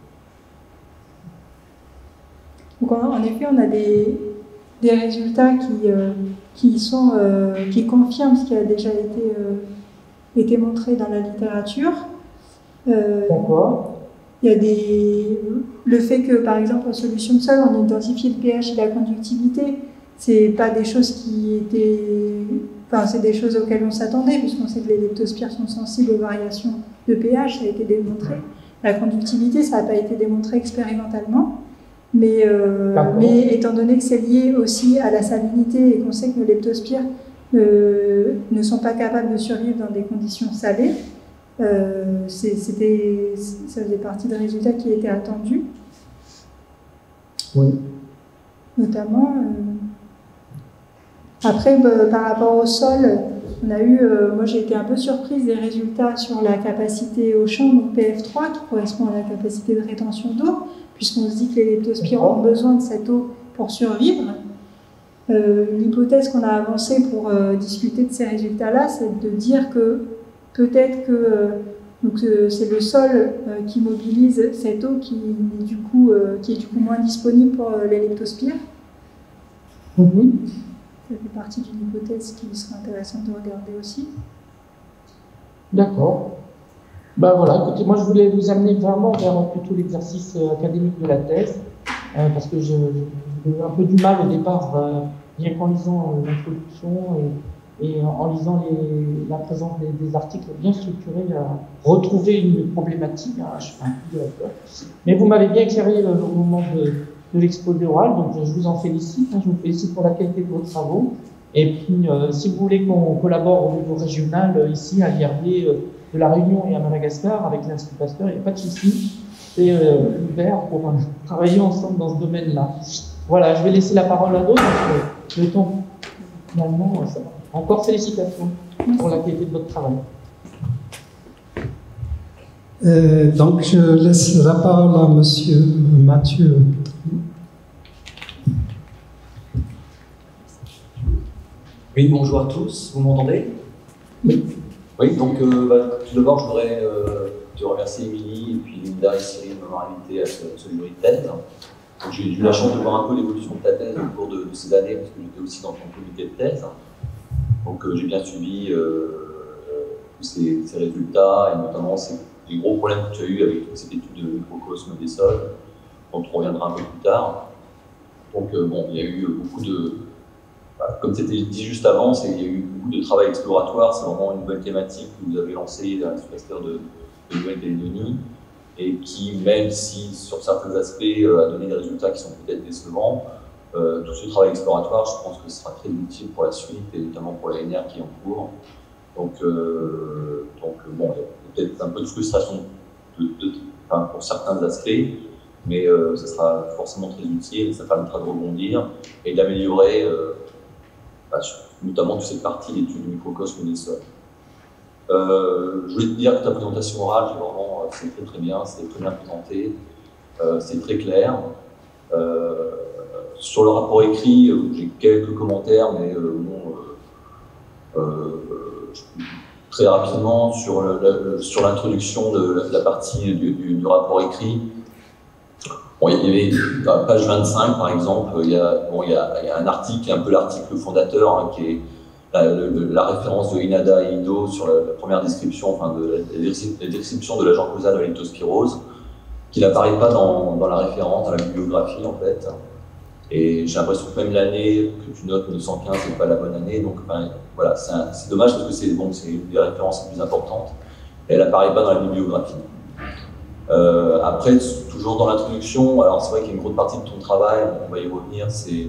Donc, en effet, on a des, des résultats qui, euh, qui, sont, euh, qui confirment ce qui a déjà été, euh, été montré dans la littérature. Euh, D'accord. Il y a des... Le fait que, par exemple, en solution de sol, on identifie le pH et la conductivité, c'est pas des choses qui étaient... Enfin, c'est des choses auxquelles on s'attendait, puisqu'on sait que les leptospires sont sensibles aux variations de pH, ça a été démontré. La conductivité, ça n'a pas été démontré expérimentalement, mais, euh, mais étant donné que c'est lié aussi à la salinité et qu'on sait que nos leptospires euh, ne sont pas capables de survivre dans des conditions salées, euh, c'était, ça faisait partie des résultats qui étaient attendus. Oui. Notamment... Euh, Après, bah, par rapport au sol, on a eu, euh, moi j'ai été un peu surprise des résultats sur la capacité au champ, donc P F trois, qui correspond à la capacité de rétention d'eau, puisqu'on se dit que les leptospires ont besoin de cette eau pour survivre. Euh, L'hypothèse qu'on a avancée pour euh, discuter de ces résultats-là, c'est de dire que peut-être que euh, euh, c'est le sol euh, qui mobilise cette eau qui est du coup, euh, qui est du coup moins disponible pour euh, les leptospires. Mm-hmm. Ça fait partie d'une hypothèse qui serait intéressante de regarder aussi. D'accord. Ben voilà, écoutez, moi je voulais vous amener vraiment vers plutôt l'exercice euh, académique de la thèse, euh, parce que j'ai eu un peu du mal au départ, euh, bien qu'en lisant euh, l'introduction et, et en, en lisant les, la présence des, des articles bien structurés, à retrouver une problématique. Hein, je fais un peu de la peur. Mais vous m'avez bien éclairé euh, au moment de, de l'exposé oral, donc je vous en félicite. Hein, je vous félicite pour la qualité de vos travaux. Et puis, euh, si vous voulez qu'on collabore au niveau régional, euh, ici à l'I R D euh, de la Réunion et à Madagascar, avec l'Institut Pasteur, il n'y a pas de souci. C'est euh, ouvert pour euh, travailler ensemble dans ce domaine-là. Voilà, je vais laisser la parole à d'autres, parce que le temps, finalement, euh, ça va. Encore félicitations pour la qualité de votre travail. Euh, donc, je laisse la parole à Monsieur Mathieu. Oui, bonjour à tous, vous m'entendez? Oui. Oui, donc euh, bah, tout d'abord, je voudrais euh, te remercier, Émilie, et puis Linda et Cyril de m'avoir invité à ce, ce jury de thèse. J'ai eu la chance de voir un peu l'évolution de ta thèse au cours de, de ces années, parce que j'étais aussi dans ton comité de thèse. Donc euh, j'ai bien suivi euh, tous ces, ces résultats, et notamment ces, les gros problèmes que tu as eu avec toute cette étude de microcosme des sols, dont on reviendra un peu plus tard. Donc euh, bon, il y a eu beaucoup de... Comme c'était dit juste avant, il y a eu beaucoup de travail exploratoire, c'est vraiment une nouvelle thématique que vous avez lancée à l'Institut Pasteur de, de Nouvelle-Calédonie et qui, même si sur certains aspects euh, a donné des résultats qui sont peut-être décevants, euh, tout ce travail exploratoire, je pense que ce sera très utile pour la suite et notamment pour la N R qui est en cours. Donc, euh, donc bon, il y a peut-être un peu de frustration de, de, enfin, pour certains aspects, mais euh, ça sera forcément très utile et ça permettra de rebondir et d'améliorer euh, bah, notamment toute cette partie d'études du microcosme des sols. Euh, je voulais te dire que ta présentation orale, vraiment, c'est très très bien, c'est très bien présenté, euh, c'est très clair. Euh, sur le rapport écrit, euh, j'ai quelques commentaires, mais euh, bon, euh, euh, très rapidement sur l'introduction de la, de la partie du, du, du rapport écrit. Bon, il y avait, à page vingt-cinq, par exemple, il y a, bon, il y a, il y a un article, qui est un peu l'article fondateur, hein, qui est la, la, la référence de Inada et Indo sur la, la première description, enfin, de la, la description de l'agent causal de la leptospirose, qui n'apparaît pas dans, dans la référence, dans la bibliographie, en fait. Et j'ai l'impression que même l'année que tu notes, mille neuf cent quinze, c'est pas la bonne année, donc, enfin, voilà, c'est dommage parce que c'est bon, c'est une des références les plus importantes, et elle n'apparaît pas dans la bibliographie. Euh, après, toujours dans l'introduction, alors c'est vrai qu'il y a une grande partie de ton travail, on va y revenir, c'est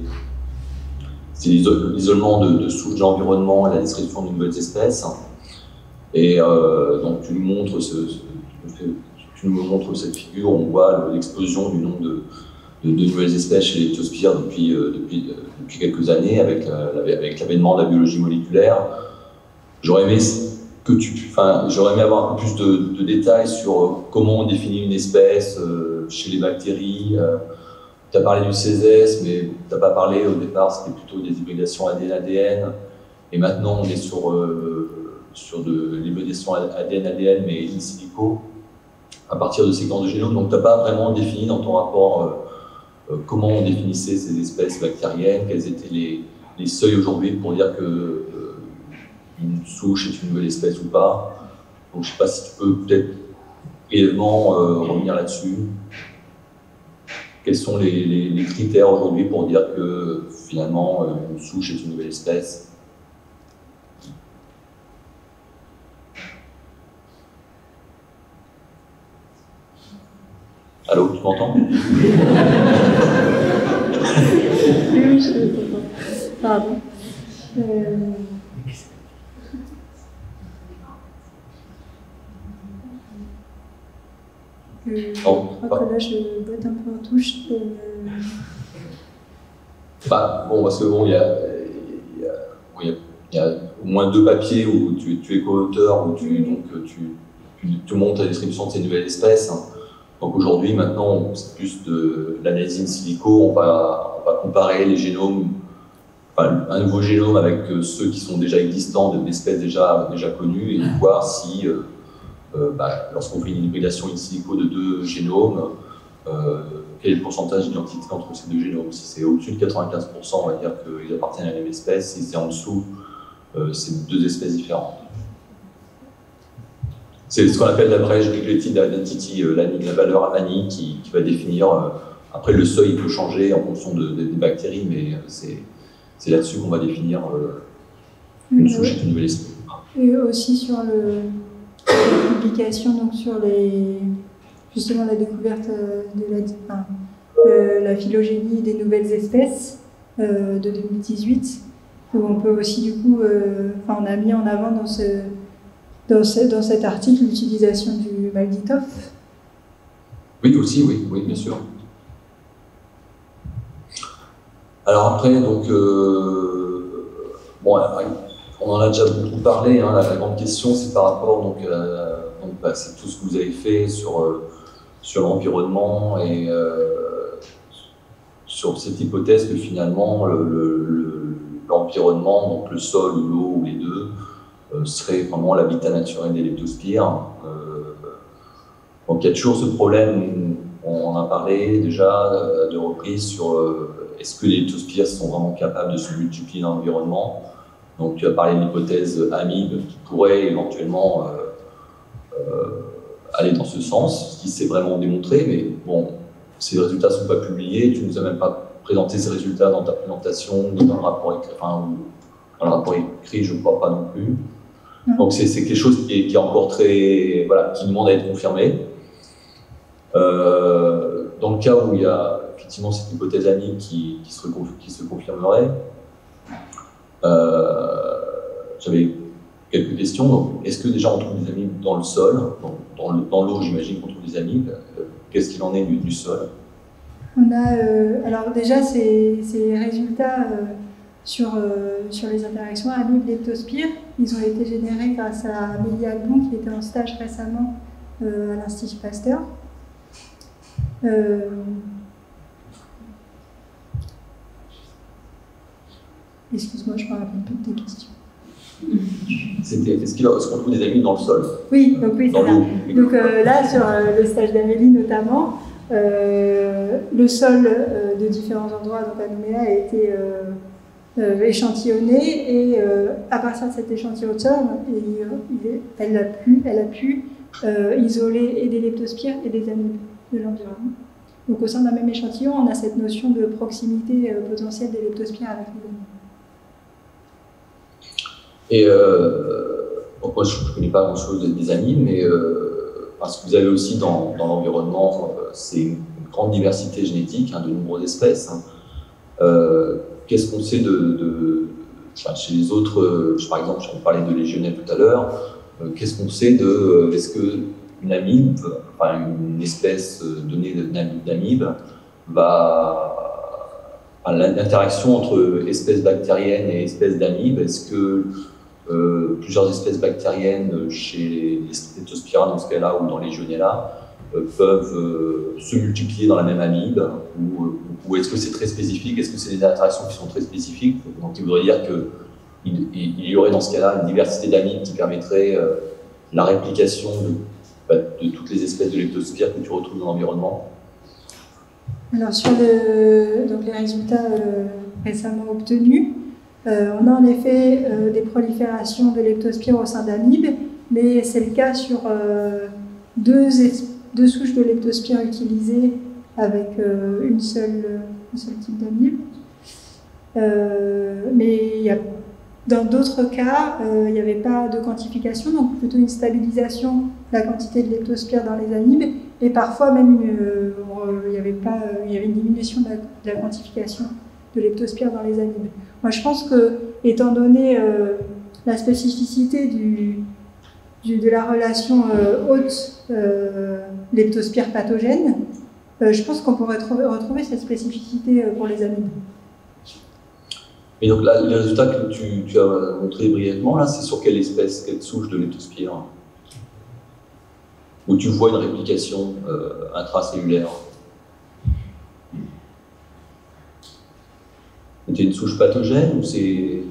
l'isolement de, de souches de l'environnement et la description de nouvelles espèces. Et euh, donc tu nous montres ce, ce, tu nous montres cette figure où on voit l'explosion du nombre de, de, de nouvelles espèces chez les leptospires depuis, euh, depuis, euh, depuis quelques années avec, euh, avec l'avènement de la biologie moléculaire. J'aurais aimé que tu, enfin, j'aurais aimé avoir un peu plus de, de détails sur comment on définit une espèce euh, chez les bactéries, euh, tu as parlé du C S S, mais tu n'as pas parlé au départ, c'était plutôt des hybridations A D N A D N. Et maintenant, on est sur, euh, sur de l'hybridation A D N A D N, mais in silico, à partir de séquences de génome. Donc, tu n'as pas vraiment défini dans ton rapport euh, euh, comment on définissait ces espèces bactériennes, quels étaient les, les seuils aujourd'hui pour dire que euh, une souche est une nouvelle espèce ou pas. Donc, je ne sais pas si tu peux peut-être brièvement euh, revenir là-dessus. Quels sont les, les, les critères aujourd'hui pour dire que finalement euh, une souche est une nouvelle espèce? Allô, tu m'entends? Oui, oui, je t'entends. Pardon. Euh... Euh, je crois que là, je botte un peu en touche. Euh... Bah, bon, parce que bon, il y a, il y, a, bon, il y a au moins deux papiers où tu, tu es co-auteur, où tu, donc, tu, tu, tu montres la description de ces nouvelles espèces. Hein. Donc aujourd'hui, maintenant, c'est plus de l'analyse in silico. On va, on va comparer les génomes, enfin, un nouveau génome avec ceux qui sont déjà existants d'espèces déjà, déjà connues et voir si, euh, euh, bah, lorsqu'on fait une hybridation in silico de deux génomes, euh, quel est le pourcentage d'identité entre ces deux génomes. Si c'est au-dessus de quatre-vingt-quinze pour cent, on va dire qu'ils appartiennent à la même espèce. Si c'est en dessous, euh, c'est deux espèces différentes. C'est ce qu'on appelle la brèche Nucleotide Identity, euh, la, la valeur A N I qui, qui va définir. Euh, après, le seuil peut changer en fonction de, de, des bactéries, mais c'est là-dessus qu'on va définir euh, une oui, souche et une nouvelle espèce. Et aussi sur le, la publication, donc sur les, justement la découverte de la, enfin, euh, la phylogénie des nouvelles espèces euh, de deux mille dix-huit, où on peut aussi du coup, euh, enfin, on a mis en avant dans ce Dans, ce, dans cet article, l'utilisation du Malditoff. Oui, aussi, oui, oui, bien sûr. Alors après, donc, euh, bon, on en a déjà beaucoup parlé, hein, la, la grande question, c'est par rapport, donc, euh, donc bah, c'est tout ce que vous avez fait sur, euh, sur l'environnement et euh, sur cette hypothèse que finalement, l'environnement, le, le, donc le sol ou l'eau ou les deux, Euh, serait vraiment l'habitat naturel des leptospires. Euh, donc il y a toujours ce problème, on en a parlé déjà de reprises sur euh, est-ce que les leptospires sont vraiment capables de se multiplier dans l'environnement. Donc tu as parlé de l'hypothèse amibe qui pourrait éventuellement euh, euh, aller dans ce sens, ce qui s'est vraiment démontré, mais bon, ces résultats ne sont pas publiés, tu ne nous as même pas présenté ces résultats dans ta présentation, ni dans le rapport écrit, enfin, dans le rapport écrit, je ne crois pas non plus. Donc c'est quelque chose qui est, qui est encore très, voilà, qui demande à être confirmé. Euh, dans le cas où il y a effectivement cette hypothèse amibe qui, qui, se, qui se confirmerait, euh, j'avais quelques questions. Est-ce que déjà on trouve des amibes dans le sol, dans, dans l'eau, j'imagine qu'on trouve des amibes. Qu'est-ce qu'il en est du, du sol? On a, euh, alors déjà ces, ces résultats euh, sur, euh, sur les interactions amibes-leptospire, ils ont été générés grâce à Amélie Albon qui était en stage récemment euh, à l'Institut Pasteur. Euh, Excuse-moi, je me rappelle plus de tes questions. C'était, est-ce qu'il est-ce qu'on trouve des amibes dans le sol? Oui, donc oui, c'est ça. Oui. Donc euh, là, sur euh, le stage d'Amélie notamment, euh, le sol euh, de différents endroits, donc à Nouméa, a été euh, euh, échantillonné et euh, à partir de cet échantillon de sol, il, il est, elle a pu, elle a pu euh, isoler et des leptospires et des amibes de l'environnement. Donc au sein d'un même échantillon, on a cette notion de proximité euh, potentielle des leptospires avec les amibes. Et euh, donc moi, je ne connais pas grand-chose des amibes, mais euh, parce que vous avez aussi dans, dans l'environnement, euh, c'est une, une grande diversité génétique, hein, de nombreuses espèces. Hein. Euh, Qu'est-ce qu'on sait de, de enfin, chez les autres, euh, par exemple, j'en parlais de légionnaires tout à l'heure, euh, qu'est-ce qu'on sait de, euh, est-ce qu'une amibe, enfin une espèce donnée d'amibe, va l'interaction entre espèces bactériennes et espèces d'amibes, est-ce que euh, plusieurs espèces bactériennes chez les Leptospira dans ce cas-là ou dans les Legionella euh, peuvent euh, se multiplier dans la même amibe, ou, euh, ou est-ce que c'est très spécifique? Est-ce que c'est des interactions qui sont très spécifiques? Donc il voudrait dire qu'il il y aurait dans ce cas-là une diversité d'amibes qui permettrait euh, la réplication de, bah, de toutes les espèces de leptospires que tu retrouves dans l'environnement. Alors sur le, donc les résultats euh, récemment obtenus, euh, on a en effet euh, des proliférations de leptospires au sein d'amibes, mais c'est le cas sur euh, deux, deux souches de leptospires utilisées avec euh, une seule, un seul type d'amibe. Euh, mais il y a, dans d'autres cas, euh, il n'y avait pas de quantification, donc plutôt une stabilisation de la quantité de leptospires dans les amibes, et parfois même une, euh, il, y avait pas, euh, il y avait une diminution de la, de la quantification de leptospires dans les amibes. Moi je pense que, étant donné euh, la spécificité du, du, de la relation euh, hôte euh, leptospire pathogène, euh, je pense qu'on pourrait retrouver, retrouver cette spécificité euh, pour les amibes. Et donc là, les résultats que tu, tu as montrés brièvement, là, c'est sur quelle espèce, quelle souche de leptospire? Où tu vois une réplication euh, intracellulaire? C'est une souche pathogène ou c'est...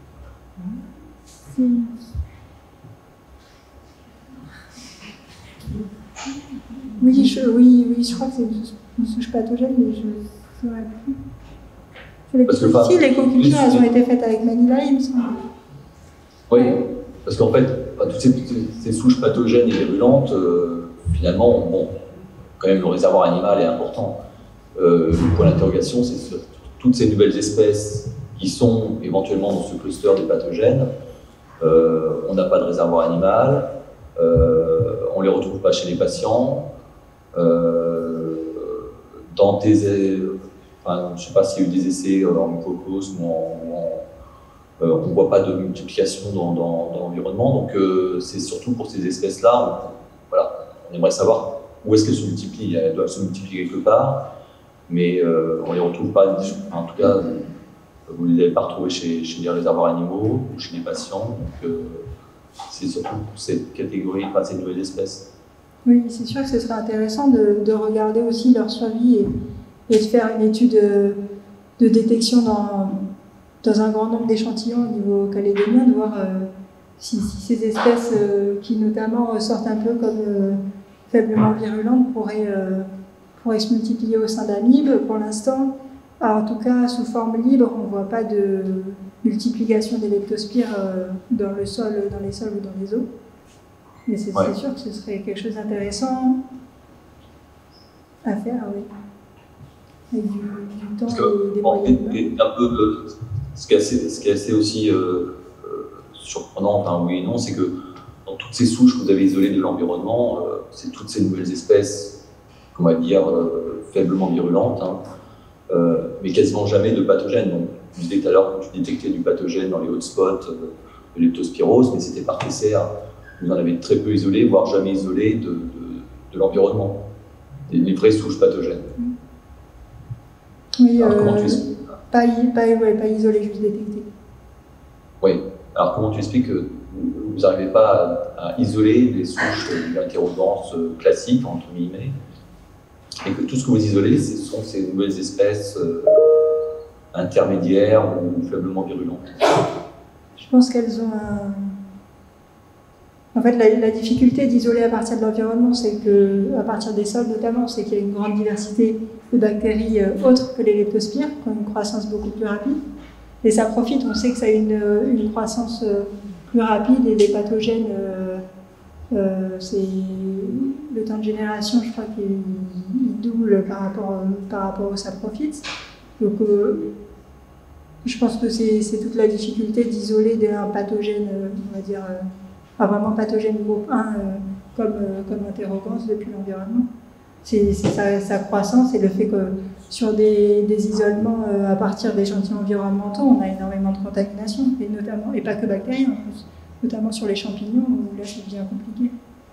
Oui, je, oui, oui, je crois que c'est une, une souche pathogène, mais je ne saurais plus. Parce que, si, les co-cultures, elles ont été faites avec Manila, il me semble. Oui, parce qu'en fait, toutes ces, ces souches pathogènes et virulentes, euh, finalement, bon, quand même, le réservoir animal est important. Euh, le point d'interrogation, c'est sur toutes ces nouvelles espèces qui sont éventuellement dans ce cluster des pathogènes. Euh, on n'a pas de réservoir animal, euh, on ne les retrouve pas chez les patients. Euh, dans tes... Enfin, je ne sais pas s'il y a eu des essais en microcosme ou en, ou en euh, on ne voit pas de multiplication dans, dans, dans l'environnement, donc euh, c'est surtout pour ces espèces-là, on, voilà, on aimerait savoir où est-ce qu'elles se multiplient. Elles doivent se multiplier quelque part, mais euh, on ne les retrouve pas, en tout cas, vous ne les avez pas retrouvées chez, chez les réservoirs animaux ou chez les patients, donc euh, c'est surtout pour cette catégorie, enfin ces nouvelles espèces. Oui, c'est sûr que ce serait intéressant de, de regarder aussi leur survie et et de faire une étude de, de détection dans, dans un grand nombre d'échantillons au niveau calédonien, de voir euh, si, si ces espèces euh, qui notamment ressortent un peu comme euh, faiblement virulentes pourraient, euh, pourraient se multiplier au sein d'amibes. Pour l'instant, en tout cas sous forme libre, on ne voit pas de multiplication des leptospires euh, dans le sol, dans les sols ou dans les eaux. Mais c'est ouais. sûr que ce serait quelque chose d'intéressant à faire, oui. Du, du temps Parce que, et des bon, moyens. Et, et un peu, euh, ce, qui est assez, ce qui est assez aussi euh, euh, surprenant, enfin oui et non, c'est que dans toutes ces souches que vous avez isolées de l'environnement, euh, c'est toutes ces nouvelles espèces, on va dire, euh, faiblement virulentes, hein, euh, mais quasiment jamais de pathogènes. Donc, je disais tout à l'heure que tu détectais du pathogène dans les hotspots euh, de leptospirose, mais c'était par P C R. Vous en avez très peu isolé, voire jamais isolé de, de, de l'environnement, les vraies souches pathogènes. Mmh. Oui, alors, euh, comment tu expliques pas, pas, ouais, pas isolé, juste détecté. Oui, alors comment tu expliques que vous n'arrivez pas à, à isoler des souches d'interrogance classiques, entre guillemets, et que tout ce que vous isolez, ce sont ces nouvelles espèces euh, intermédiaires ou faiblement virulentes? Je pense qu'elles ont un... En fait, la, la difficulté d'isoler à partir de l'environnement, c'est que, à partir des sols notamment, c'est qu'il y a une grande diversité de bactéries euh, autres que les leptospires, qui ont une croissance beaucoup plus rapide. Et ça profite, on sait que ça a une, une croissance euh, plus rapide et des pathogènes, euh, euh, c'est le temps de génération, je crois qu'il double par rapport, euh, par rapport au saprophytes. Donc, euh, je pense que c'est toute la difficulté d'isoler un pathogène, euh, on va dire, euh, pas vraiment pathogène groupe un euh, comme, euh, comme interrogance depuis l'environnement. C'est sa, sa croissance et le fait que sur des, des isolements euh, à partir d'échantillons environnementaux, on a énormément de contamination, et, notamment, et pas que bactériens en plus, notamment sur les champignons, où là ça devient compliqué.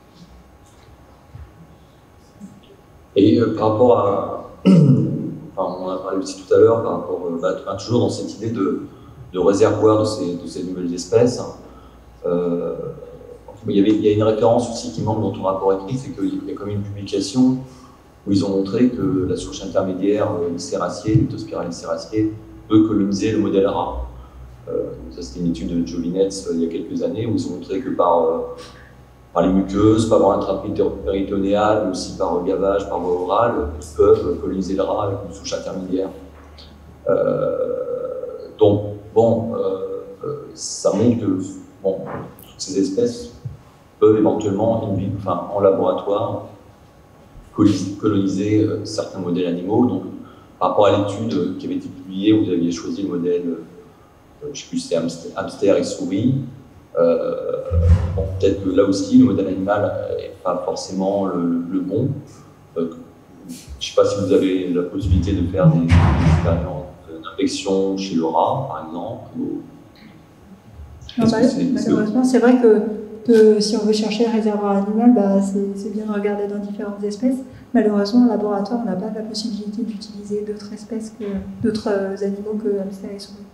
Et euh, par rapport à, enfin, on en a parlé aussi tout à l'heure, par rapport, euh, bah, toujours dans cette idée de, de réservoir de ces, de ces nouvelles espèces, euh, il y, avait, il y a une référence aussi qui manque dans ton rapport écrit, c'est qu'il y a quand même une publication où ils ont montré que la souche intermédiaire Liceraceae, Leptospira Liceraceae, peut coloniser le modèle rat. Euh, ça, c'était une étude de Jovinets euh, il y a quelques années où ils ont montré que par, euh, par les muqueuses, par voie intrapéritonéale, mais aussi par gavage, par voie orale, ils peuvent coloniser le rat avec une souche intermédiaire. Euh, donc, bon, euh, ça montre que bon, toutes ces espèces peuvent éventuellement, in vitro, enfin, en laboratoire, coloniser euh, certains modèles animaux. Donc, par rapport à l'étude qui avait été publiée, où vous aviez choisi le modèle, euh, je ne sais plus si c'était hamster, hamster et souris. Euh, bon, peut-être que là aussi, le modèle animal n'est pas forcément le, le bon. Euh, je ne sais pas si vous avez la possibilité de faire des, des expériences d'infection chez le rat, par exemple. Ou... Non, bah, malheureusement, c'est vrai que, que si on veut chercher un réservoir animal, bah, c'est bien de regarder dans différentes espèces. Malheureusement, en laboratoire, on n'a pas la possibilité d'utiliser d'autres espèces que d'autres animaux que hamsters et souris.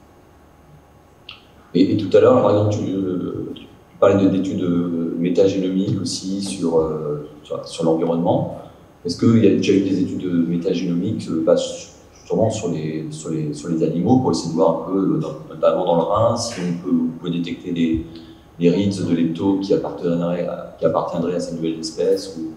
Et, et tout à l'heure, par exemple, tu, tu parlais d'études métagénomiques aussi sur, euh, sur, sur l'environnement. Est-ce qu'il y a déjà eu des études métagénomiques, bah, sûrement sur les, sur, les, sur les animaux, pour essayer de voir un peu, notamment dans le rein, si on peut, on peut détecter des, des rides de lepto qui appartiendraient à, qui appartiendraient à ces nouvelles espèces ou...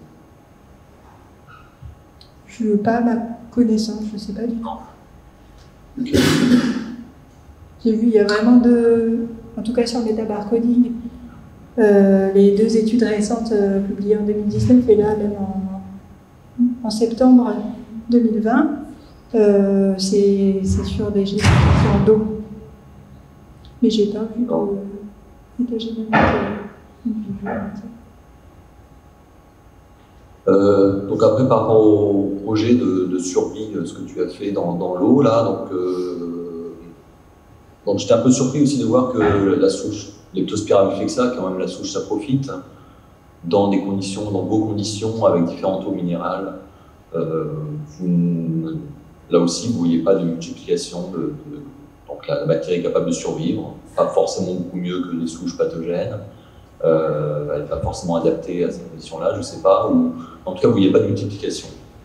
Je n'ai pas ma connaissance, je ne sais pas du tout. Okay. J'ai vu, il y a vraiment deux, en tout cas sur le métabarcoding, euh, les deux études récentes euh, publiées en deux mille dix-neuf et là même en, en septembre deux mille vingt, euh, c'est sur des générations d'eau. Mais je n'ai pas vu de métagénomique. Euh, Euh, donc après, par rapport au projet de, de survie, ce que tu as fait dans, dans l'eau, là, donc, euh, donc j'étais un peu surpris aussi de voir que la souche Leptospira biflexa, quand même la souche saprophyte, dans des conditions, dans vos conditions, avec différentes eaux minérales, euh, vous, là aussi, vous ne voyez pas de multiplication, de, de, donc la, la bactérie est capable de survivre, pas forcément beaucoup mieux que les souches pathogènes. Euh, elle n'est pas forcément adaptée à ces conditions-là, je ne sais pas, ou en tout cas, vous voyez pas de multiplication.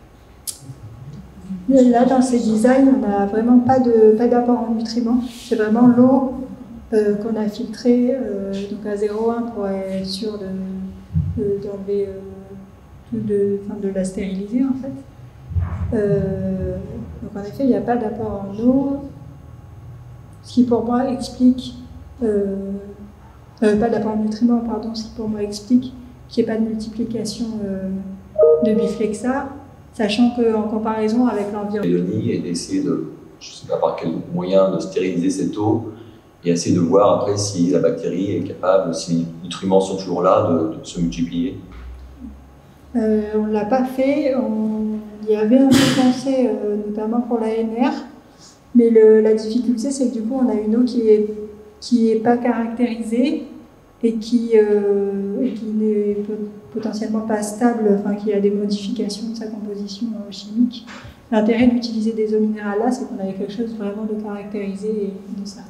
Là, dans ces designs, on n'a vraiment pas d'apport en nutriments. C'est vraiment l'eau euh, qu'on a filtrée euh, donc à zéro virgule un pour être sûr d'enlever de, de, de, enfin, de la stériliser en fait. Euh, donc en effet, il n'y a pas d'apport en eau, ce qui pour moi explique euh, Euh, pas d'apport en nutriments, pardon, ce qui pour moi explique qu'il n'y ait pas de multiplication euh, de biflexa, sachant qu'en comparaison avec l'environnement. Et d'essayer de, je ne sais pas par quel moyen, de stériliser cette eau et essayer de voir après si la bactérie est capable, si les nutriments sont toujours là, de, de se multiplier. Euh, on ne l'a pas fait, on y avait un peu pensé, euh, notamment pour l'A N R, mais le, la difficulté c'est que du coup on a une eau qui est qui n'est pas caractérisée et qui, euh, et qui n'est potentiellement pas stable, enfin qui a des modifications de sa composition euh, chimique. L'intérêt d'utiliser des eaux minérales là, c'est qu'on avait quelque chose vraiment de caractérisé et de ça.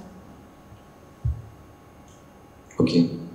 Ok.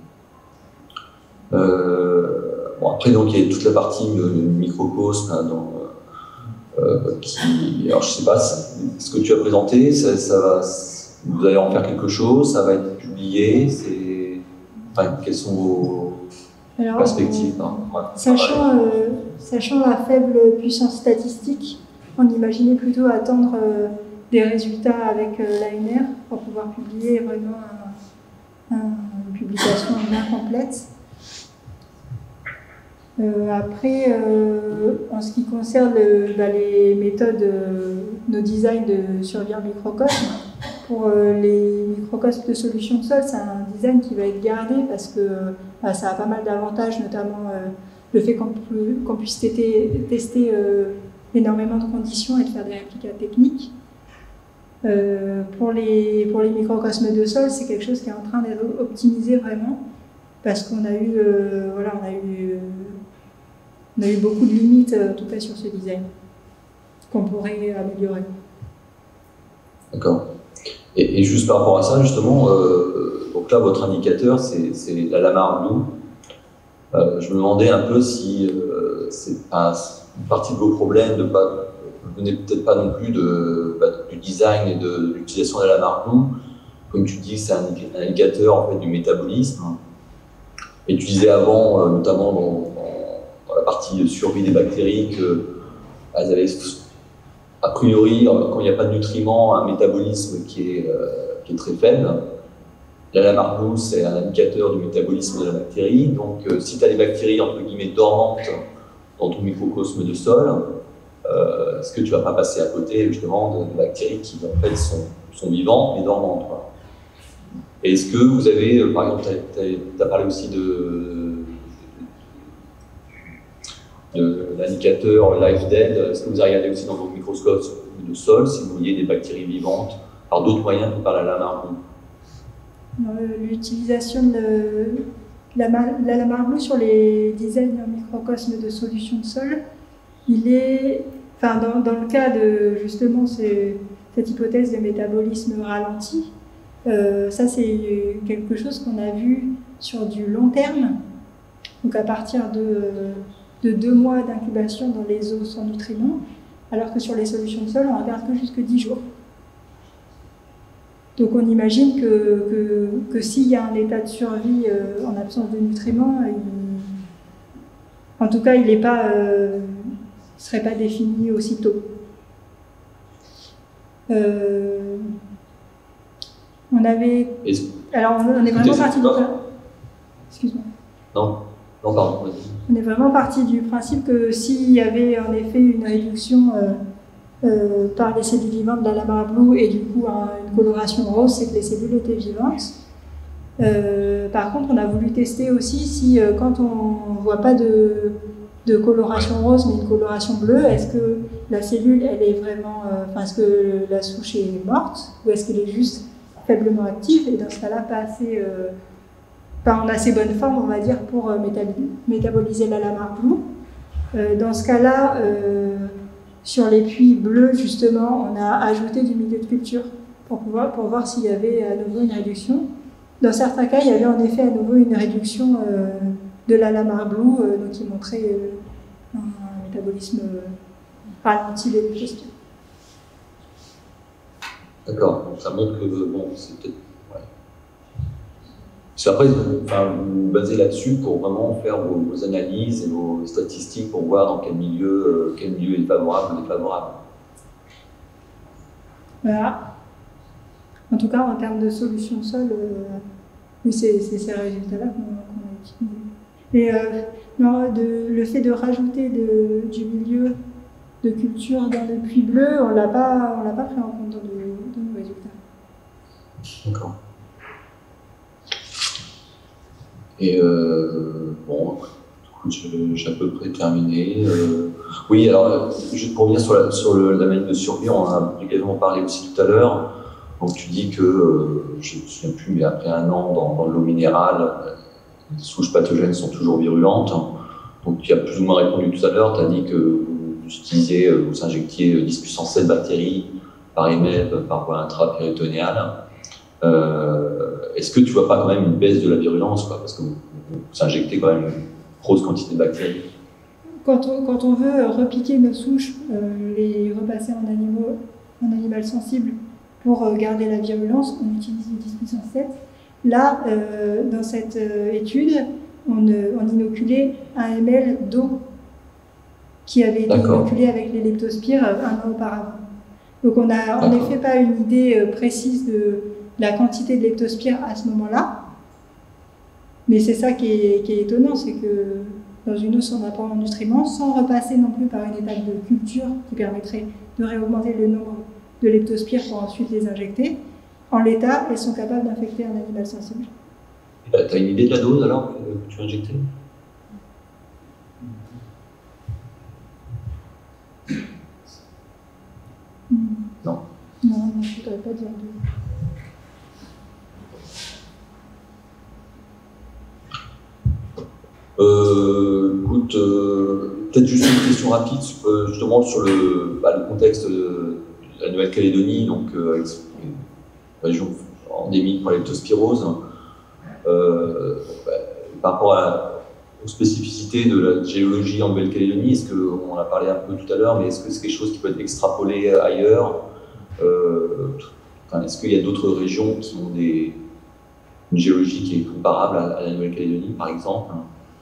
Euh, bon, après, donc, il y a toute la partie microcosme hein, dans, euh, qui, alors je sais pas, ce que tu as présenté, ça, ça va. Vous allez en faire quelque chose, ça va être publié, c'est... Enfin, quelles sont vos Alors, perspectives hein, ouais, sachant, euh, sachant la faible puissance statistique, on imaginait plutôt attendre euh, des résultats avec euh, l'A N R pour pouvoir publier vraiment un, un, une publication bien complète. Euh, après, euh, en ce qui concerne le, bah, les méthodes, euh, nos designs de survie en microcosme, pour euh, les microcosmes de solution de sol, c'est un design qui va être gardé parce que bah, ça a pas mal d'avantages, notamment euh, le fait qu'on qu'on puisse tester, tester euh, énormément de conditions et de faire des réplicas techniques. Euh, pour, les, pour les microcosmes de sol, c'est quelque chose qui est en train d'être optimisé vraiment parce qu'on a eu, euh, voilà, on a eu, on a eu beaucoup de limites, en tout cas sur ce design, qu'on pourrait améliorer. D'accord. Et, et juste par rapport à ça, justement, euh, donc là, votre indicateur, c'est la Lamar Blue. Euh, je me demandais un peu si euh, c'est pas une partie de vos problèmes de pas, vous venez peut-être pas non plus de, bah, du design et de l'utilisation de la Lamar Blue. Comme tu dis, c'est un, un indicateur en fait du métabolisme. Et tu disais avant, euh, notamment dans, dans, dans la partie survie des bactéries, qu'elles avaient a priori, quand il n'y a pas de nutriments, un métabolisme qui est, euh, qui est très faible. La Lamar Blue, c'est un indicateur du métabolisme de la bactérie. Donc, euh, si tu as des bactéries entre guillemets dormantes dans ton microcosme de sol, euh, est-ce que tu ne vas pas passer à côté justement de, de bactéries qui en fait sont, sont vivantes mais dormantes, quoi. Et est-ce que vous avez, euh, par exemple, tu as parlé aussi de, de l'indicateur Life Dead, est-ce que vous avez regardé aussi dans votre microscope de sol si vous voyez des bactéries vivantes par d'autres moyens que par la Lamar Blue? L'utilisation de la, la Lamar Blue sur les designs en microcosme de solutions de sol, il est, enfin, dans, dans le cas de justement ce, cette hypothèse de métabolisme ralenti, euh, ça c'est quelque chose qu'on a vu sur du long terme, donc à partir de, de deux mois d'incubation dans les eaux sans nutriments, alors que sur les solutions de sol, on regarde que jusque dix jours. Donc on imagine que, que, que s'il y a un état de survie euh, en absence de nutriments, il, en tout cas il ne euh, serait pas défini aussitôt. Euh, on avait... Alors on est vraiment parti du... Excuse-moi. Non, non pardon. On est vraiment parti du principe que s'il y avait en effet une réduction euh, Euh, par les cellules vivantes de la Lamar Blue et du coup un, une coloration rose, c'est que les cellules étaient vivantes. Euh, par contre, on a voulu tester aussi si euh, quand on ne voit pas de, de coloration rose mais une coloration bleue, est-ce que la cellule elle est vraiment, euh, enfin est-ce que la souche est morte ou est-ce qu'elle est juste faiblement active et dans ce cas-là pas assez, euh, pas en assez bonne forme on va dire pour euh, métaboliser la Lamar Blue. Euh, dans ce cas-là, euh, sur les puits bleus, justement, on a ajouté du milieu de culture pour, pouvoir, pour voir s'il y avait à nouveau une réduction. Dans certains cas, il y avait en effet à nouveau une réduction euh, de la Lamar Blue, euh, donc qui montrait euh, un métabolisme euh, ralenti des leptospires. D'accord, donc ça montre que bon, c'est peut-être. Ouais. Après, enfin, vous vous basez là-dessus pour vraiment faire vos, vos analyses et vos statistiques pour voir dans quel milieu, euh, quel milieu est favorable ou défavorable. Voilà. En tout cas, en termes de solution de sol, euh, oui, c'est ces résultats-là qu'on qu a utilisés. Et euh, non, de, le fait de rajouter de, du milieu de culture dans le puits bleu, on ne l'a pas, on l'a pas pris en compte dans, de, dans nos résultats. D'accord. Et euh, bon, j'ai à peu près terminé. Euh, oui, alors, juste pour revenir sur la, sur le, la manière de survie, on en a également parlé aussi tout à l'heure. Donc, tu dis que, euh, je ne me souviens plus, mais après un an dans, dans l'eau minérale, les souches pathogènes sont toujours virulentes. Donc, tu as plus ou moins répondu tout à l'heure. Tu as dit que vous utilisiez, vous injectiez dix puissance sept bactéries par M E B, par voie intrapéritonéale. Euh, Est-ce que tu ne vois pas quand même une baisse de la virulence, quoi, parce que vous, vous injectez quand même une grosse quantité de bactéries? Quand on, quand on veut repiquer nos souches, euh, les repasser en, animaux, en animal sensible pour euh, garder la virulence, on utilise le dix puissance sept. Là, euh, dans cette euh, étude, on, euh, on inoculait un millilitre d'eau qui avait été inoculé avec les leptospires euh, un an auparavant. Donc on n'a en effet pas une idée euh, précise de la quantité de leptospire à ce moment-là, mais c'est ça qui est, qui est étonnant, c'est que dans une eau sans apport en nutriments, sans repasser non plus par une étape de culture qui permettrait de réaugmenter le nombre de leptospires pour ensuite les injecter, en l'état, elles sont capables d'infecter un animal sensible. Tu as une idée de la dose alors que tu vas injecter? Non. Non, non, je ne voudrais pas dire de... Euh, écoute, euh, peut-être juste une question rapide, euh, justement sur le, bah, le contexte de la Nouvelle-Calédonie, donc euh, avec une région endémique pour la leptospirose. Euh, bah, par rapport à la, aux spécificités de la géologie en Nouvelle-Calédonie, est-ce que, on en a parlé un peu tout à l'heure, mais est-ce que c'est quelque chose qui peut être extrapolé ailleurs? euh, enfin, Est-ce qu'il y a d'autres régions qui ont des, une géologie qui est comparable à, à la Nouvelle-Calédonie, par exemple?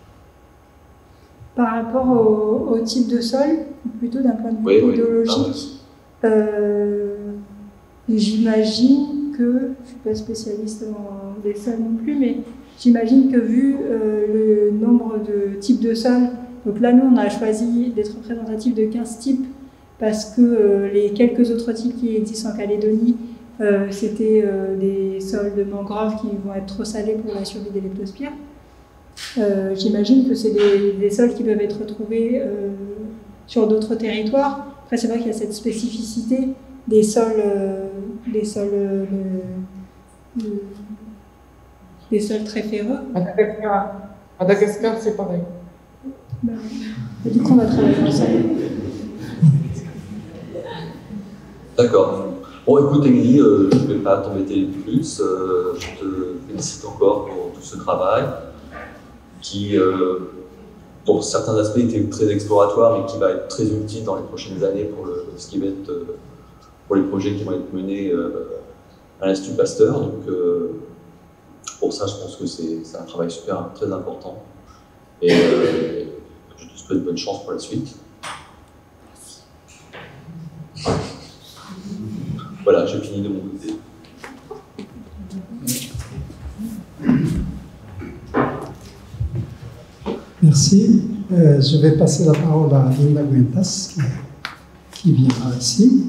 Par rapport au, au type de sol, plutôt d'un point de vue oui, pédologique, oui. euh, j'imagine que, je ne suis pas spécialiste en des sols non plus, mais j'imagine que vu euh, le nombre de types de sols, donc là nous on a choisi d'être représentatif de quinze types parce que euh, les quelques autres types qui existent en Calédonie, euh, c'était euh, des sols de mangrove qui vont être trop salés pour la survie des leptospires. Euh, J'imagine que c'est des, des sols qui peuvent être retrouvés euh, sur d'autres territoires. Après, c'est vrai qu'il y a cette spécificité des sols, euh, des sols, euh, euh, des sols très ferreux. Madagascar, Madagascar c'est pareil. Ben, du coup, on va travailler ensemble. D'accord. Bon, écoute, Émilie, euh, je ne vais pas t'embêter plus. Euh, je te félicite encore pour tout ce travail qui, euh, pour certains aspects, était très exploratoire, mais qui va être très utile dans les prochaines années pour le, ce qui va être, euh, pour les projets qui vont être menés euh, à l'Institut Pasteur. Donc, euh, pour ça, je pense que c'est un travail super, très important. Et euh, je te souhaite bonne chance pour la suite. Voilà, j'ai fini de mon côté. Merci. Euh, je vais passer la parole à Linda Guentas, qui, qui viendra ici.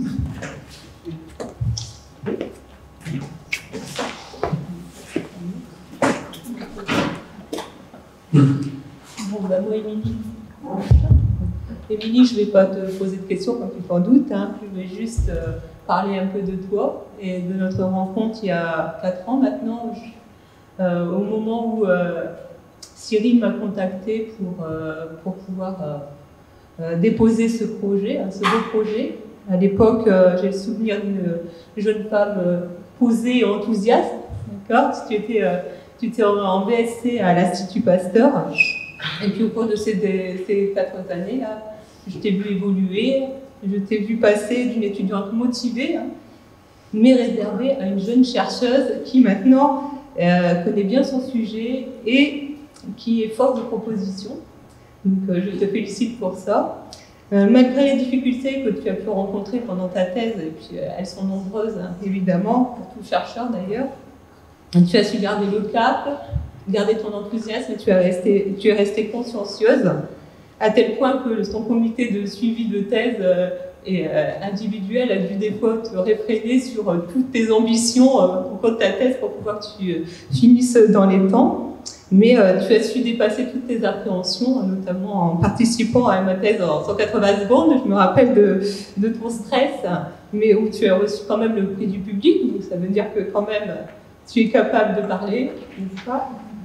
Bon, bah, moi, Émilie. Émilie, je ne vais pas te poser de questions, comme tu t'en doutes. Hein. Je vais juste euh, parler un peu de toi et de notre rencontre il y a quatre ans maintenant, je, euh, au moment où euh, Cyril m'a contacté pour, euh, pour pouvoir euh, euh, déposer ce projet, hein, ce beau projet. À l'époque, euh, j'ai le souvenir d'une jeune femme euh, posée et enthousiaste. D'accord ? Tu étais, euh, tu étais en, en B S C à l'Institut Pasteur. Et puis au cours de ces, de, ces quatre années-là, je t'ai vu évoluer, je t'ai vu passer d'une étudiante motivée, hein, mais réservée à une jeune chercheuse qui maintenant euh, connaît bien son sujet et qui est force de proposition. Donc euh, je te félicite pour ça. Euh, malgré les difficultés que tu as pu rencontrer pendant ta thèse, et puis euh, elles sont nombreuses, hein, évidemment, pour tout chercheur d'ailleurs, tu as su garder le cap, garder ton enthousiasme et tu, as resté, tu es restée consciencieuse, à tel point que ton comité de suivi de thèse euh, et, euh, individuel a dû des fois te réfréner sur euh, toutes tes ambitions euh, au cours de ta thèse pour pouvoir que tu euh, finisses dans les temps. Mais euh, tu as su dépasser toutes tes appréhensions, notamment en participant à ma thèse en cent quatre-vingts secondes. Je me rappelle de, de ton stress, mais où tu as reçu quand même le prix du public, donc ça veut dire que quand même tu es capable de parler, n'est-ce pas ?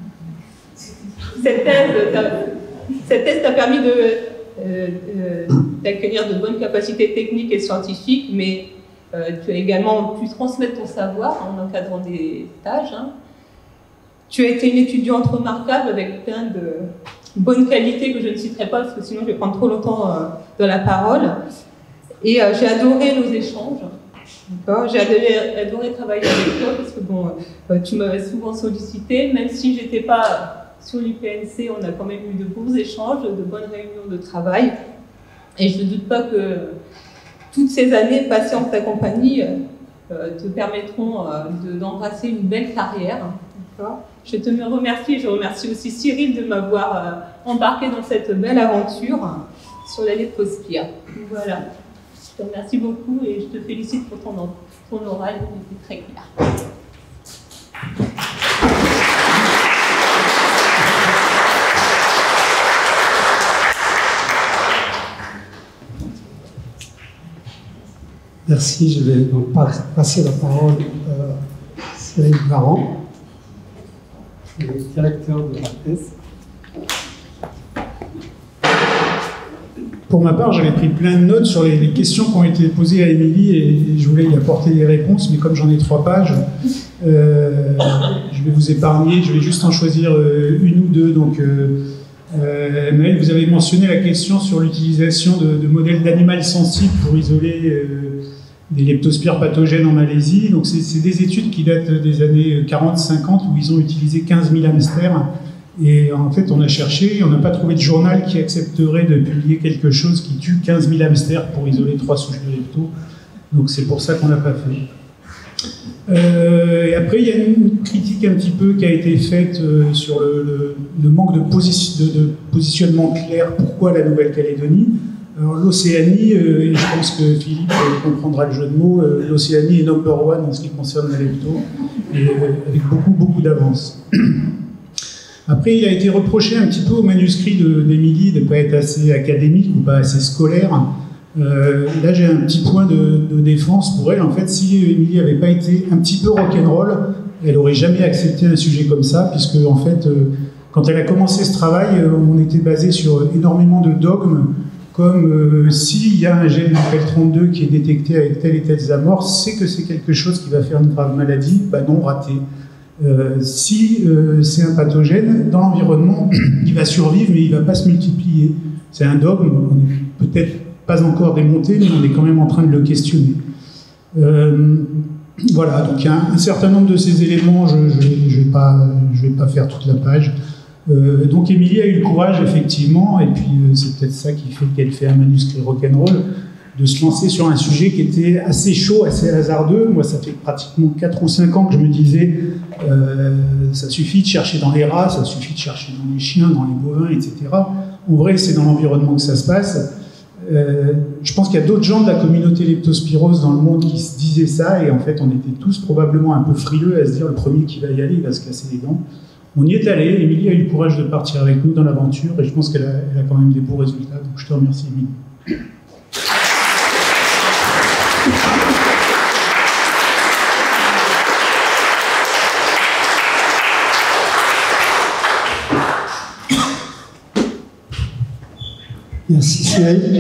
Cette thèse Cette thèse t'a permis de, euh, euh, d'acquérir de bonnes capacités techniques et scientifiques, mais euh, tu as également pu transmettre ton savoir en encadrant des stages. Hein. Tu as été une étudiante remarquable avec plein de bonnes qualités que je ne citerai pas parce que sinon je vais prendre trop longtemps euh, dans la parole. Et euh, j'ai adoré nos échanges. J'ai adoré, adoré travailler avec toi parce que bon, euh, tu m'avais souvent sollicité, même si j'étais pas sur l'I P N C, on a quand même eu de bons échanges, de bonnes réunions de travail. Et je ne doute pas que toutes ces années passées en ta compagnie euh, te permettront euh, d'embrasser une belle carrière. Je te remercie et je remercie aussi Cyril de m'avoir euh, embarqué dans cette belle aventure sur la leptospire. Voilà. Je te remercie beaucoup et je te félicite pour ton, ton oral, il était très clair. Merci, je vais donc passer la parole à Cyril Varan, le directeur de la thèse. pour ma part, j'avais pris plein de notes sur les, les questions qui ont été posées à Émilie et, et je voulais y apporter des réponses, mais comme j'en ai trois pages, euh, je vais vous épargner, je vais juste en choisir euh, une ou deux. Donc, euh, euh, Maëlle, vous avez mentionné la question sur l'utilisation de, de modèles d'animal sensibles pour isoler euh, des leptospires pathogènes en Malaisie. Donc, c'est des études qui datent des années quarante cinquante où ils ont utilisé quinze mille hamsters. Et en fait, on a cherché, on n'a pas trouvé de journal qui accepterait de publier quelque chose qui tue quinze mille hamsters pour isoler trois souches de lepto. Donc c'est pour ça qu'on l'a pas fait. Euh, et après, il y a une critique un petit peu qui a été faite euh, sur le, le, le manque de, position, de, de positionnement clair. Pourquoi la Nouvelle-Calédonie? Alors l'Océanie, euh, et je pense que Philippe euh, comprendra le jeu de mots, euh, l'Océanie est number one en ce qui concerne la lepto, et euh, avec beaucoup, beaucoup d'avance. Après, il a été reproché un petit peu au manuscrit d'Émilie de ne pas être assez académique ou pas assez scolaire. Euh, là, j'ai un petit point de, de défense pour elle. En fait, si Émilie n'avait pas été un petit peu rock'n'roll, elle n'aurait jamais accepté un sujet comme ça, puisque, en fait, euh, quand elle a commencé ce travail, euh, on était basé sur énormément de dogmes, comme euh, s'il y a un gène P L trente-deux qui est détecté avec telle et telle amorce, c'est que c'est quelque chose qui va faire une grave maladie. Bah non, raté. Euh, si euh, c'est un pathogène, dans l'environnement, il va survivre, mais il ne va pas se multiplier. C'est un dogme, on n'est peut-être pas encore démonté, mais on est quand même en train de le questionner. Euh, voilà, donc il y a un, un certain nombre de ces éléments, je ne je vais, vais pas faire toute la page. Euh, donc Émilie a eu le courage, effectivement, et puis euh, c'est peut-être ça qui fait qu'elle fait un manuscrit rock'n'roll, de se lancer sur un sujet qui était assez chaud, assez hasardeux. Moi, ça fait pratiquement quatre ou cinq ans que je me disais euh, ça suffit de chercher dans les rats, ça suffit de chercher dans les chiens, dans les bovins, et cetera. En vrai, c'est dans l'environnement que ça se passe. Euh, je pense qu'il y a d'autres gens de la communauté leptospirose dans le monde qui se disaient ça, et en fait, on était tous probablement un peu frileux à se dire le premier qui va y aller, il va se casser les dents. On y est allé, Émilie a eu le courage de partir avec nous dans l'aventure, et je pense qu'elle a, elle a quand même des beaux résultats, donc je te remercie, Émilie. Merci Cyril.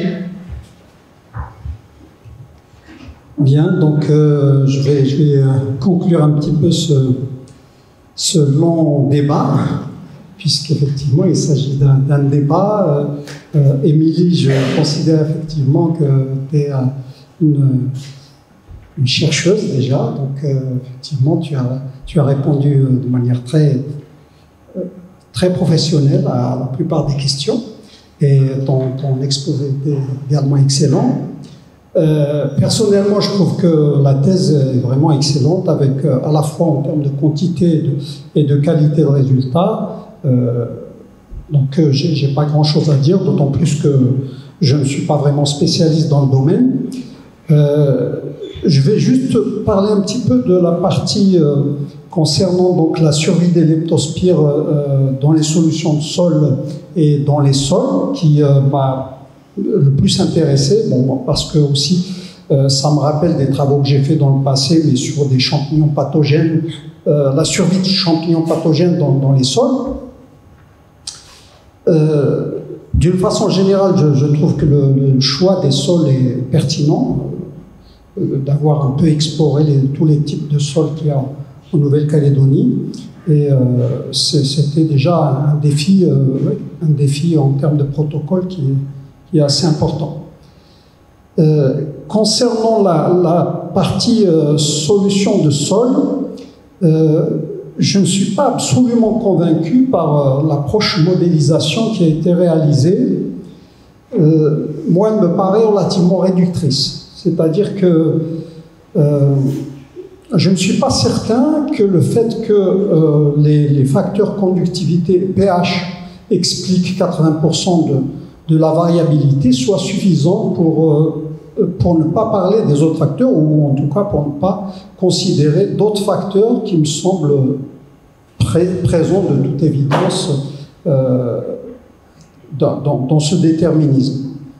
Bien, donc euh, je vais, je vais conclure un petit peu ce, ce long débat, puisqu'effectivement il s'agit d'un débat. Euh, euh, Émilie, je considère effectivement que tu es une, une chercheuse déjà, donc euh, effectivement tu as, tu as répondu de manière très, très professionnelle à la plupart des questions. Et ton, ton exposé était également excellent. Euh, personnellement, je trouve que la thèse est vraiment excellente, avec euh, à la fois en termes de quantité et de, et de qualité de résultat. Euh, donc, euh, j'ai pas grand-chose à dire, d'autant plus que je ne suis pas vraiment spécialiste dans le domaine. Euh, je vais juste parler un petit peu de la partie euh, concernant donc la survie des leptospires euh, dans les solutions de sol et dans les sols, qui euh, m'a le plus intéressé, bon, parce que aussi euh, ça me rappelle des travaux que j'ai fait dans le passé, mais sur des champignons pathogènes, euh, la survie de champignons pathogènes dans, dans les sols. Euh, D'une façon générale, je, je trouve que le, le choix des sols est pertinent, euh, d'avoir un peu exploré les, tous les types de sols qu'il y a en Nouvelle-Calédonie. Et euh, c'était déjà un défi, euh, un défi en termes de protocole qui est, qui est assez important. Euh, concernant la, la partie euh, solution de sol, euh, je ne suis pas absolument convaincu par euh, l'approche modélisation qui a été réalisée. Euh, moi, elle me paraît relativement réductrice. C'est-à-dire que euh, je ne suis pas certain que le fait que euh, les, les facteurs conductivité P H expliquent quatre-vingts pour cent de, de la variabilité soit suffisant pour, euh, pour ne pas parler des autres facteurs, ou en tout cas pour ne pas considérer d'autres facteurs qui me semblent pré présents de toute évidence euh, dans, dans, dans ce déterminisme.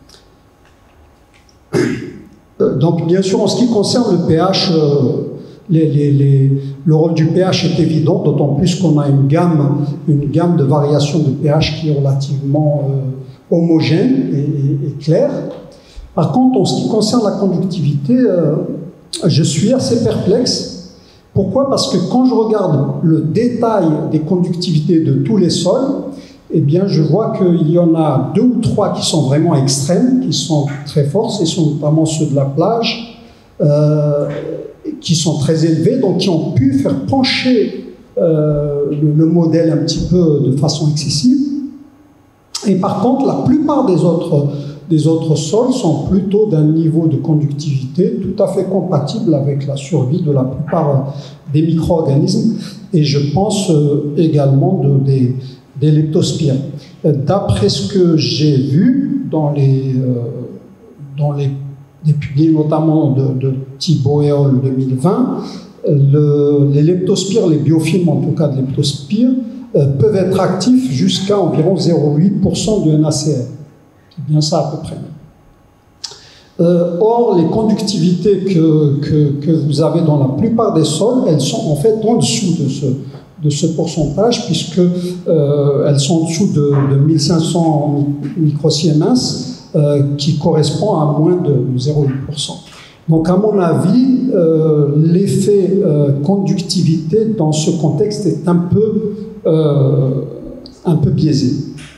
Donc bien sûr, en ce qui concerne le P H, euh, Les, les, les, le rôle du P H est évident, d'autant plus qu'on a une gamme, une gamme de variations de P H qui est relativement euh, homogène et, et, et clair. Par contre, en ce qui concerne la conductivité, euh, je suis assez perplexe. Pourquoi? Parce que quand je regarde le détail des conductivités de tous les sols, eh bien, je vois qu'il y en a deux ou trois qui sont vraiment extrêmes, qui sont très forts, ce sont notamment ceux de la plage, euh, qui sont très élevés, donc qui ont pu faire pencher euh, le, le modèle un petit peu de façon excessive. Et par contre, la plupart des autres, des autres sols sont plutôt d'un niveau de conductivité tout à fait compatible avec la survie de la plupart des micro-organismes, et je pense euh, également de, des, des leptospires. D'après ce que j'ai vu dans les, euh, dans les, les publiés notamment de, de Thibault et Hall deux mille vingt, le, les leptospires, les biofilms en tout cas de leptospires, euh, peuvent être actifs jusqu'à environ zéro virgule huit pour cent du N A C L. C'est bien ça à peu près. Euh, or, les conductivités que, que, que vous avez dans la plupart des sols, elles sont en fait en dessous de ce, de ce pourcentage, puisque euh, elles sont en dessous de, de mille cinq cents microsiemens, euh, qui correspond à moins de zéro virgule huit pour cent. Donc, à mon avis, euh, l'effet euh, conductivité dans ce contexte est un peu, euh, un peu biaisé.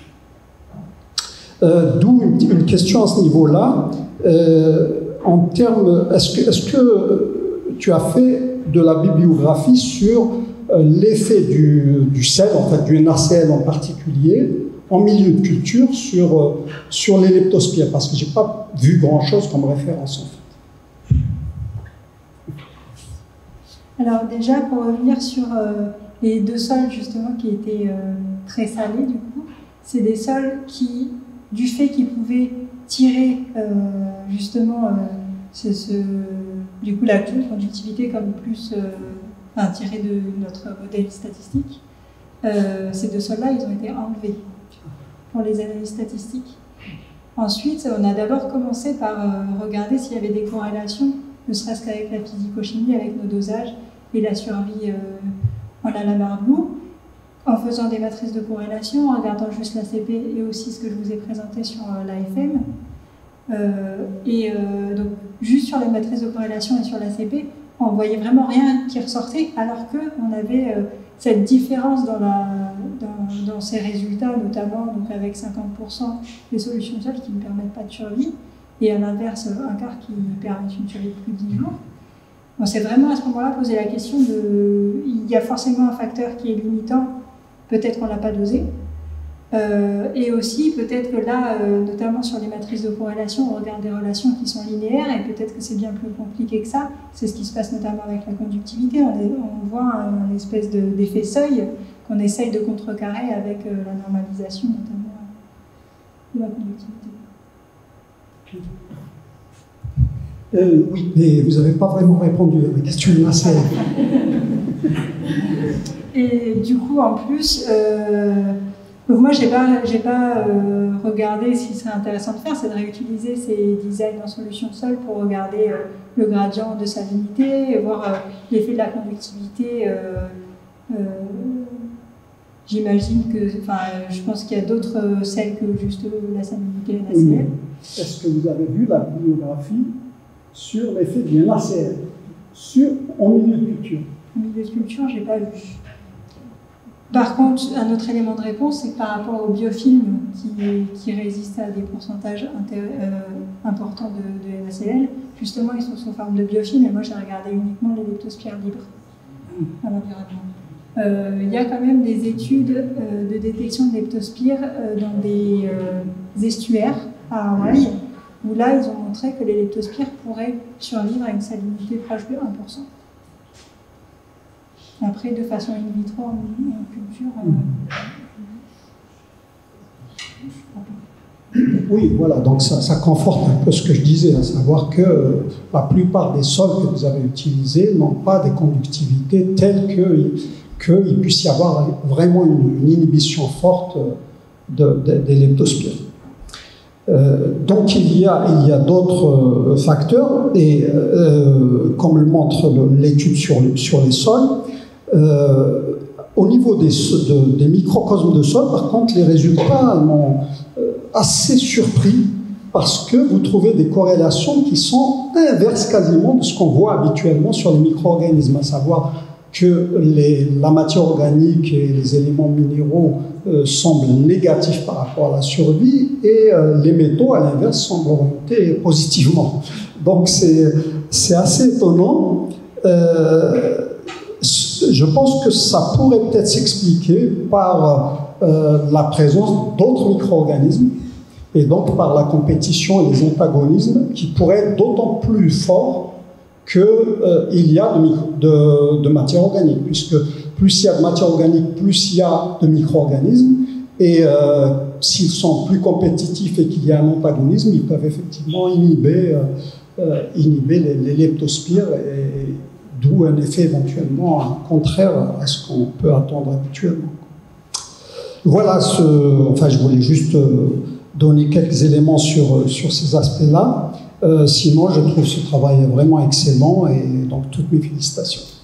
Euh, D'où une, une question à ce niveau-là. Euh, en termes, est-ce que, est-ce que tu as fait de la bibliographie sur euh, l'effet du, du sel, en fait du N A C L en particulier, en milieu de culture sur, euh, sur les leptospires? Parce que je n'ai pas vu grand-chose comme référence, en fait. Alors déjà, pour revenir sur euh, les deux sols justement qui étaient euh, très salés, du coup, c'est des sols qui, du fait qu'ils pouvaient tirer euh, justement euh, ce, ce, du coup la conductivité comme plus euh, enfin, tirée de notre modèle statistique, euh, ces deux sols-là, ils ont été enlevés pour les analyses statistiques. Ensuite, on a d'abord commencé par euh, regarder s'il y avait des corrélations, ne serait-ce qu'avec la physico-chimie, avec nos dosages et la survie euh, en Alamar-Blue, en faisant des matrices de corrélation, en regardant juste l'A C P et aussi ce que je vous ai présenté sur euh, l'A F M. Euh, et euh, donc, juste sur les matrices de corrélation et sur l'A C P, on voyait vraiment rien qui ressortait, alors qu'on avait euh, cette différence dans, la, dans, dans ces résultats, notamment donc avec cinquante pour cent des solutions seules qui ne permettent pas de survie, et à l'inverse, un quart qui permet une survie de plus de dix jours. On s'est vraiment à ce moment-là posé la question de... Il y a forcément un facteur qui est limitant, peut-être qu'on ne l'a pas dosé. Euh, et aussi, peut-être que là, euh, notamment sur les matrices de corrélation, on regarde des relations qui sont linéaires, et peut-être que c'est bien plus compliqué que ça. C'est ce qui se passe notamment avec la conductivité. On, est, on voit un, un espèce de, d'effet seuil qu'on essaye de contrecarrer avec euh, la normalisation, notamment de la conductivité. Euh, oui, mais vous n'avez pas vraiment répondu à ma question de Nasser. Et du coup, en plus, euh, donc moi, je n'ai pas, j'ai pas euh, regardé ce qui serait intéressant de faire, c'est de réutiliser ces designs en solution sol pour regarder euh, le gradient de salinité, et voir euh, l'effet de la conductivité. Euh, euh, J'imagine que, enfin, je pense qu'il y a d'autres sels que juste la salinité et N A C L. Est-ce que vous avez vu la bibliographie sur l'effet du N A C L sur, en milieu de culture? En milieu de culture, je n'ai pas vu. Par contre, un autre élément de réponse, c'est que par rapport aux biofilms qui, qui résistent à des pourcentages inter, euh, importants de, de N A C L, justement, ils sont sous forme de biofilms, et moi, j'ai regardé uniquement les leptospires libres à l'environnement. Euh, il y a quand même des études euh, de détection de leptospires euh, dans des euh, estuaires à Hawaï, où là, ils ont montré que les leptospires pourraient survivre à une salinité proche de un pour cent. Après, de façon in vitro, en, en culture... Euh... Oui, voilà, donc ça, ça conforte un peu ce que je disais, à savoir que euh, la plupart des sols que vous avez utilisés n'ont pas des conductivités telles qu'il que puisse y avoir vraiment une, une inhibition forte de, de, des leptospires. Euh, donc il y a, il y a d'autres euh, facteurs, et euh, comme le montre l'étude sur, sur les sols, Euh, au niveau des, de, des microcosmes de sol, par contre, les résultats m'ont euh, assez surpris parce que vous trouvez des corrélations qui sont inverses quasiment de ce qu'on voit habituellement sur les micro-organismes, à savoir que les, la matière organique et les éléments minéraux euh, semblent négatifs par rapport à la survie et euh, les métaux, à l'inverse, semblent orientés positivement. Donc c'est assez étonnant. Euh, je pense que ça pourrait peut-être s'expliquer par euh, la présence d'autres micro-organismes et donc par la compétition et les antagonismes qui pourraient être d'autant plus forts qu'il euh, y a de, de, de matière organique, puisque plus il y a de matière organique, plus il y a de micro-organismes, et euh, s'ils sont plus compétitifs et qu'il y a un antagonisme, ils peuvent effectivement inhiber, euh, euh, inhiber les, les leptospires, et d'où un effet éventuellement contraire à ce qu'on peut attendre habituellement. Voilà, ce, enfin je voulais juste donner quelques éléments sur, sur ces aspects-là. Euh, sinon, je trouve ce travail vraiment excellent et donc toutes mes félicitations.